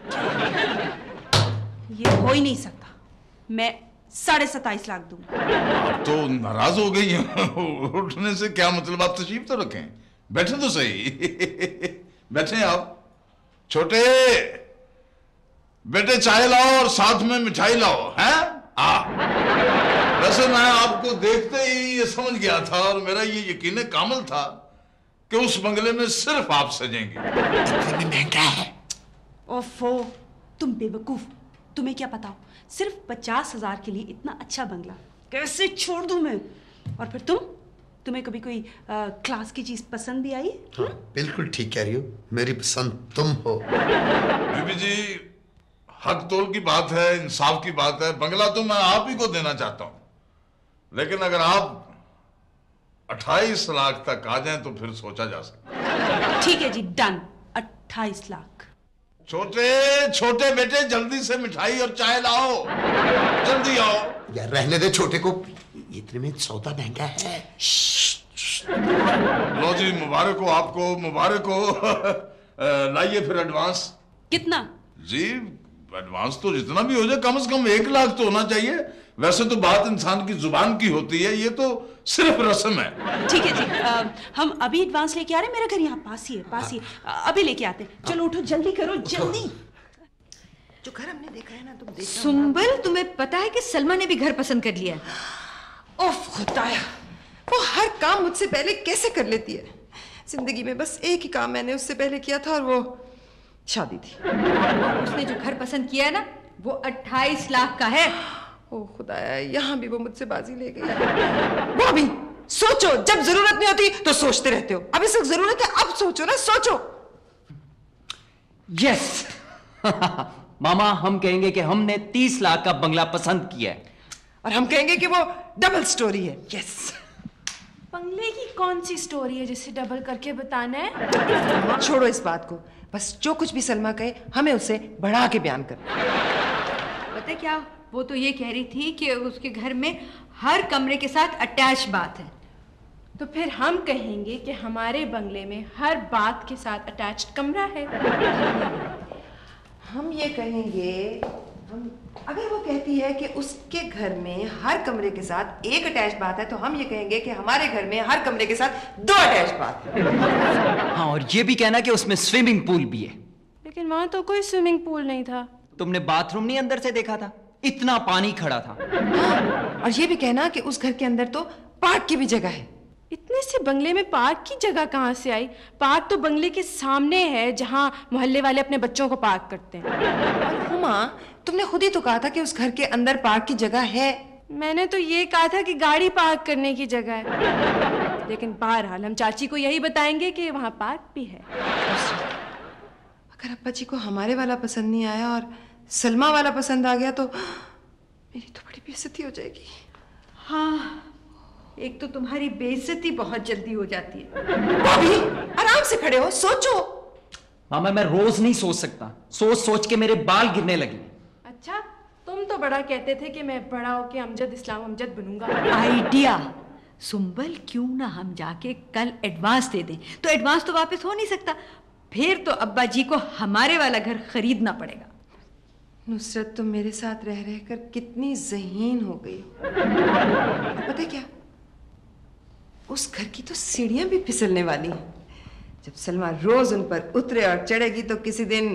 S: ये हो ही नहीं सकता, मैं साढ़े सत्ताईस लाख दूंगा।
F: आप तो नाराज हो गई हैं। उठने से क्या मतलब, आप तशरीफ तो रखें, बैठे तो सही। बैठे आप। छोटे बेटे चाय लाओ और साथ में मिठाई लाओ, हैं? आ वैसे मैं आपको देखते ही ये समझ गया था और मेरा ये यकीन कामिल था कि उस बंगले में सिर्फ आप सजेंगे।
T: महंगा है।
S: ओफो, तुम बेवकूफ, तुम्हें क्या पता, सिर्फ पचास हजार के लिए इतना अच्छा बंगला कैसे छोड़ दूं मैं? और फिर तुम तुम्हें कभी कोई आ, क्लास की चीज पसंद भी आई?
T: हाँ, बिल्कुल ठीक कह रही हो, मेरी पसंद तुम हो।
F: बीबी जी हक तोल की बात है, इंसाफ की बात है। बंगला तो मैं आप ही को देना चाहता हूं, लेकिन अगर आप अट्ठाईस लाख तक आ जाएं तो फिर सोचा जा सकता।
S: ठीक है जी, डन, अट्ठाईस लाख।
F: छोटे छोटे बेटे जल्दी से मिठाई और चाय लाओ, जल्दी आओ।
T: यार रहने दे छोटे को, इतने में सौदा महंगा है।
F: लो जी, मुबारक हो आपको, मुबारक हो। लाइए फिर एडवांस।
S: कितना?
F: जी एडवांस तो जितना भी हो जाए, कम से कम एक लाख तो होना चाहिए। वैसे तो बात इंसान की जुबान की होती है, ये तो सिर्फ रस्म है।
S: ठीक है जी, आ, हम अभी एडवांस लेके आ रहे हैं, मेरा घर यहाँ पास ही है, पास ही है। अभी लेके आते हैं। चलो उठो, जल्दी करो, जल्दी।
B: जो घर हमने देखा है ना, तुम देखना।
Q: सुंबल, तुम्हें पता है कि सलमा ने भी घर पसंद कर लिया है।
B: ओफ खुदाया, वो हर काम मुझसे पहले कैसे कर लेती है। जिंदगी में बस एक ही काम मैंने उससे पहले किया था और वो शादी थी।
Q: उसने जो घर पसंद किया है ना, वो अट्ठाईस लाख का है।
B: ओ खुदाया, यहाँ भी वो मुझसे बाजी ले गई। वो भी सोचो, जब जरूरत नहीं होती तो सोचते रहते हो। अब इस वक्त जरूरत है, अब सोचो ना, सोचो।
D: यस। मामा, हम कहेंगे कि हमने तीस लाख का बंगला पसंद किया है,
B: और हम कहेंगे कि वो डबल स्टोरी है। यस।
C: बंगले की कौन सी स्टोरी है जिसे डबल करके बताना है?
B: छोड़ो इस बात को, बस जो कुछ भी सलमा कहे हमें उससे बढ़ा के बयान कर।
Q: पता है क्या, वो तो ये कह रही थी कि उसके घर में हर कमरे के साथ अटैच बाथ है।
C: तो फिर हम कहेंगे कि हमारे बंगले में हर बात के साथ अटैच्ड कमरा है।
B: हम ये कहेंगे, हम अगर वो कहती है कि उसके घर में हर कमरे के साथ एक अटैच बात है, तो हम ये कहेंगे कि हमारे घर में हर कमरे के साथ दो अटैच बात है।
D: हाँ, और ये भी कहना कि उसमें स्विमिंग पूल भी है।
C: लेकिन वहां तो कोई स्विमिंग पूल नहीं था।
D: तुमने बाथरूम नहीं अंदर से देखा था? इतना पानी खड़ा था।
B: हाँ, और ये भी कहना कि उस घर के अंदर तो पार्क की भी जगह है।
C: इतने से बंगले में पार्क की जगह कहाँ से आई? पार्क तो बंगले के सामने है, जहाँ मोहल्ले वाले अपने बच्चों को पार्क करते हैं।
B: हुमा, तुमने खुद ही तो कहा था कि उस घर के अंदर पार्क की जगह है।
C: मैंने तो ये कहा था कि गाड़ी पार्क करने की जगह है, लेकिन बहरहाल हम चाची को यही बताएंगे कि वहाँ पार्क भी है।
B: अगर अब्बा जी को हमारे वाला पसंद नहीं आया और सलमा वाला पसंद आ गया तो मेरी तो बड़ी बेइज्जती हो जाएगी।
E: हाँ, एक तो तुम्हारी बेइज्जती बहुत जल्दी हो जाती है।
B: भाभी आराम से खड़े हो, सोचो।
D: मामा मैं रोज नहीं सोच सकता, सोच सोच के मेरे बाल गिरने लगे।
C: अच्छा, तुम तो बड़ा कहते थे कि मैं बड़ा होके अमजद इस्लाम अमजद बनूंगा।
E: आइडिया सुंबल, क्यों ना हम जाके कल एडवांस दे दें? तो एडवांस तो वापस हो नहीं सकता, फिर तो अब्बा जी को हमारे वाला घर खरीदना पड़ेगा।
B: नुसरत तुम मेरे साथ रह रह कर कितनी ज़हीन हो गई। पता है क्या, उस घर की तो सीढ़ियां भी फिसलने वाली हैं। जब सलमा रोज उन पर उतरे और चढ़ेगी तो किसी दिन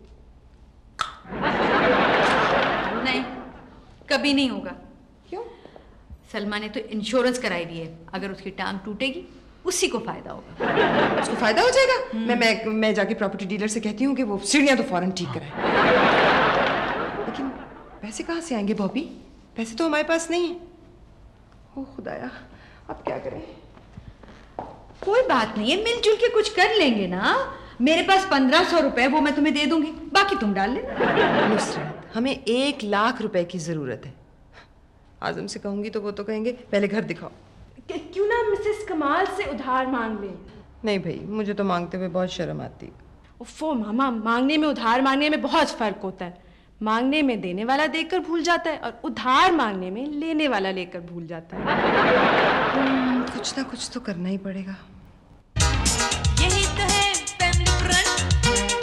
E: नहीं, कभी नहीं होगा। क्यों? सलमा ने तो इंश्योरेंस कराई हुई है, अगर उसकी टांग टूटेगी उसी को फायदा होगा।
B: उसको फायदा हो जाएगा? मैं मैं मैं जाके प्रॉपर्टी डीलर से कहती हूँ कि वो सीढ़ियां तो फौरन ठीक कराए। लेकिन पैसे कहाँ से आएंगे बॉबी? पैसे तो हमारे पास नहीं है। ओ खुदाया, अब क्या करें?
E: कोई बात नहीं है, मिलजुल के कुछ कर लेंगे ना। मेरे पास पंद्रह सौ रुपए वो मैं तुम्हें दे दूंगी, बाकी तुम डाल लेना।
B: नुसरत, हमें एक लाख रुपए की जरूरत है। आजम से कहूंगी तो वो तो कहेंगे पहले घर दिखाओ।
C: क्यों ना मिसेस कमाल से उधार मांग ले?
B: नहीं भाई, मुझे तो मांगते हुए बहुत शर्म आती।
C: उफ़ो मामा, मांगने में उधार मांगने में बहुत फर्क होता है। मांगने में देने वाला देकर भूल जाता है और उधार मांगने में लेने वाला लेकर भूल जाता है।
B: कुछ ना कुछ तो करना ही पड़ेगा।
H: यही तो है फैमिली फ्रंट।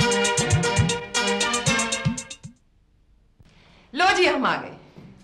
B: लो जी, हम आ गए।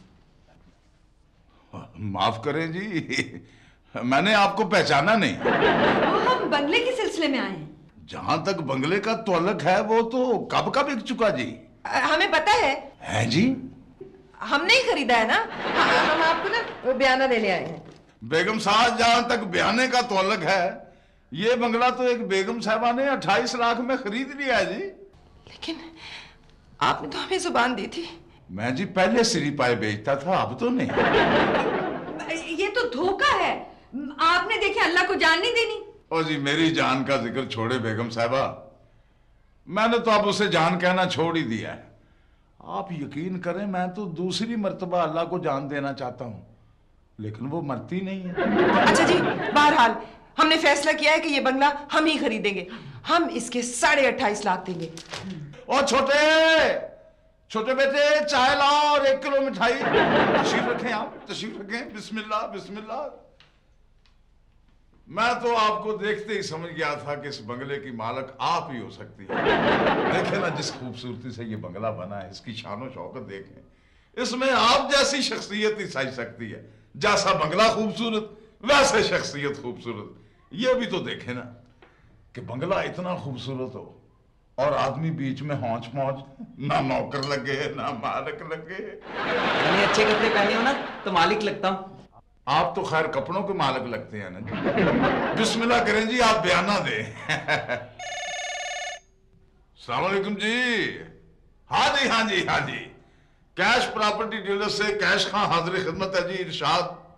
F: माफ करें जी, मैंने आपको पहचाना नहीं।
E: वो हम बंगले के सिलसिले में आए हैं।
F: जहां तक बंगले का तल्लुक है वो तो कब का बिक चुका जी।
B: हमें पता है।
F: है जी?
B: हमने ही खरीदा है ना। हम आपको ना वो बयाना देने आए हैं।
F: बेगम साहब, जहां तक बयाने का तल्लुक है, ये बंगला तो एक बेगम साहबा ने अट्ठाईस लाख में खरीद लिया है जी।
B: लेकिन आपने तो हमें जुबान दी थी।
F: मैं जी पहले सिरी पाए बेचता था, अब तो नहीं।
E: ये तो धोखा है। आपने देखे अल्लाह को जान नहीं देनी।
F: ओ जी, मेरी जान का जिक्र छोड़े बेगम साहबा, मैंने तो अब उसे जान कहना छोड़ ही दिया है। आप यकीन करें, मैं तो दूसरी मर्तबा अल्लाह को जान देना चाहता हूँ, लेकिन वो मरती नहीं है।
B: अच्छा जी, बहरहाल हमने फैसला किया है कि ये बंगला हम ही खरीदेंगे। हम इसके साढ़े अट्ठाईस लाख देंगे।
F: और छोटे छोटे बेटे, चाय लाओ और एक किलो मिठाई। तशरीफ रखें, आप तशरीफ रखें। बिस्मिल्लाह बिस्मिल्लाह। मैं तो आपको देखते ही समझ गया था कि इस बंगले की मालक आप ही हो सकती है। देखें ना जिस खूबसूरती से ये बंगला बना है, इसकी शानो शौकत देखें। इसमें आप जैसी शख्सियत ही सज सकती है। जैसा बंगला खूबसूरत, वैसे शख्सियत खूबसूरत। ये भी तो देखें ना कि बंगला इतना खूबसूरत हो और आदमी बीच में हौच पौच, ना नौकर लगे ना मालिक लगे।
D: मैंने अच्छे कपड़े पहने हो ना तो मालिक लगता हूं।
F: आप तो खैर कपड़ों के मालिक लगते हैं ना जी। बिस्मिल्लाह करें जी, आप बयाना दें। अस्सलाम वालेकुम जी। हाँ जी हाँ जी हाँ जी, कैश प्रॉपर्टी डीलर से कैश खां हाजिर खिदमत है जी। इरशाद।